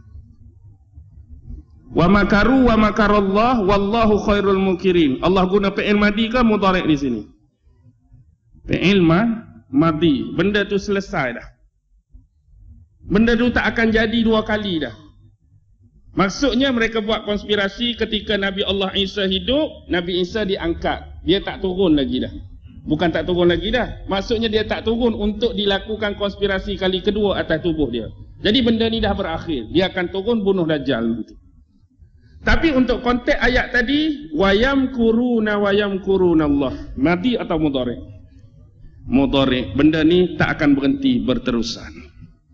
Wa makaru wa makarallah wallahu khairul makirin. Allah guna fi'il madi ke mudhari' di sini? Fi'il madi. Benda tu selesai dah. Benda tu tak akan jadi dua kali dah. Maksudnya mereka buat konspirasi ketika Nabi Allah Isa hidup, Nabi Isa diangkat. Dia tak turun lagi dah. Bukan tak turun lagi dah. Maksudnya dia tak turun untuk dilakukan konspirasi kali kedua atas tubuh dia. Jadi benda ni dah berakhir. Dia akan turun bunuh Dajjal. Tapi untuk konteks ayat tadi, wayam kuruna Allah. Madi atau mudhari'? Mudhari'. Benda ni tak akan berhenti berterusan.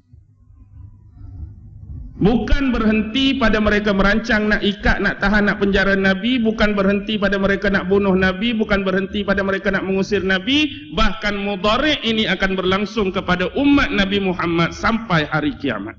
Bukan berhenti pada mereka merancang nak ikat, nak tahan, nak penjara Nabi. Bukan berhenti pada mereka nak bunuh Nabi. Bukan berhenti pada mereka nak mengusir Nabi. Bahkan mudhari' ini akan berlangsung kepada umat Nabi Muhammad sampai hari kiamat.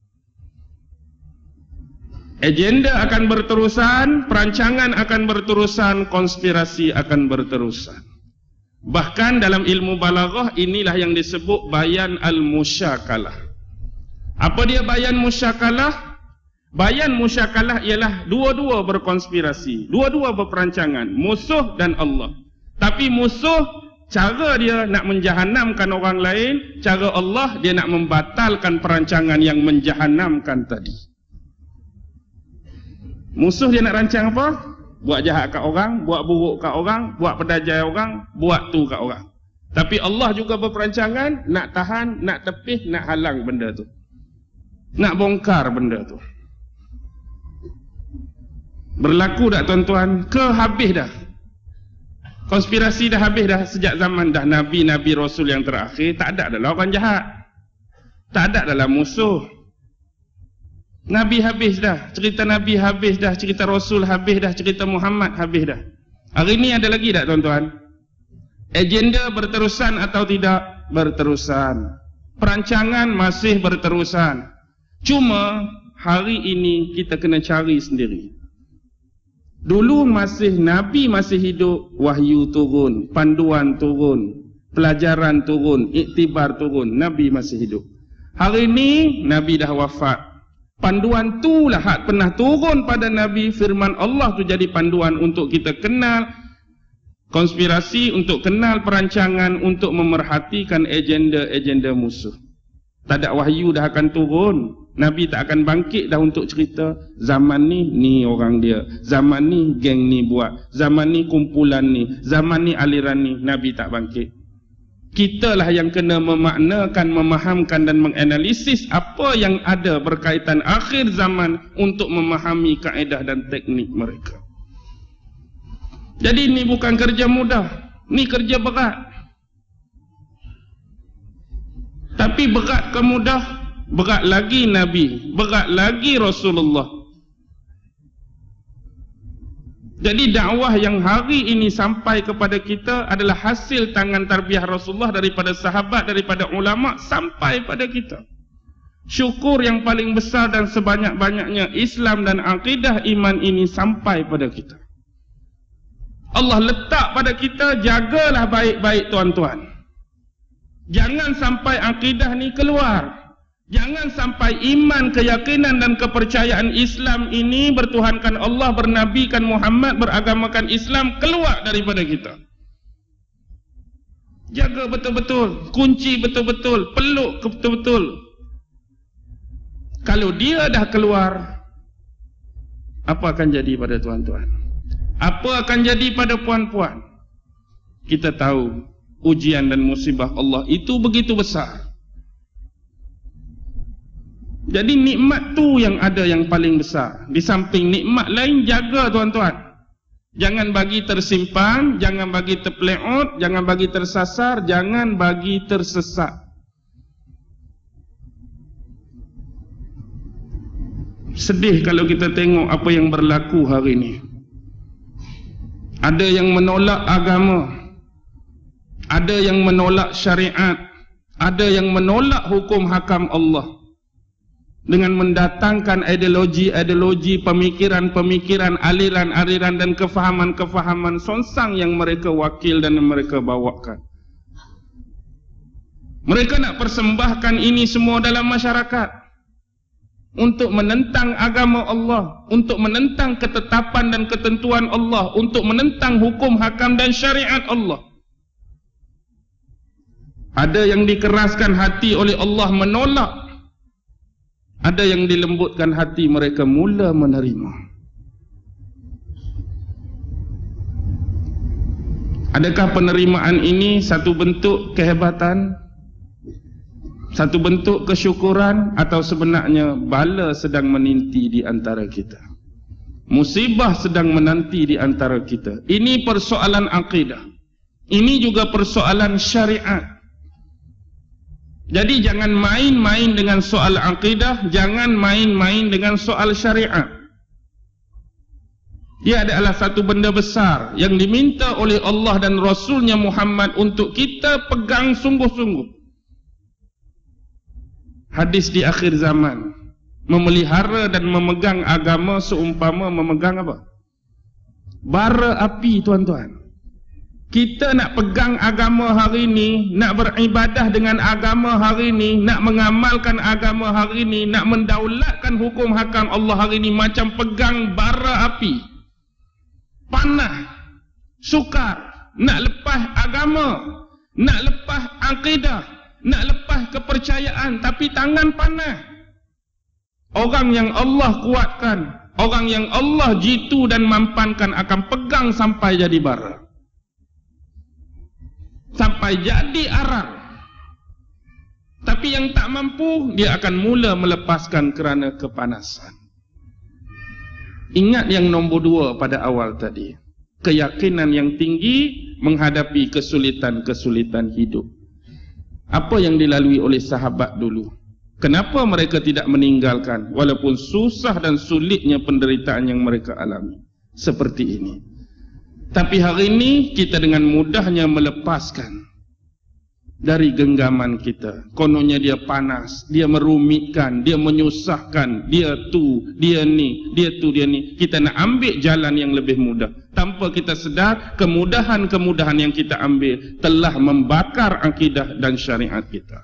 Agenda akan berterusan, perancangan akan berterusan, konspirasi akan berterusan. Bahkan dalam ilmu balaghah inilah yang disebut bayan al-musyakalah. Apa dia bayan musyakalah? Bayan musyakalah ialah dua-dua berkonspirasi, dua-dua berperancangan, musuh dan Allah. Tapi musuh, cara dia nak menjahanamkan orang lain, cara Allah dia nak membatalkan perancangan yang menjahanamkan tadi. Musuh dia nak rancang apa? Buat jahat kat orang, buat buruk kat orang, buat pedajai orang, buat tu kat orang. Tapi Allah juga berperancangan nak tahan, nak tepih, nak halang benda tu. Nak bongkar benda tu. Berlaku tak tuan-tuan? Ke habis dah? Konspirasi dah habis dah sejak zaman dah Nabi-Nabi Rasul yang terakhir. Tak ada adalah orang jahat. Tak ada adalah musuh. Nabi habis dah. Cerita Nabi habis dah. Cerita Rasul habis dah. Cerita Muhammad habis dah. Hari ni ada lagi tak tuan-tuan? Agenda berterusan atau tidak? Berterusan. Perancangan masih berterusan. Cuma hari ini kita kena cari sendiri. Dulu masih Nabi masih hidup, wahyu turun, panduan turun, pelajaran turun, iktibar turun, Nabi masih hidup. Hari ini Nabi dah wafat. Panduan tu lah hak pernah turun pada Nabi, firman Allah tu jadi panduan untuk kita kenal konspirasi, untuk kenal perancangan, untuk memerhatikan agenda-agenda musuh. Tak ada wahyu dah akan turun. Nabi tak akan bangkit dah untuk cerita zaman ni orang dia, zaman ni geng ni buat, zaman ni kumpulan ni, zaman ni aliran ni. Nabi tak bangkit. Kitalah yang kena memaknakan, memahamkan dan menganalisis apa yang ada berkaitan akhir zaman untuk memahami kaedah dan teknik mereka. Jadi ini bukan kerja mudah, ni kerja berat. Tapi berat ke mudah? Berat lagi Nabi, berat lagi Rasulullah. Jadi dakwah yang hari ini sampai kepada kita adalah hasil tangan tarbiyah Rasulullah, daripada sahabat, daripada ulama sampai pada kita. Syukur yang paling besar dan sebanyak-banyaknya Islam dan akidah iman ini sampai pada kita. Allah letak pada kita, jagalah baik-baik tuan-tuan. Jangan sampai akidah ni keluar. Jangan sampai iman, keyakinan dan kepercayaan Islam ini, bertuhankan Allah, bernabikan Muhammad, beragamakan Islam, keluar daripada kita. Jaga betul-betul, kunci betul-betul, peluk betul-betul. Kalau dia dah keluar, apa akan jadi pada tuan-tuan? Apa akan jadi pada puan-puan? Kita tahu ujian dan musibah Allah itu begitu besar. Jadi nikmat tu yang ada yang paling besar. Di samping nikmat lain, jaga tuan-tuan. Jangan bagi tersimpan, jangan bagi terpeleot, jangan bagi tersasar, jangan bagi tersesat. Sedih kalau kita tengok apa yang berlaku hari ini. Ada yang menolak agama, ada yang menolak syariat, ada yang menolak hukum hakam Allah. dengan mendatangkan ideologi-ideologi, pemikiran-pemikiran, aliran-aliran dan kefahaman-kefahaman sonsang yang mereka wakil dan mereka bawakan. Mereka nak persembahkan ini semua dalam masyarakat untuk menentang agama Allah, untuk menentang ketetapan dan ketentuan Allah, untuk menentang hukum hakam dan syariat Allah. Ada yang dikeraskan hati oleh Allah menolak, ada yang dilembutkan hati mereka mula menerima. Adakah penerimaan ini satu bentuk kehebatan, satu bentuk kesyukuran, atau sebenarnya bala sedang menanti di antara kita, musibah sedang menanti di antara kita? Ini persoalan akidah, ini juga persoalan syariat. Jadi jangan main-main dengan soal akidah, jangan main-main dengan soal syariat. Ia adalah satu benda besar yang diminta oleh Allah dan Rasulnya Muhammad untuk kita pegang sungguh-sungguh. Hadis di akhir zaman, memelihara dan memegang agama seumpama memegang apa? Bara api, tuan-tuan. Kita nak pegang agama hari ini, nak beribadah dengan agama hari ini, nak mengamalkan agama hari ini, nak mendaulatkan hukum hakam Allah hari ini macam pegang bara api. Panah, sukar, nak lepas agama, nak lepas akidah, nak lepas kepercayaan, tapi tangan panas. Orang yang Allah kuatkan, orang yang Allah jitu dan mampankan akan pegang sampai jadi bara, sampai jadi arang. Tapi yang tak mampu, dia akan mula melepaskan kerana kepanasan. Ingat yang nombor 2 pada awal tadi, keyakinan yang tinggi menghadapi kesulitan-kesulitan hidup. Apa yang dilalui oleh sahabat dulu? Kenapa mereka tidak meninggalkan walaupun susah dan sulitnya penderitaan yang mereka alami? Seperti ini. Tapi hari ini kita dengan mudahnya melepaskan dari genggaman kita. Kononnya dia panas, dia merumitkan, dia menyusahkan, dia tu, dia ni, dia tu, dia ni. Kita nak ambil jalan yang lebih mudah. Tanpa kita sedar, kemudahan-kemudahan yang kita ambil telah membakar akidah dan syariat kita.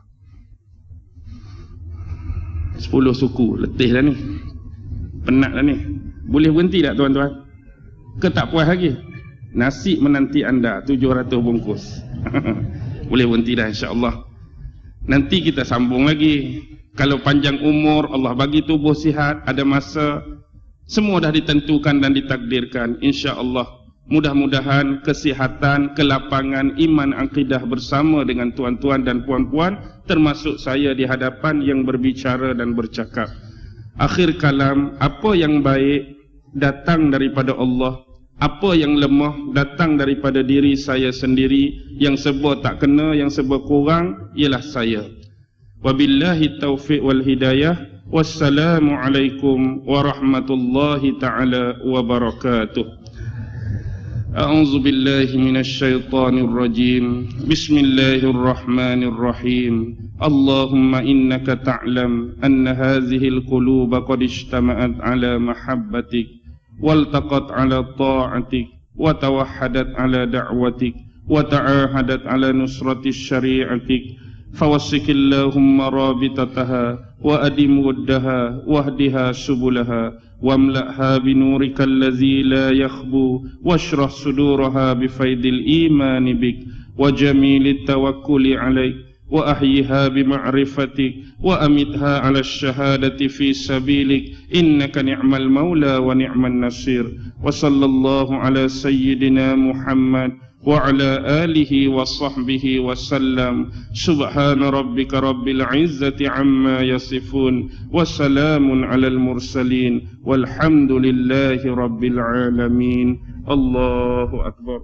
10 suku, letih dah ni. Penat dah ni. Boleh berhenti tak tuan-tuan? Ke tak puas lagi? Nasi menanti anda 700 bungkus. Boleh berhenti dah, insya-Allah. Nanti kita sambung lagi. Kalau panjang umur, Allah bagi tubuh sihat, ada masa, semua dah ditentukan dan ditakdirkan, insya-Allah. Mudah-mudahan kesihatan, kelapangan, iman, akidah bersama dengan tuan-tuan dan puan-puan, termasuk saya di hadapan yang berbicara dan bercakap. Akhir kalam, apa yang baik datang daripada Allah, apa yang lemah datang daripada diri saya sendiri. Yang serba tak kena, yang serba kurang ialah saya. Wabillahi taufiq wal hidayah. Wassalamualaikum warahmatullahi ta'ala wabarakatuh. A'udzu billahi minasy syaithanir rajim. Bismillahirrahmanirrahim. Allahumma innaka ta'lam anna hadhil quluba qad ijtama'at ala mahabbatik والتقت على طاعتك وتوحدت على دعوتك وتعاهدت على نصرة شريعتك فوسك اللهم رابطتها وأدم ودها واهدها سبلها واملأها بنورك الذي لا يخبو واشرح صدورها بفيض الإيمان بك وجميل التوكل عليك وأحيها بمعرفتك وأمتها على الشهادة في سبيلك إنك نعم المولى ونعم النصير وصلى الله على سيدنا محمد وعلى آله وصحبه وسلم سبحان ربك رب العزة عما يصفون وسلام على المرسلين والحمد لله رب العالمين الله أكبر.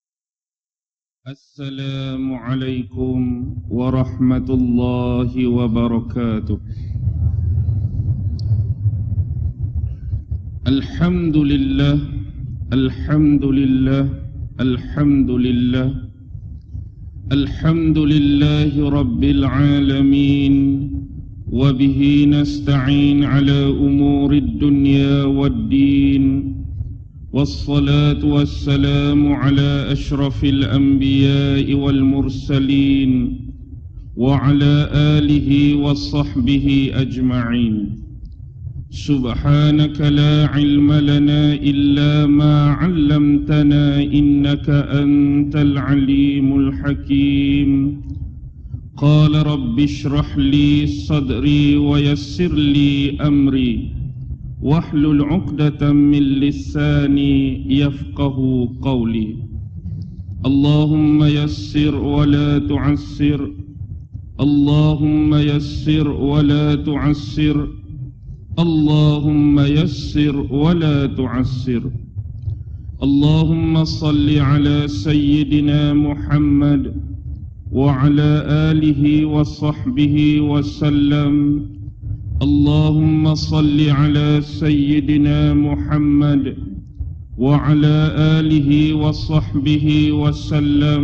Assalamualaikum warahmatullahi wabarakatuh. Alhamdulillah, alhamdulillah, alhamdulillah, alhamdulillahi rabbil alamin. وبه نستعين على أمور الدنيا والدين والصلاة والسلام على أشرف الأنبياء والمرسلين وعلى آله وصحبه أجمعين. سبحانك لا علم لنا إلا ما علمتنا إنك أنت العليم الحكيم. قال رب اشرح لي صدري ويسر لي أمري واحلل عقدة من لساني يفقه قولي. اللهم يسر ولا تعسر، اللهم يسر ولا تعسر، اللهم يسر ولا تعسر. اللهم صل على سيدنا محمد وعلى آله وصحبه وسلم. اللهم صل على سيدنا محمد وعلى آله وصحبه وسلم.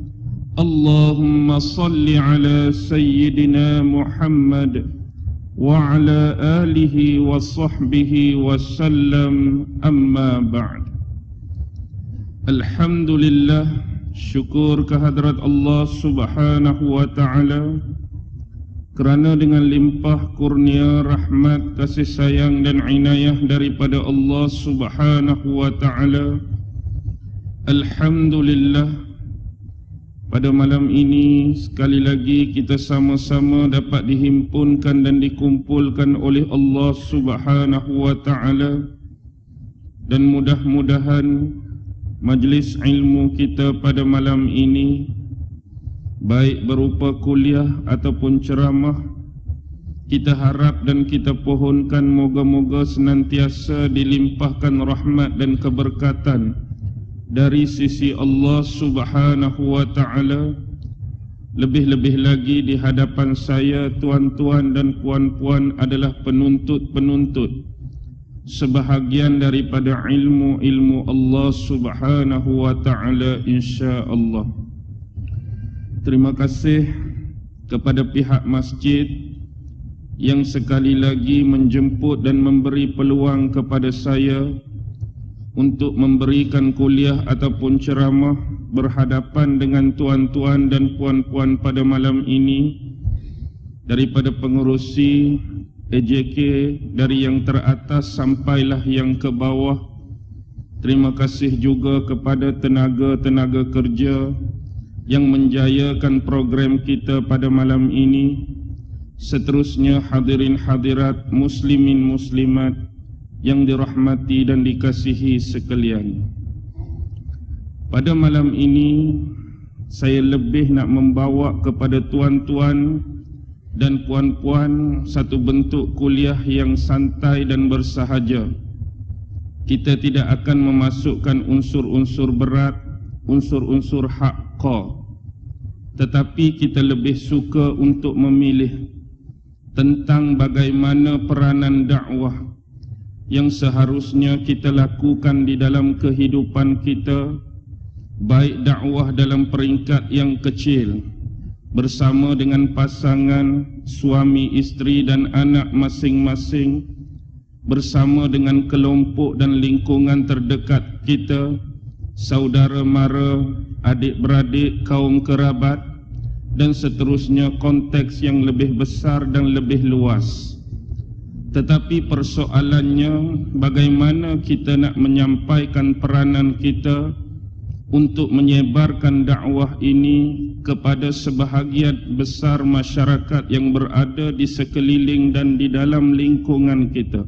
اللهم صل على سيدنا محمد وعلى آله وصحبه وسلم. أما بعد. Alhamdulillah, syukur kehadrat Allah Subhanahu wa ta'ala kerana dengan limpah kurnia, rahmat, kasih sayang dan inayah daripada Allah Subhanahu wa ta'ala, alhamdulillah, pada malam ini sekali lagi kita sama-sama dapat dihimpunkan dan dikumpulkan oleh Allah Subhanahu wa ta'ala, dan mudah-mudahan majlis ilmu kita pada malam ini, baik berupa kuliah ataupun ceramah, kita harap dan kita pohonkan moga-moga senantiasa dilimpahkan rahmat dan keberkatan dari sisi Allah Subhanahu wa ta'ala. Lebih-lebih lagi di hadapan saya, tuan-tuan dan puan-puan adalah penuntut-penuntut sebahagian daripada ilmu-ilmu Allah Subhanahu wa ta'ala, insya-Allah. Terima kasih kepada pihak masjid yang sekali lagi menjemput dan memberi peluang kepada saya untuk memberikan kuliah ataupun ceramah berhadapan dengan tuan-tuan dan puan-puan pada malam ini, daripada pengerusi AJK dari yang teratas sampailah yang ke bawah. Terima kasih juga kepada tenaga-tenaga kerja yang menjayakan program kita pada malam ini. Seterusnya hadirin hadirat, muslimin muslimat yang dirahmati dan dikasihi sekalian. Pada malam ini saya lebih nak membawa kepada tuan-tuan dan puan-puan satu bentuk kuliah yang santai dan bersahaja. Kita tidak akan memasukkan unsur-unsur berat, unsur-unsur haqqa, tetapi kita lebih suka untuk memilih tentang bagaimana peranan dakwah yang seharusnya kita lakukan di dalam kehidupan kita, baik dakwah dalam peringkat yang kecil bersama dengan pasangan, suami, isteri dan anak masing-masing, bersama dengan kelompok dan lingkungan terdekat kita, saudara mara, adik-beradik, kaum kerabat, dan seterusnya, konteks yang lebih besar dan lebih luas. Tetapi persoalannya, bagaimana kita nak menyampaikan peranan kita untuk menyebarkan dakwah ini kepada sebahagian besar masyarakat yang berada di sekeliling dan di dalam lingkungan kita.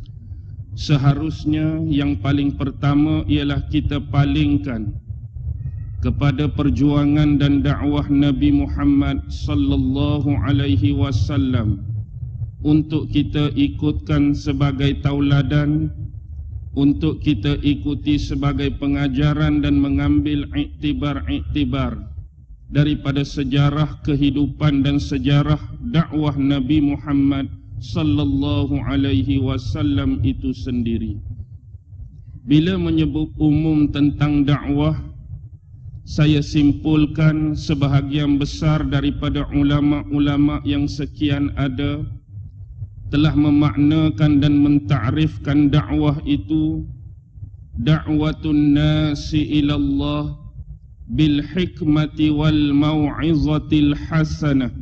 Seharusnya yang paling pertama ialah kita palingkan kepada perjuangan dan dakwah Nabi Muhammad sallallahu alaihi wasallam untuk kita ikutkan sebagai tauladan, untuk kita ikuti sebagai pengajaran dan mengambil iktibar-iktibar daripada sejarah kehidupan dan sejarah dakwah Nabi Muhammad sallallahu alaihi wasallam itu sendiri. Bila menyebut umum tentang dakwah, saya simpulkan sebahagian besar daripada ulama-ulama yang sekian ada telah memaknakan dan mentarifkan dakwah itu da'watun nasi ilallah bil hikmati wal mau'izatil hasanah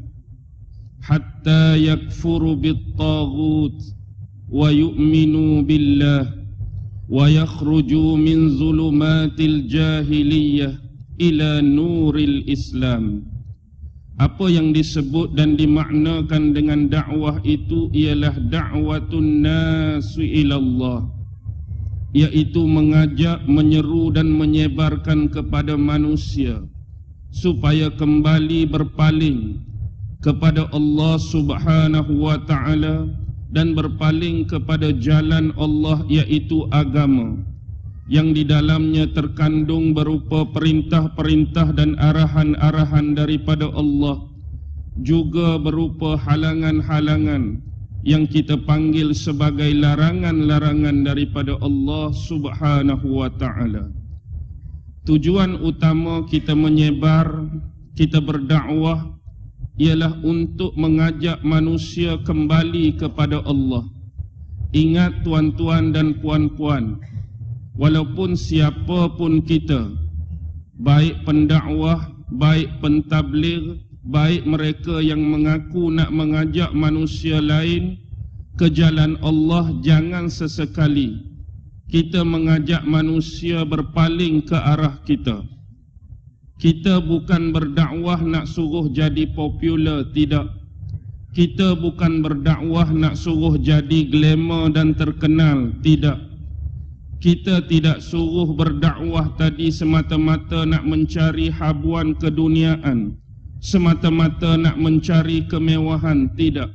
hatta yakfuru bit taghut wa yu'minu billah wa yakhruju min zulumatil jahiliyah ila nuril Islam. Apa yang disebut dan dimaknakan dengan dakwah itu ialah da'watun nasi ilallah, yaitu mengajak, menyeru dan menyebarkan kepada manusia supaya kembali berpaling kepada Allah Subhanahu wa ta'ala dan berpaling kepada jalan Allah, yaitu agama yang di dalamnya terkandung berupa perintah-perintah dan arahan-arahan daripada Allah, juga berupa halangan-halangan yang kita panggil sebagai larangan-larangan daripada Allah Subhanahu wa ta'ala. Tujuan utama kita menyebar, kita berdakwah, ialah untuk mengajak manusia kembali kepada Allah. Ingat tuan-tuan dan puan-puan, walaupun siapapun kita, baik pendakwah, baik pentabligh, baik mereka yang mengaku nak mengajak manusia lain ke jalan Allah, jangan sesekali kita mengajak manusia berpaling ke arah kita. Kita bukan berdakwah nak suruh jadi popular, tidak. Kita bukan berdakwah nak suruh jadi glamour dan terkenal, tidak. Kita tidak suruh berdakwah tadi semata-mata nak mencari habuan keduniaan, semata-mata nak mencari kemewahan, tidak.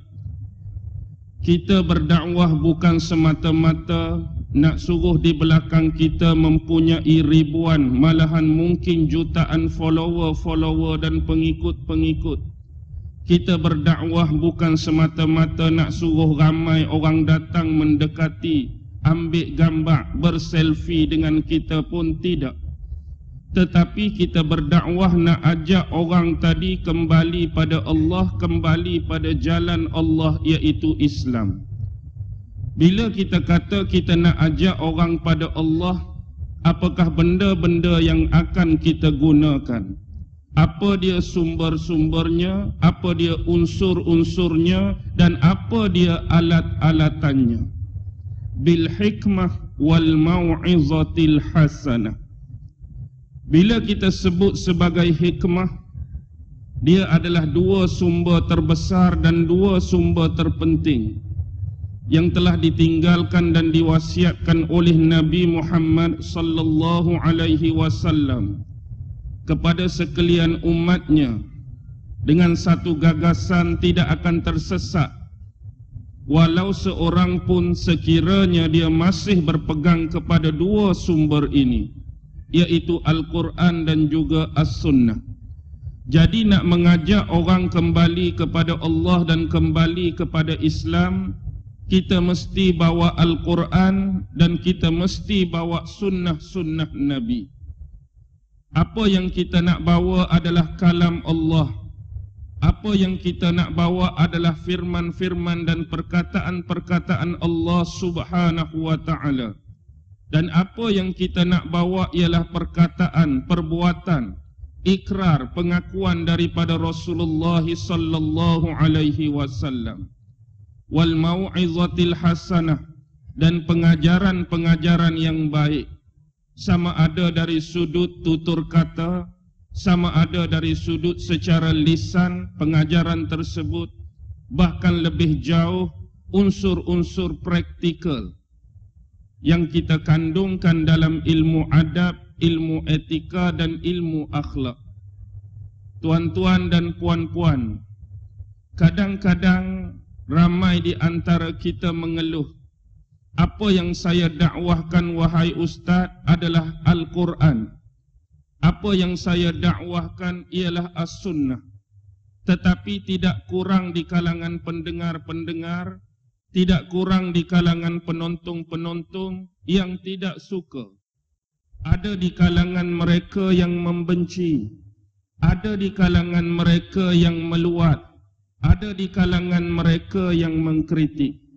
Kita berdakwah bukan semata-mata nak suruh di belakang kita mempunyai ribuan, malahan mungkin jutaan follower dan pengikut-pengikut. Kita berdakwah bukan semata-mata nak suruh ramai orang datang mendekati, ambil gambar, berselfie dengan kita pun, tidak. Tetapi kita berdakwah nak ajak orang tadi kembali pada Allah, kembali pada jalan Allah, iaitu Islam. Bila kita kata kita nak ajak orang pada Allah, apakah benda-benda yang akan kita gunakan? Apa dia sumber-sumbernya, apa dia unsur-unsurnya, dan apa dia alat-alatannya? Bil hikmah wal mau'izatil hasanah. Bila kita sebut sebagai hikmah, dia adalah dua sumber terbesar dan dua sumber terpenting yang telah ditinggalkan dan diwasiatkan oleh Nabi Muhammad sallallahu alaihi wasallam kepada sekalian umatnya dengan satu gagasan tidak akan tersesat walau seorang pun sekiranya dia masih berpegang kepada dua sumber ini, yaitu Al-Quran dan juga As-Sunnah. Jadi nak mengajak orang kembali kepada Allah dan kembali kepada Islam, kita mesti bawa Al-Quran dan kita mesti bawa sunnah-sunnah Nabi. Apa yang kita nak bawa adalah kalam Allah. Apa yang kita nak bawa adalah firman-firman dan perkataan-perkataan Allah Subhanahu wa ta'ala. Dan apa yang kita nak bawa ialah perkataan, perbuatan, ikrar, pengakuan daripada Rasulullah sallallahu alaihi wasallam. Wal mau'izatil hasanah, dan pengajaran-pengajaran yang baik, sama ada dari sudut tutur kata, sama ada dari sudut secara lisan pengajaran tersebut, bahkan lebih jauh unsur-unsur praktikal yang kita kandungkan dalam ilmu adab, ilmu etika dan ilmu akhlak. Tuan-tuan dan puan-puan, kadang-kadang ramai di antara kita mengeluh, apa yang saya dakwahkan wahai ustaz adalah Al-Quran. Apa yang saya dakwahkan ialah As-Sunnah. Tetapi tidak kurang di kalangan pendengar-pendengar, tidak kurang di kalangan penonton-penonton yang tidak suka. Ada di kalangan mereka yang membenci, ada di kalangan mereka yang meluat, ada di kalangan mereka yang mengkritik.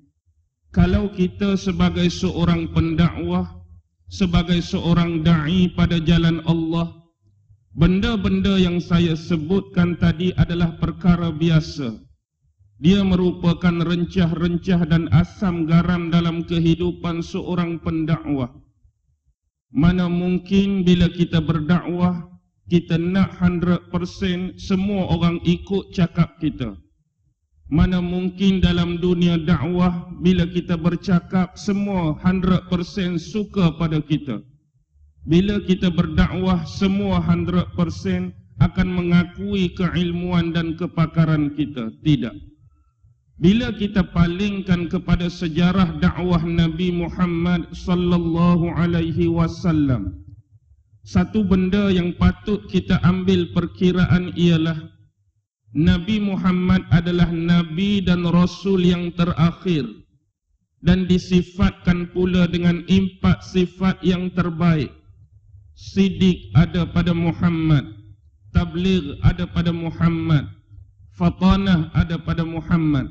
Kalau kita sebagai seorang pendakwah, sebagai seorang da'i pada jalan Allah, benda-benda yang saya sebutkan tadi adalah perkara biasa. Dia merupakan rencah-rencah dan asam garam dalam kehidupan seorang pendakwah. Mana mungkin bila kita berdakwah, kita nak 100% semua orang ikut cakap kita. Mana mungkin dalam dunia dakwah, bila kita bercakap, semua 100% suka pada kita. Bila kita berdakwah, semua 100% akan mengakui keilmuan dan kepakaran kita. Tidak. Bila kita palingkan kepada sejarah dakwah Nabi Muhammad sallallahu alaihi wasallam, satu benda yang patut kita ambil perkiraan ialah Nabi Muhammad adalah Nabi dan Rasul yang terakhir dan disifatkan pula dengan 4 sifat yang terbaik. Siddiq ada pada Muhammad, tabligh ada pada Muhammad, fatanah ada pada Muhammad,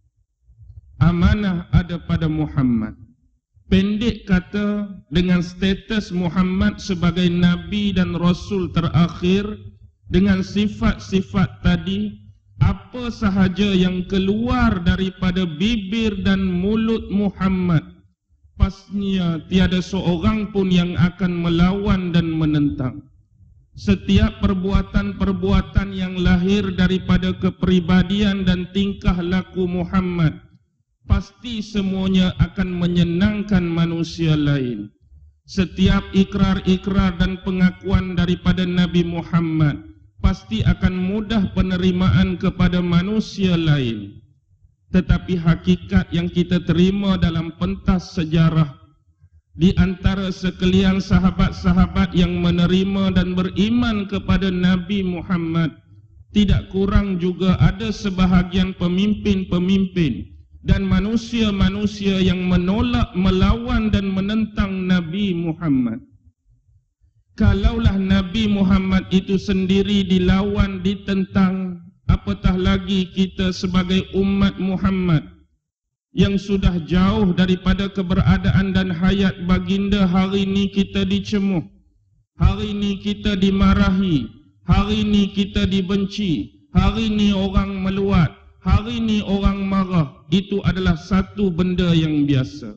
amanah ada pada Muhammad. Pendek kata, dengan status Muhammad sebagai Nabi dan Rasul terakhir, dengan sifat-sifat tadi, apa sahaja yang keluar daripada bibir dan mulut Muhammad, pastinya tiada seorang pun yang akan melawan dan menentang. Setiap perbuatan-perbuatan yang lahir daripada kepribadian dan tingkah laku Muhammad, pasti semuanya akan menyenangkan manusia lain. Setiap ikrar-ikrar dan pengakuan daripada Nabi Muhammad pasti akan mudah penerimaan kepada manusia lain. Tetapi hakikat yang kita terima dalam pentas sejarah, di antara sekalian sahabat-sahabat yang menerima dan beriman kepada Nabi Muhammad, tidak kurang juga ada sebahagian pemimpin-pemimpin dan manusia-manusia yang menolak, melawan dan menentang Nabi Muhammad. Kalaulah Nabi Muhammad itu sendiri dilawan, ditentang, apatah lagi kita sebagai umat Muhammad yang sudah jauh daripada keberadaan dan hayat baginda. Hari ini kita dicemuh, hari ini kita dimarahi, hari ini kita dibenci, hari ini orang meluat, hari ini orang marah. Itu adalah satu benda yang biasa.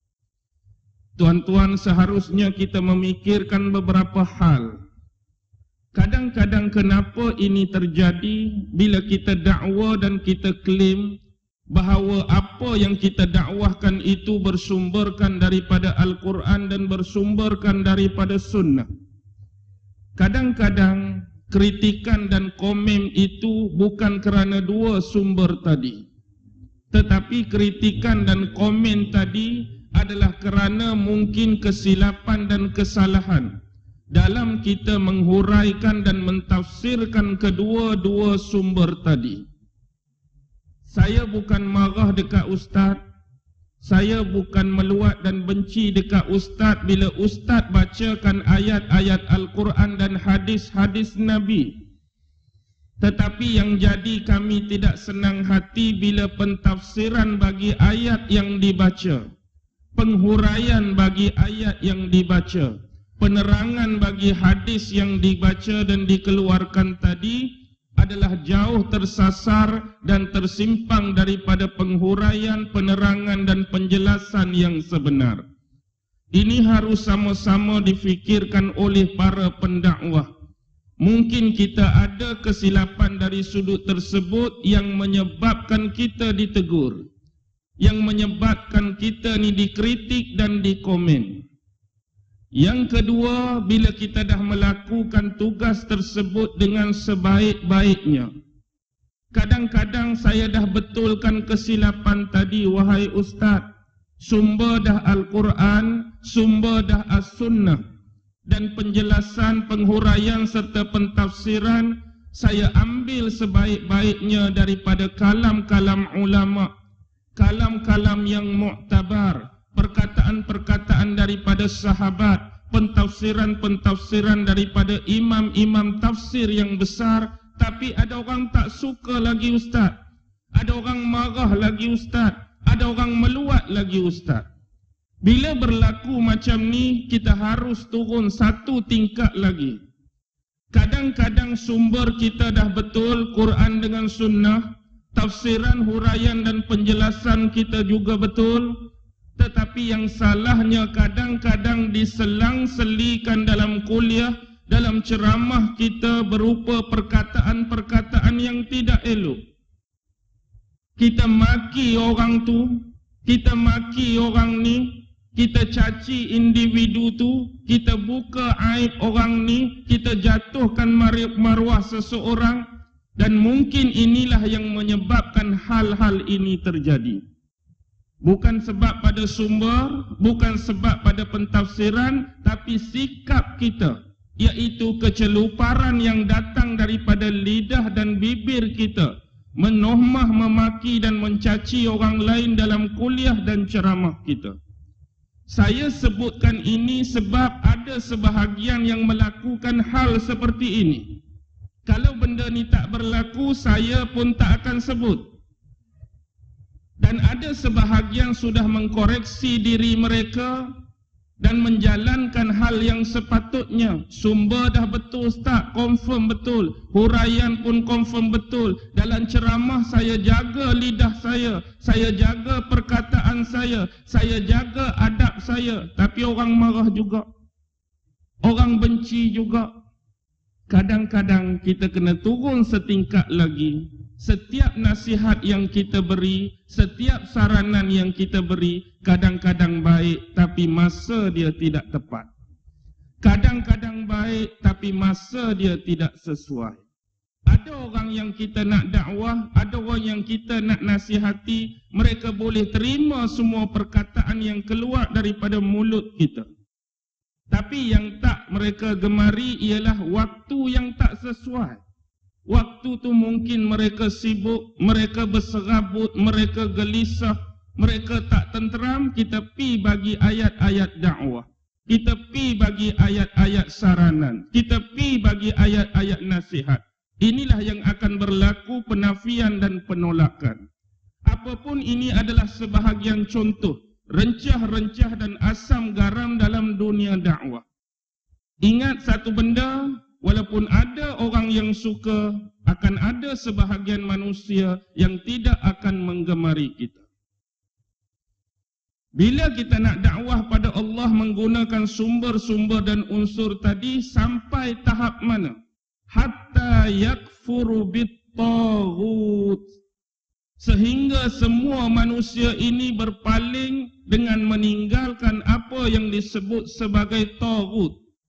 Tuan-tuan, seharusnya kita memikirkan beberapa hal. Kadang-kadang kenapa ini terjadi bila kita dakwa dan kita klaim bahawa apa yang kita dakwahkan itu bersumberkan daripada Al-Quran dan bersumberkan daripada Sunnah. Kadang-kadang kritikan dan komen itu bukan kerana dua sumber tadi, tetapi kritikan dan komen tadi adalah kerana mungkin kesilapan dan kesalahan dalam kita menghuraikan dan mentafsirkan kedua-dua sumber tadi. Saya bukan marah dekat ustaz, saya bukan meluat dan benci dekat ustaz bila ustaz bacakan ayat-ayat Al-Quran dan hadis-hadis Nabi. Tetapi yang jadi kami tidak senang hati bila pentafsiran bagi ayat yang dibaca, penghuraian bagi ayat yang dibaca, penerangan bagi hadis yang dibaca dan dikeluarkan tadi adalah jauh tersasar dan tersimpang daripada penghuraian, penerangan dan penjelasan yang sebenar. Ini harus sama-sama difikirkan oleh para pendakwah. Mungkin kita ada kesilapan dari sudut tersebut yang menyebabkan kita ditegur, yang menyebabkan kita ni dikritik dan dikomen. Yang kedua, bila kita dah melakukan tugas tersebut dengan sebaik-baiknya, kadang-kadang saya dah betulkan kesilapan tadi, wahai ustaz, sumber dah Al-Quran, sumber dah As-Sunnah, dan penjelasan, penghuraian serta pentafsiran saya ambil sebaik-baiknya daripada kalam-kalam ulama, kalam-kalam yang mu'tabar, perkataan-perkataan daripada sahabat, pentafsiran-pentafsiran daripada imam-imam tafsir yang besar. Tapi ada orang tak suka lagi ustaz, ada orang marah lagi ustaz, Ada orang meluat lagi ustaz. Bila berlaku macam ni, kita harus turun satu tingkat lagi. Kadang-kadang sumber kita dah betul, Quran dengan sunnah, tafsiran, huraian dan penjelasan kita juga betul. Tetapi yang salahnya kadang-kadang diselang-selikan dalam kuliah, dalam ceramah kita berupa perkataan-perkataan yang tidak elok. Kita maki orang tu, kita maki orang ni, kita caci individu tu, kita buka aib orang ni, kita jatuhkan maruah seseorang, dan mungkin inilah yang menyebabkan hal-hal ini terjadi. Bukan sebab pada sumber, bukan sebab pada pentafsiran, tapi sikap kita, iaitu keceluparan yang datang daripada lidah dan bibir kita, menohmah, memaki dan mencaci orang lain dalam kuliah dan ceramah kita. Saya sebutkan ini sebab ada sebahagian yang melakukan hal seperti ini. Kalau benda ni tak berlaku, saya pun tak akan sebut. Dan ada sebahagian sudah mengkoreksi diri mereka dan menjalankan hal yang sepatutnya. Sumber dah betul ustaz, confirm betul. Huraian pun confirm betul. Dalam ceramah saya jaga lidah saya jaga perkataan saya jaga adab saya. Tapi orang marah juga, orang benci juga. Kadang-kadang kita kena turun setingkat lagi. Setiap nasihat yang kita beri, setiap saranan yang kita beri, kadang-kadang baik tapi masa dia tidak tepat. Kadang-kadang baik tapi masa dia tidak sesuai. Ada orang yang kita nak dakwah, ada orang yang kita nak nasihati, mereka boleh terima semua perkataan yang keluar daripada mulut kita. Tapi yang tak mereka gemari ialah waktu yang tak sesuai. Waktu tu mungkin mereka sibuk, mereka berserabut, mereka gelisah, mereka tak tenteram. Kita pi bagi ayat-ayat dakwah, kita pi bagi ayat-ayat saranan, kita pi bagi ayat-ayat nasihat. Inilah yang akan berlaku penafian dan penolakan. Apapun ini adalah sebahagian contoh, rencah-rencah dan asam garam dalam dunia dakwah. Ingat satu benda, walaupun ada orang yang suka, akan ada sebahagian manusia yang tidak akan menggemari kita. Bila kita nak dakwah pada Allah menggunakan sumber-sumber dan unsur tadi, sampai tahap mana? Hatta yakfuru bit-taghut. Sehingga semua manusia ini berpaling dengan meninggalkan apa yang disebut sebagai taghut.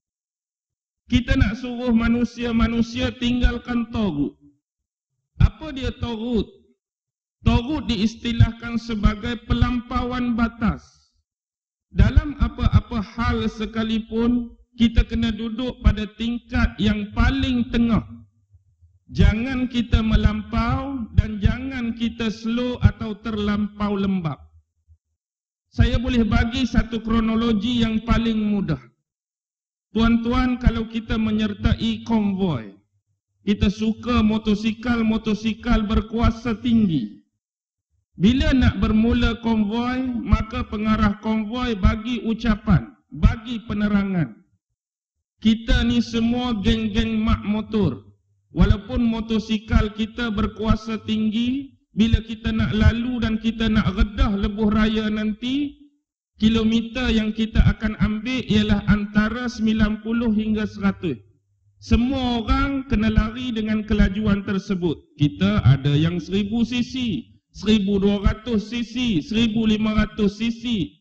Kita nak suruh manusia-manusia tinggalkan taghut. Apa dia taghut? Taghut diistilahkan sebagai pelampauan batas. Dalam apa-apa hal sekalipun, kita kena duduk pada tingkat yang paling tengah. Jangan kita melampau dan jangan kita slow atau terlampau lembab. Saya boleh bagi satu kronologi yang paling mudah. Tuan-tuan, kalau kita menyertai konvoi, kita suka motosikal berkuasa tinggi. Bila nak bermula konvoi, maka pengarah konvoi bagi ucapan, bagi penerangan. Kita ni semua geng-geng mak motor. Walaupun motosikal kita berkuasa tinggi, bila kita nak lalu dan kita nak redah lebuh raya nanti, kilometer yang kita akan ambil ialah antara 90 hingga 100. Semua orang kena lari dengan kelajuan tersebut. Kita ada yang 1000 cc, 1200 cc, 1500 cc.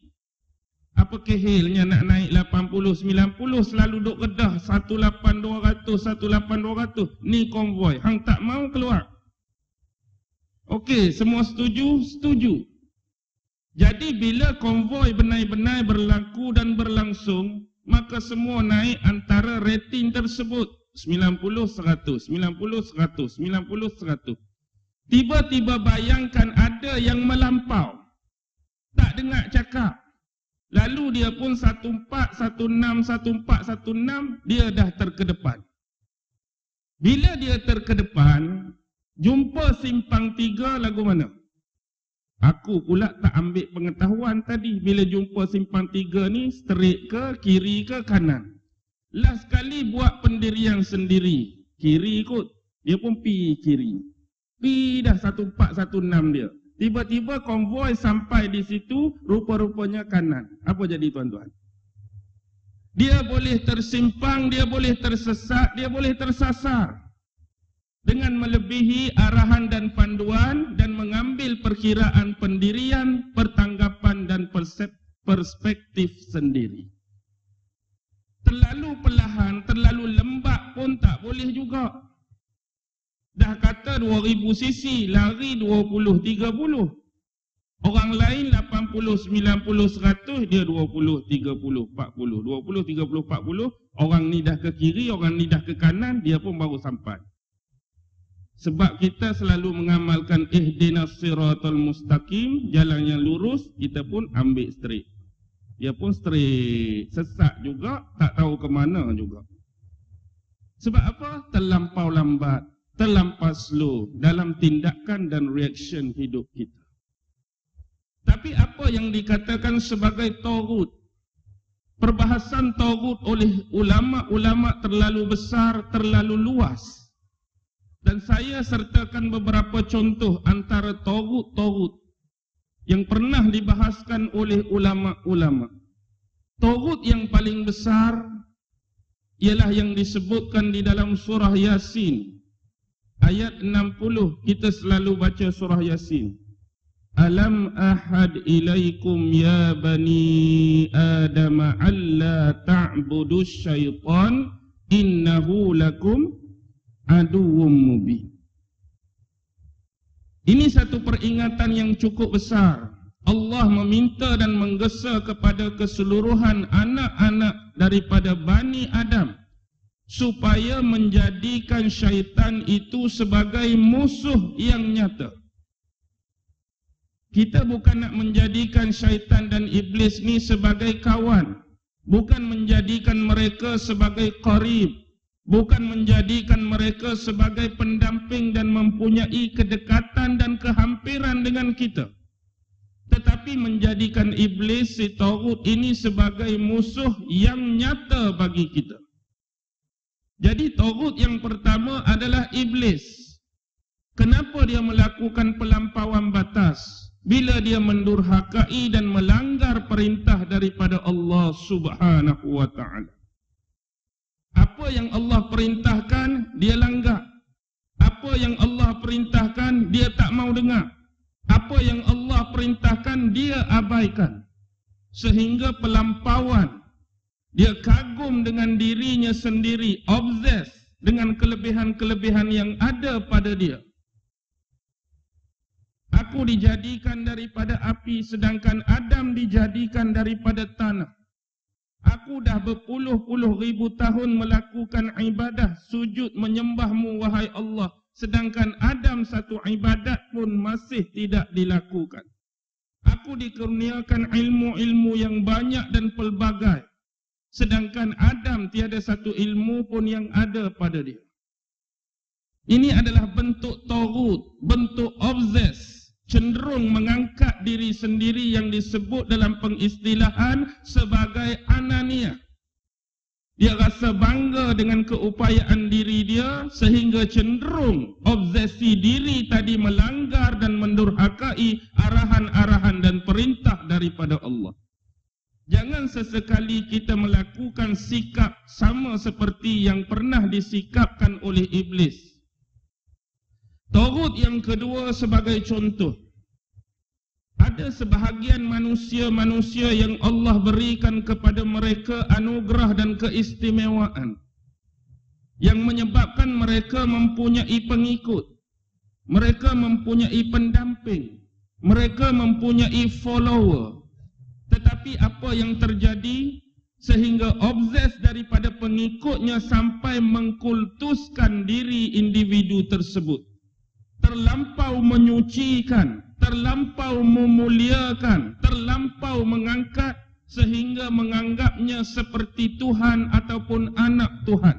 Apa kehilnya nak naik 80, 90, selalu duk redah 18200, 18200. Ni konvoi, hang tak mau keluar. Okey, semua setuju? Setuju. Jadi bila konvoi benar-benar berlaku dan berlangsung, maka semua naik antara rating tersebut 90, 100, 90, 100, 90, 100. Tiba-tiba bayangkan ada yang melampau, tak dengar cakap. Lalu dia pun 1416, 1416, dia dah terkedepan. Bila dia terkedepan, jumpa simpang 3 lagu mana? Aku pula tak ambil pengetahuan tadi. Bila jumpa simpang 3 ni, straight ke, kiri ke, kanan. Last kali buat pendirian sendiri. Kiri kot. Dia pun pi kiri. Pi dah 1416 dia. Tiba-tiba konvoi sampai di situ, rupa-rupanya kanan. Apa jadi tuan-tuan? Dia boleh tersimpang, dia boleh tersesat, dia boleh tersasar. Dengan melebihi arahan dan panduan dan mengambil perkiraan pendirian, pertanggapan dan perspektif sendiri. Terlalu perlahan, terlalu lembab pun tak boleh juga. Dah kata 2000 cc, lari 20-30. Orang lain 80, 90, 100, dia 20, 30, 40. 20, 30, 40, orang ni dah ke kiri, orang ni dah ke kanan, dia pun baru sampai. Sebab kita selalu mengamalkan ihdinas siratal mustaqim, jalan yang lurus, kita pun ambil straight. Dia pun straight, sesat juga, tak tahu ke mana juga. Sebab apa? Terlampau lambat, terlampau slow dalam tindakan dan reaction hidup kita. Tapi apa yang dikatakan sebagai taghut? Perbahasan taghut oleh ulama-ulama terlalu besar, terlalu luas. Dan saya sertakan beberapa contoh antara taghut-taghut yang pernah dibahaskan oleh ulama-ulama. Taghut yang paling besar ialah yang disebutkan di dalam surah Yasin. Ayat 60, kita selalu baca surah Yasin. Alam ahad ilaikum ya bani Adam alla ta'budus syaitan innahu lakum aduwwum mubin. Ini satu peringatan yang cukup besar. Allah meminta dan menggesa kepada keseluruhan anak-anak daripada Bani Adam supaya menjadikan syaitan itu sebagai musuh yang nyata. Kita bukan nak menjadikan syaitan dan iblis ni sebagai kawan, bukan menjadikan mereka sebagai qarib, bukan menjadikan mereka sebagai pendamping dan mempunyai kedekatan dan kehampiran dengan kita, tetapi menjadikan iblis, si taghut ini sebagai musuh yang nyata bagi kita. Jadi taghut yang pertama adalah iblis. Kenapa dia melakukan pelampauan batas? Bila dia mendurhakai dan melanggar perintah daripada Allah Subhanahu wa ta'ala. Apa yang Allah perintahkan, dia langgar. Apa yang Allah perintahkan, dia tak mau dengar. Apa yang Allah perintahkan, dia abaikan. Sehingga pelampauan, dia kagum dengan dirinya sendiri, obses dengan kelebihan-kelebihan yang ada pada dia. Aku dijadikan daripada api, sedangkan Adam dijadikan daripada tanah. Aku dah berpuluh-puluh ribu tahun melakukan ibadah, sujud menyembahmu wahai Allah, sedangkan Adam satu ibadat pun masih tidak dilakukan. Aku dikurniakan ilmu-ilmu yang banyak dan pelbagai, sedangkan Adam tiada satu ilmu pun yang ada pada dia. Ini adalah bentuk taghut, bentuk obses, cenderung mengangkat diri sendiri yang disebut dalam pengistilahan sebagai anania. Dia rasa bangga dengan keupayaan diri dia sehingga cenderung obsesi diri tadi melanggar dan mendurhakai arahan-arahan dan perintah daripada Allah. Jangan sesekali kita melakukan sikap sama seperti yang pernah disikapkan oleh iblis. Taghut yang kedua sebagai contoh. Ada sebahagian manusia-manusia yang Allah berikan kepada mereka anugerah dan keistimewaan yang menyebabkan mereka mempunyai pengikut, mereka mempunyai pendamping, mereka mempunyai follower. Tetapi apa yang terjadi sehingga obses daripada pengikutnya sampai mengkultuskan diri individu tersebut, terlampau menyucikan, terlampau memuliakan, terlampau mengangkat sehingga menganggapnya seperti Tuhan ataupun anak Tuhan.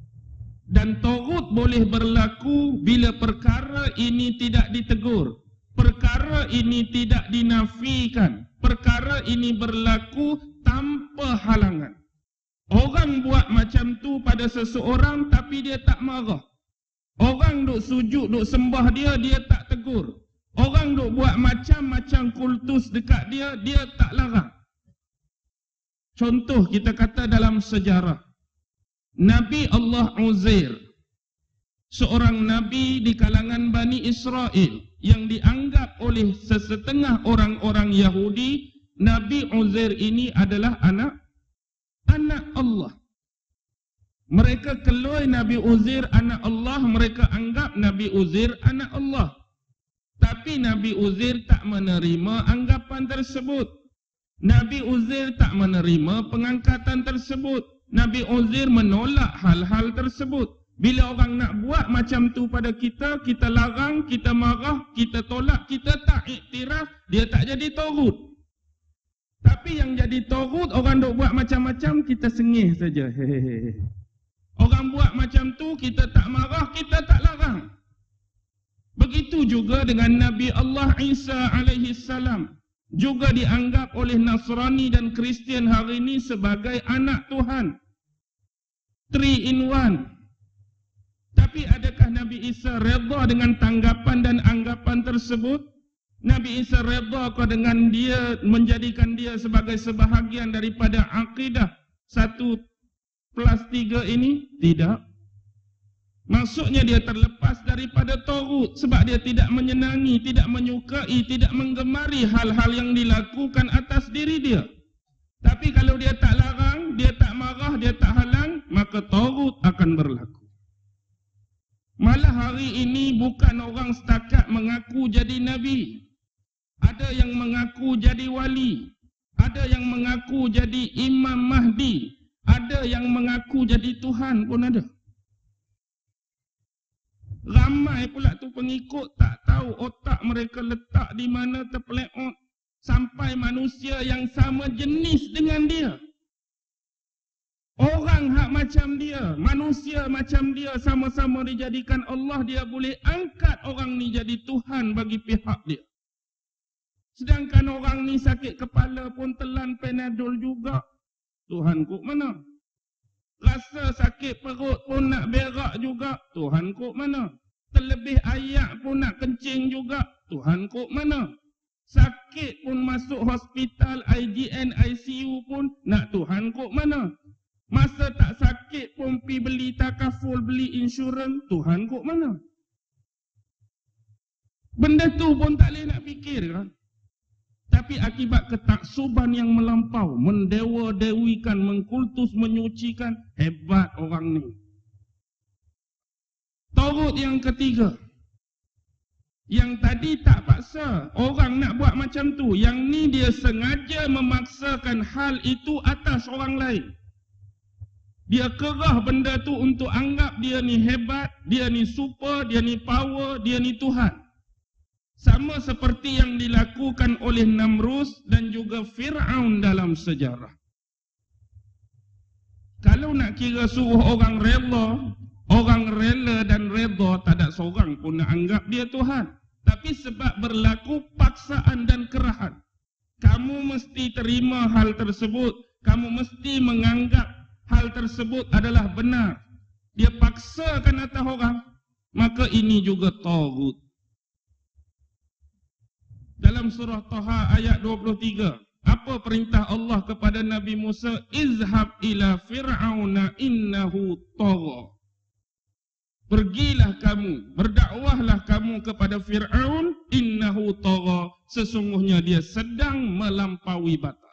Dan taghut boleh berlaku bila perkara ini tidak ditegur, Perkara ini tidak dinafikan. Perkara ini berlaku tanpa halangan. Orang buat macam tu pada seseorang tapi dia tak marah. Orang duk sujud, duk sembah dia, dia tak tegur. Orang duk buat macam-macam kultus dekat dia, dia tak larang. Contoh kita kata dalam sejarah. Nabi Allah Uzair, seorang nabi di kalangan Bani Israel yang dianggap oleh sesetengah orang-orang Yahudi, Nabi Uzair ini adalah anak Allah. Mereka keloi Nabi Uzair anak Allah, mereka anggap Nabi Uzair anak Allah. Tapi Nabi Uzair tak menerima anggapan tersebut. Nabi Uzair tak menerima pengangkatan tersebut. Nabi Uzair menolak hal-hal tersebut. Bila orang nak buat macam tu pada kita, kita larang, kita marah, kita tolak, kita tak iktiraf, dia tak jadi taghut. Tapi yang jadi taghut, orang duk buat macam-macam, kita sengih saja. Hehehe. Orang buat macam tu, kita tak marah, kita tak larang. Begitu juga dengan Nabi Allah Isa alaihi salam. Juga dianggap oleh Nasrani dan Kristian hari ini sebagai anak Tuhan. 3 in 1. Tapi adakah Nabi Isa redha dengan tanggapan dan anggapan tersebut? Nabi Isa redha ke dengan dia, menjadikan dia sebagai sebahagian daripada akidah 1+3 ini? Tidak. Maksudnya dia terlepas daripada taghut sebab dia tidak menyenangi, tidak menyukai, tidak menggemari hal-hal yang dilakukan atas diri dia. Tapi kalau dia tak larang, dia tak marah, dia tak halang, maka taghut akan berlaku. Malah hari ini bukan orang setakat mengaku jadi nabi. Ada yang mengaku jadi wali. Ada yang mengaku jadi Imam Mahdi. Ada yang mengaku jadi Tuhan pun ada. Ramai pula tu pengikut tak tahu otak mereka letak di mana terpeleot. Sampai manusia yang sama jenis dengan dia. Orang hak macam dia, manusia macam dia, sama-sama dijadikan Allah, dia boleh angkat orang ni jadi Tuhan bagi pihak dia. Sedangkan orang ni sakit kepala pun telan Panadol juga. Tuhan kok mana? Rasa sakit perut pun nak berak juga. Tuhan kok mana? Terlebih ayak pun nak kencing juga. Tuhan kok mana? Sakit pun masuk hospital, IGN, ICU pun nak Tuhan kok mana? Masa tak sakit pun pergi beli takaful, beli insurans, Tuhan kok mana? Benda tu pun tak boleh nak fikir kan? Tapi akibat ketaksuban yang melampau, mendewa-dewikan, mengkultus, menyucikan, hebat orang ni. Taghut yang ketiga. Yang tadi tak paksa, orang nak buat macam tu. Yang ni dia sengaja memaksakan hal itu atas orang lain. Dia kerah benda tu untuk anggap dia ni hebat, dia ni super, dia ni power, dia ni Tuhan. Sama seperti yang dilakukan oleh Namrus dan juga Fir'aun dalam sejarah. Kalau nak kira suruh orang rela dan redha, tak ada seorang pun nak anggap dia Tuhan. Tapi sebab berlaku paksaan dan kerahan, kamu mesti terima hal tersebut, kamu mesti menganggap hal tersebut adalah benar. Dia paksakan atas orang, maka ini juga taghut. Dalam surah Taha ayat 23, apa perintah Allah kepada Nabi Musa? Izhab ila fir'auna innahu tagha. Pergilah kamu, berdakwahlah kamu kepada Fir'aun, innahu tagha, sesungguhnya dia sedang melampaui batas.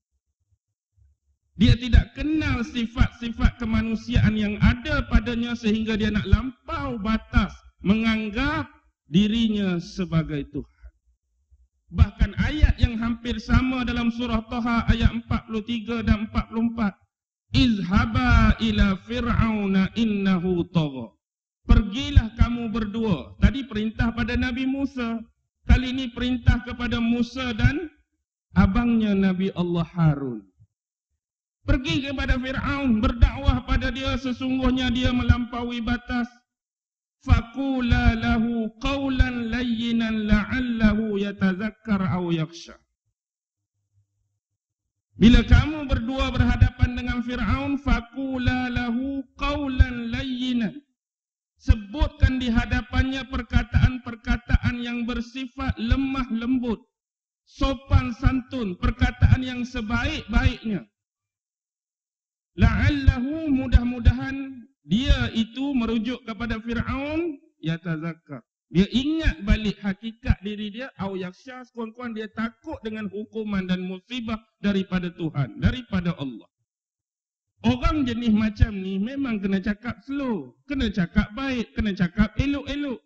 Dia tidak kenal sifat-sifat kemanusiaan yang ada padanya sehingga dia nak lampau batas, menganggap dirinya sebagai Tuhan. Bahkan ayat yang hampir sama dalam surah Taha ayat 43 dan 44. Izhaba ila fir'auna innahu tagha. Pergilah kamu berdua. Tadi perintah pada Nabi Musa. Kali ini perintah kepada Musa dan abangnya Nabi Allah Harun. Pergi kepada Fir'aun, berdakwah pada dia, sesungguhnya dia melampaui batas. faqula lahu qawlan layyinan la'allahu yatazakkar aw yakhsha. Bila kamu berdua berhadapan dengan Fir'aun, faqula lahu qawlan layyinan. Sebutkan di hadapannya perkataan-perkataan yang bersifat lemah lembut, sopan santun, perkataan yang sebaik-baiknya. La'allahu, mudah-mudahan dia itu merujuk kepada Fir'aun, yatazakkar. Dia ingat balik hakikat diri dia, au yakhsha, kawan-kawan, dia takut dengan hukuman dan musibah daripada Tuhan, daripada Allah. Orang jenis macam ni memang kena cakap slow, kena cakap baik, kena cakap elok-elok.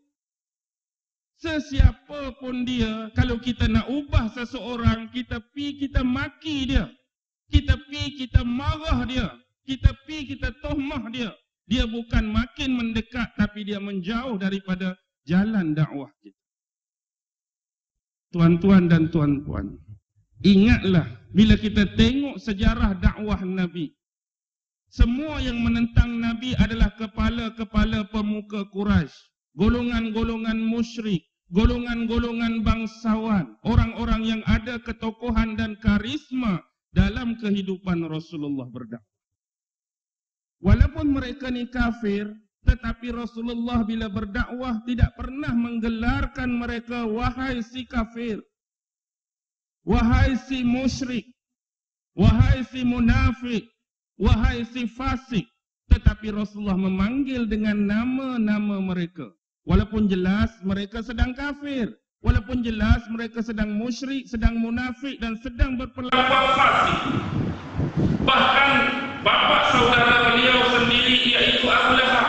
Sesiapa pun dia, kalau kita nak ubah seseorang, kita pi kita maki dia, kita pi kita marah dia, kita pi kita tohmah dia. Dia bukan makin mendekat, tapi dia menjauh daripada jalan dakwah kita. Tuan-tuan dan tuan-puan, ingatlah bila kita tengok sejarah dakwah Nabi, semua yang menentang Nabi adalah kepala-kepala pemuka Quraisy, golongan-golongan musyrik, golongan-golongan bangsawan, orang-orang yang ada ketokohan dan karisma dalam kehidupan Rasulullah berdakwah. Walaupun mereka ni kafir, tetapi Rasulullah bila berdakwah tidak pernah menggelarkan mereka wahai si kafir, wahai si musyrik, wahai si munafik, wahai si fasik. Tetapi Rasulullah memanggil dengan nama-nama mereka. Walaupun jelas mereka sedang kafir, walaupun jelas mereka sedang musyrik, sedang munafik dan sedang berperlakuan fasik. Bahkan bapa saudara beliau sendiri, iaitu Abu Lahab,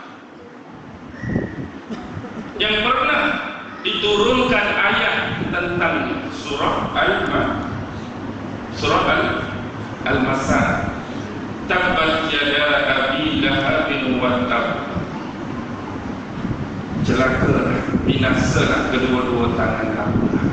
yang pernah diturunkan ayat tentang surah Al-Masad, tabbat yada abi lahabin wa tab. Celaka, binasalah kedua-dua tangan Abu Lahab.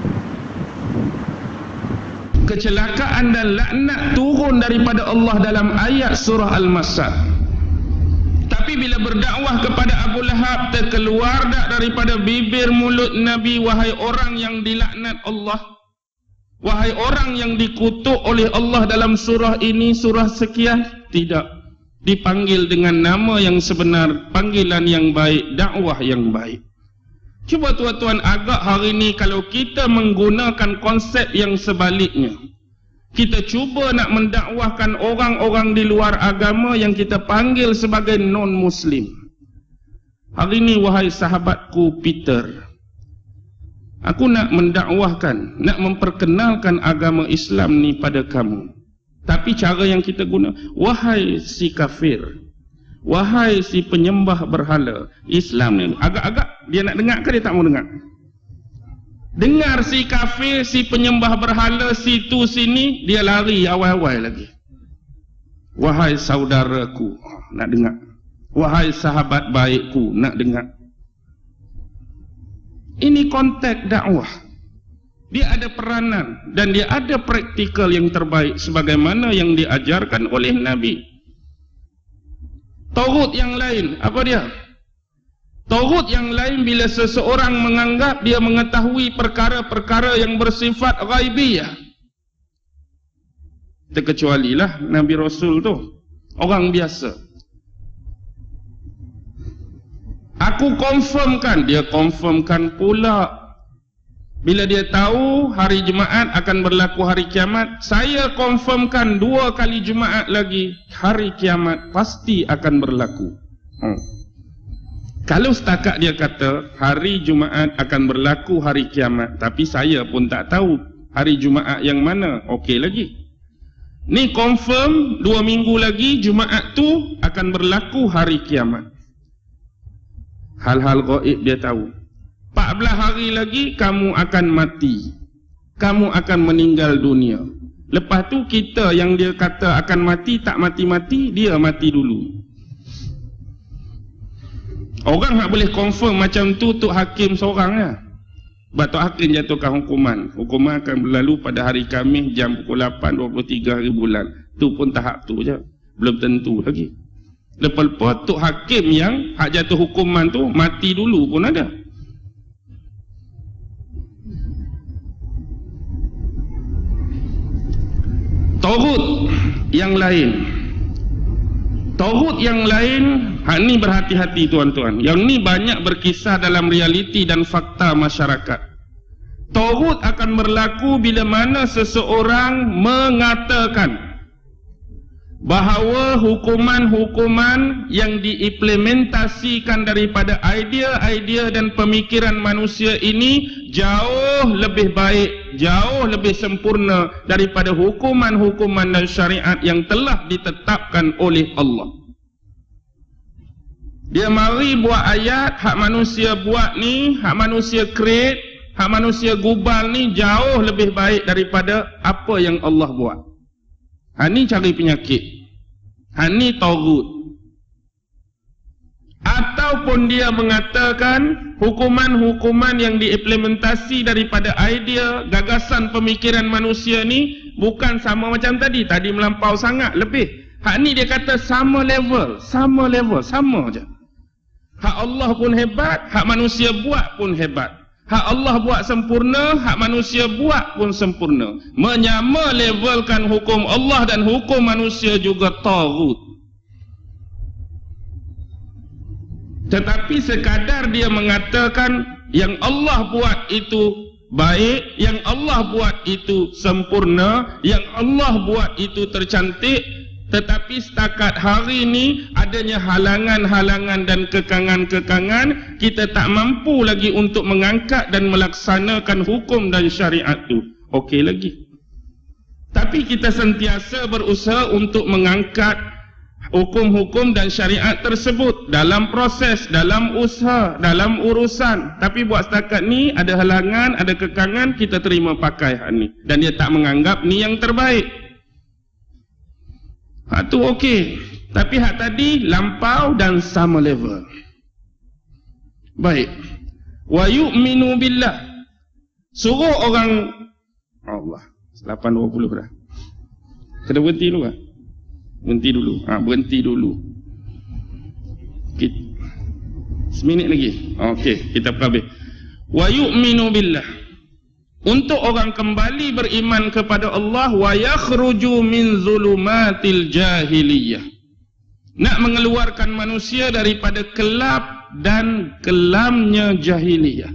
Kecelakaan dan laknat turun daripada Allah dalam ayat surah Al-Masad. Tapi bila berdakwah kepada Abu Lahab, terkeluar tak daripada bibir mulut Nabi, wahai orang yang dilaknat Allah, wahai orang yang dikutuk oleh Allah dalam surah ini, surah sekian. Tidak, dipanggil dengan nama yang sebenar, panggilan yang baik, dakwah yang baik. Cuba tuan-tuan agak hari ini kalau kita menggunakan konsep yang sebaliknya, kita cuba nak mendakwahkan orang-orang di luar agama yang kita panggil sebagai non-Muslim. Hari ini wahai sahabatku Peter, aku nak mendakwahkan, nak memperkenalkan agama Islam ni pada kamu. Tapi cara yang kita guna, wahai si kafir, wahai si penyembah berhala. Islam ni agak-agak dia nak dengar ke dia tak mau dengar? Dengar si kafir, si penyembah berhala, si tu sini, dia lari awal-awal lagi. Wahai saudaraku, nak dengar. Wahai sahabat baikku, nak dengar. Ini konteks dakwah. Dia ada peranan dan dia ada praktikal yang terbaik sebagaimana yang diajarkan oleh Nabi. Tauhid yang lain, apa dia? Tauhid yang lain bila seseorang menganggap dia mengetahui perkara-perkara yang bersifat ghaibiyah. Terkecualilah Nabi Rasul tu, orang biasa. Aku confirmkan, dia confirmkan pula. Bila dia tahu hari Jumaat akan berlaku hari kiamat, saya confirmkan 2 kali Jumaat lagi, hari kiamat pasti akan berlaku. Kalau setakat dia kata hari Jumaat akan berlaku hari kiamat, tapi saya pun tak tahu hari Jumaat yang mana, okey lagi. Ni confirm 2 minggu lagi Jumaat tu akan berlaku hari kiamat. Hal-hal gaib dia tahu. 14 hari lagi kamu akan mati, kamu akan meninggal dunia. Lepas tu kita yang dia kata akan mati, tak mati-mati, dia mati dulu. Orang tak boleh confirm macam tu Tok Hakim seorang lah. Sebab Tok Hakim jatuhkan hukuman. Hukuman akan berlalu pada hari Khamis jam pukul 8, 23 hari bulan. Tu pun tahap tu je, belum tentu lagi. Lepas-lepas tok hakim yang hak jatuh hukuman tu mati dulu pun ada. Taghut yang lain. Taghut yang lain, hak ni berhati-hati tuan-tuan. Yang ni banyak berkisah dalam realiti dan fakta masyarakat. Taghut akan berlaku bila mana seseorang mengatakan bahawa hukuman-hukuman yang diimplementasikan daripada idea-idea dan pemikiran manusia ini jauh lebih baik, jauh lebih sempurna daripada hukuman-hukuman dan syariat yang telah ditetapkan oleh Allah. Dia mari buat ayat, hak manusia buat ni, hak manusia create, hak manusia gubal ni jauh lebih baik daripada apa yang Allah buat. Ini cari penyakit. Ini taghut. Ataupun dia mengatakan hukuman-hukuman yang diimplementasi daripada idea, gagasan pemikiran manusia ni bukan sama macam tadi. Tadi melampau sangat, lebih. Hak ni dia kata sama level, sama je. Hak Allah pun hebat, hak manusia buat pun hebat. Hak Allah buat sempurna, hak manusia buat pun sempurna. Menyama levelkan hukum Allah dan hukum manusia juga taghut. Tetapi sekadar dia mengatakan yang Allah buat itu baik, yang Allah buat itu sempurna, yang Allah buat itu tercantik, tetapi setakat hari ini adanya halangan-halangan dan kekangan-kekangan, kita tak mampu lagi untuk mengangkat dan melaksanakan hukum dan syariat itu. Okey lagi. Tapi kita sentiasa berusaha untuk mengangkat hukum-hukum dan syariat tersebut dalam proses, dalam usaha, dalam urusan. Tapi buat setakat ni ada halangan, ada kekangan, kita terima pakai hak ni. Dan dia tak menganggap ni yang terbaik. Hak tu okey. Tapi hak tadi lampau dan sama level. Baik. Wa yu'minu billah. Suruh orang Allah. 8.20 dah. Kena berhenti dulu kan? Berhenti dulu. Seminit lagi. Okey, kita habis. Wa yu'minu billah. Untuk orang kembali beriman kepada Allah, wa yakhruju min zulumatil jahiliyah. Nak mengeluarkan manusia daripada kelab dan kelamnya jahiliyah.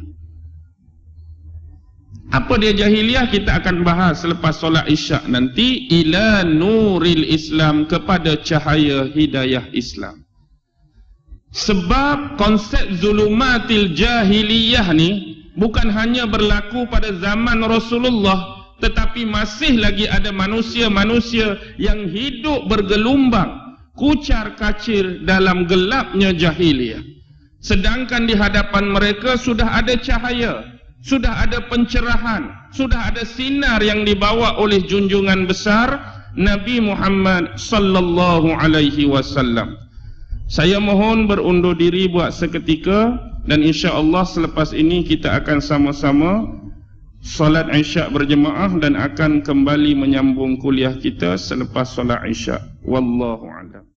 Apa dia jahiliyah? Kita akan bahas selepas solat Isyak nanti. Ila nuril Islam, kepada cahaya hidayah Islam. Sebab konsep zulumatil jahiliyah ni bukan hanya berlaku pada zaman Rasulullah, tetapi masih lagi ada manusia-manusia yang hidup bergelumbang, kucar-kacir dalam gelapnya jahiliyah. Sedangkan di hadapan mereka sudah ada cahaya, sudah ada pencerahan, sudah ada sinar yang dibawa oleh junjungan besar Nabi Muhammad sallallahu alaihi wasallam. Saya mohon berundur diri buat seketika. Dan insya-Allah selepas ini kita akan sama-sama solat Isyak berjemaah dan akan kembali menyambung kuliah kita selepas solat Isyak. Wallahu a'lam.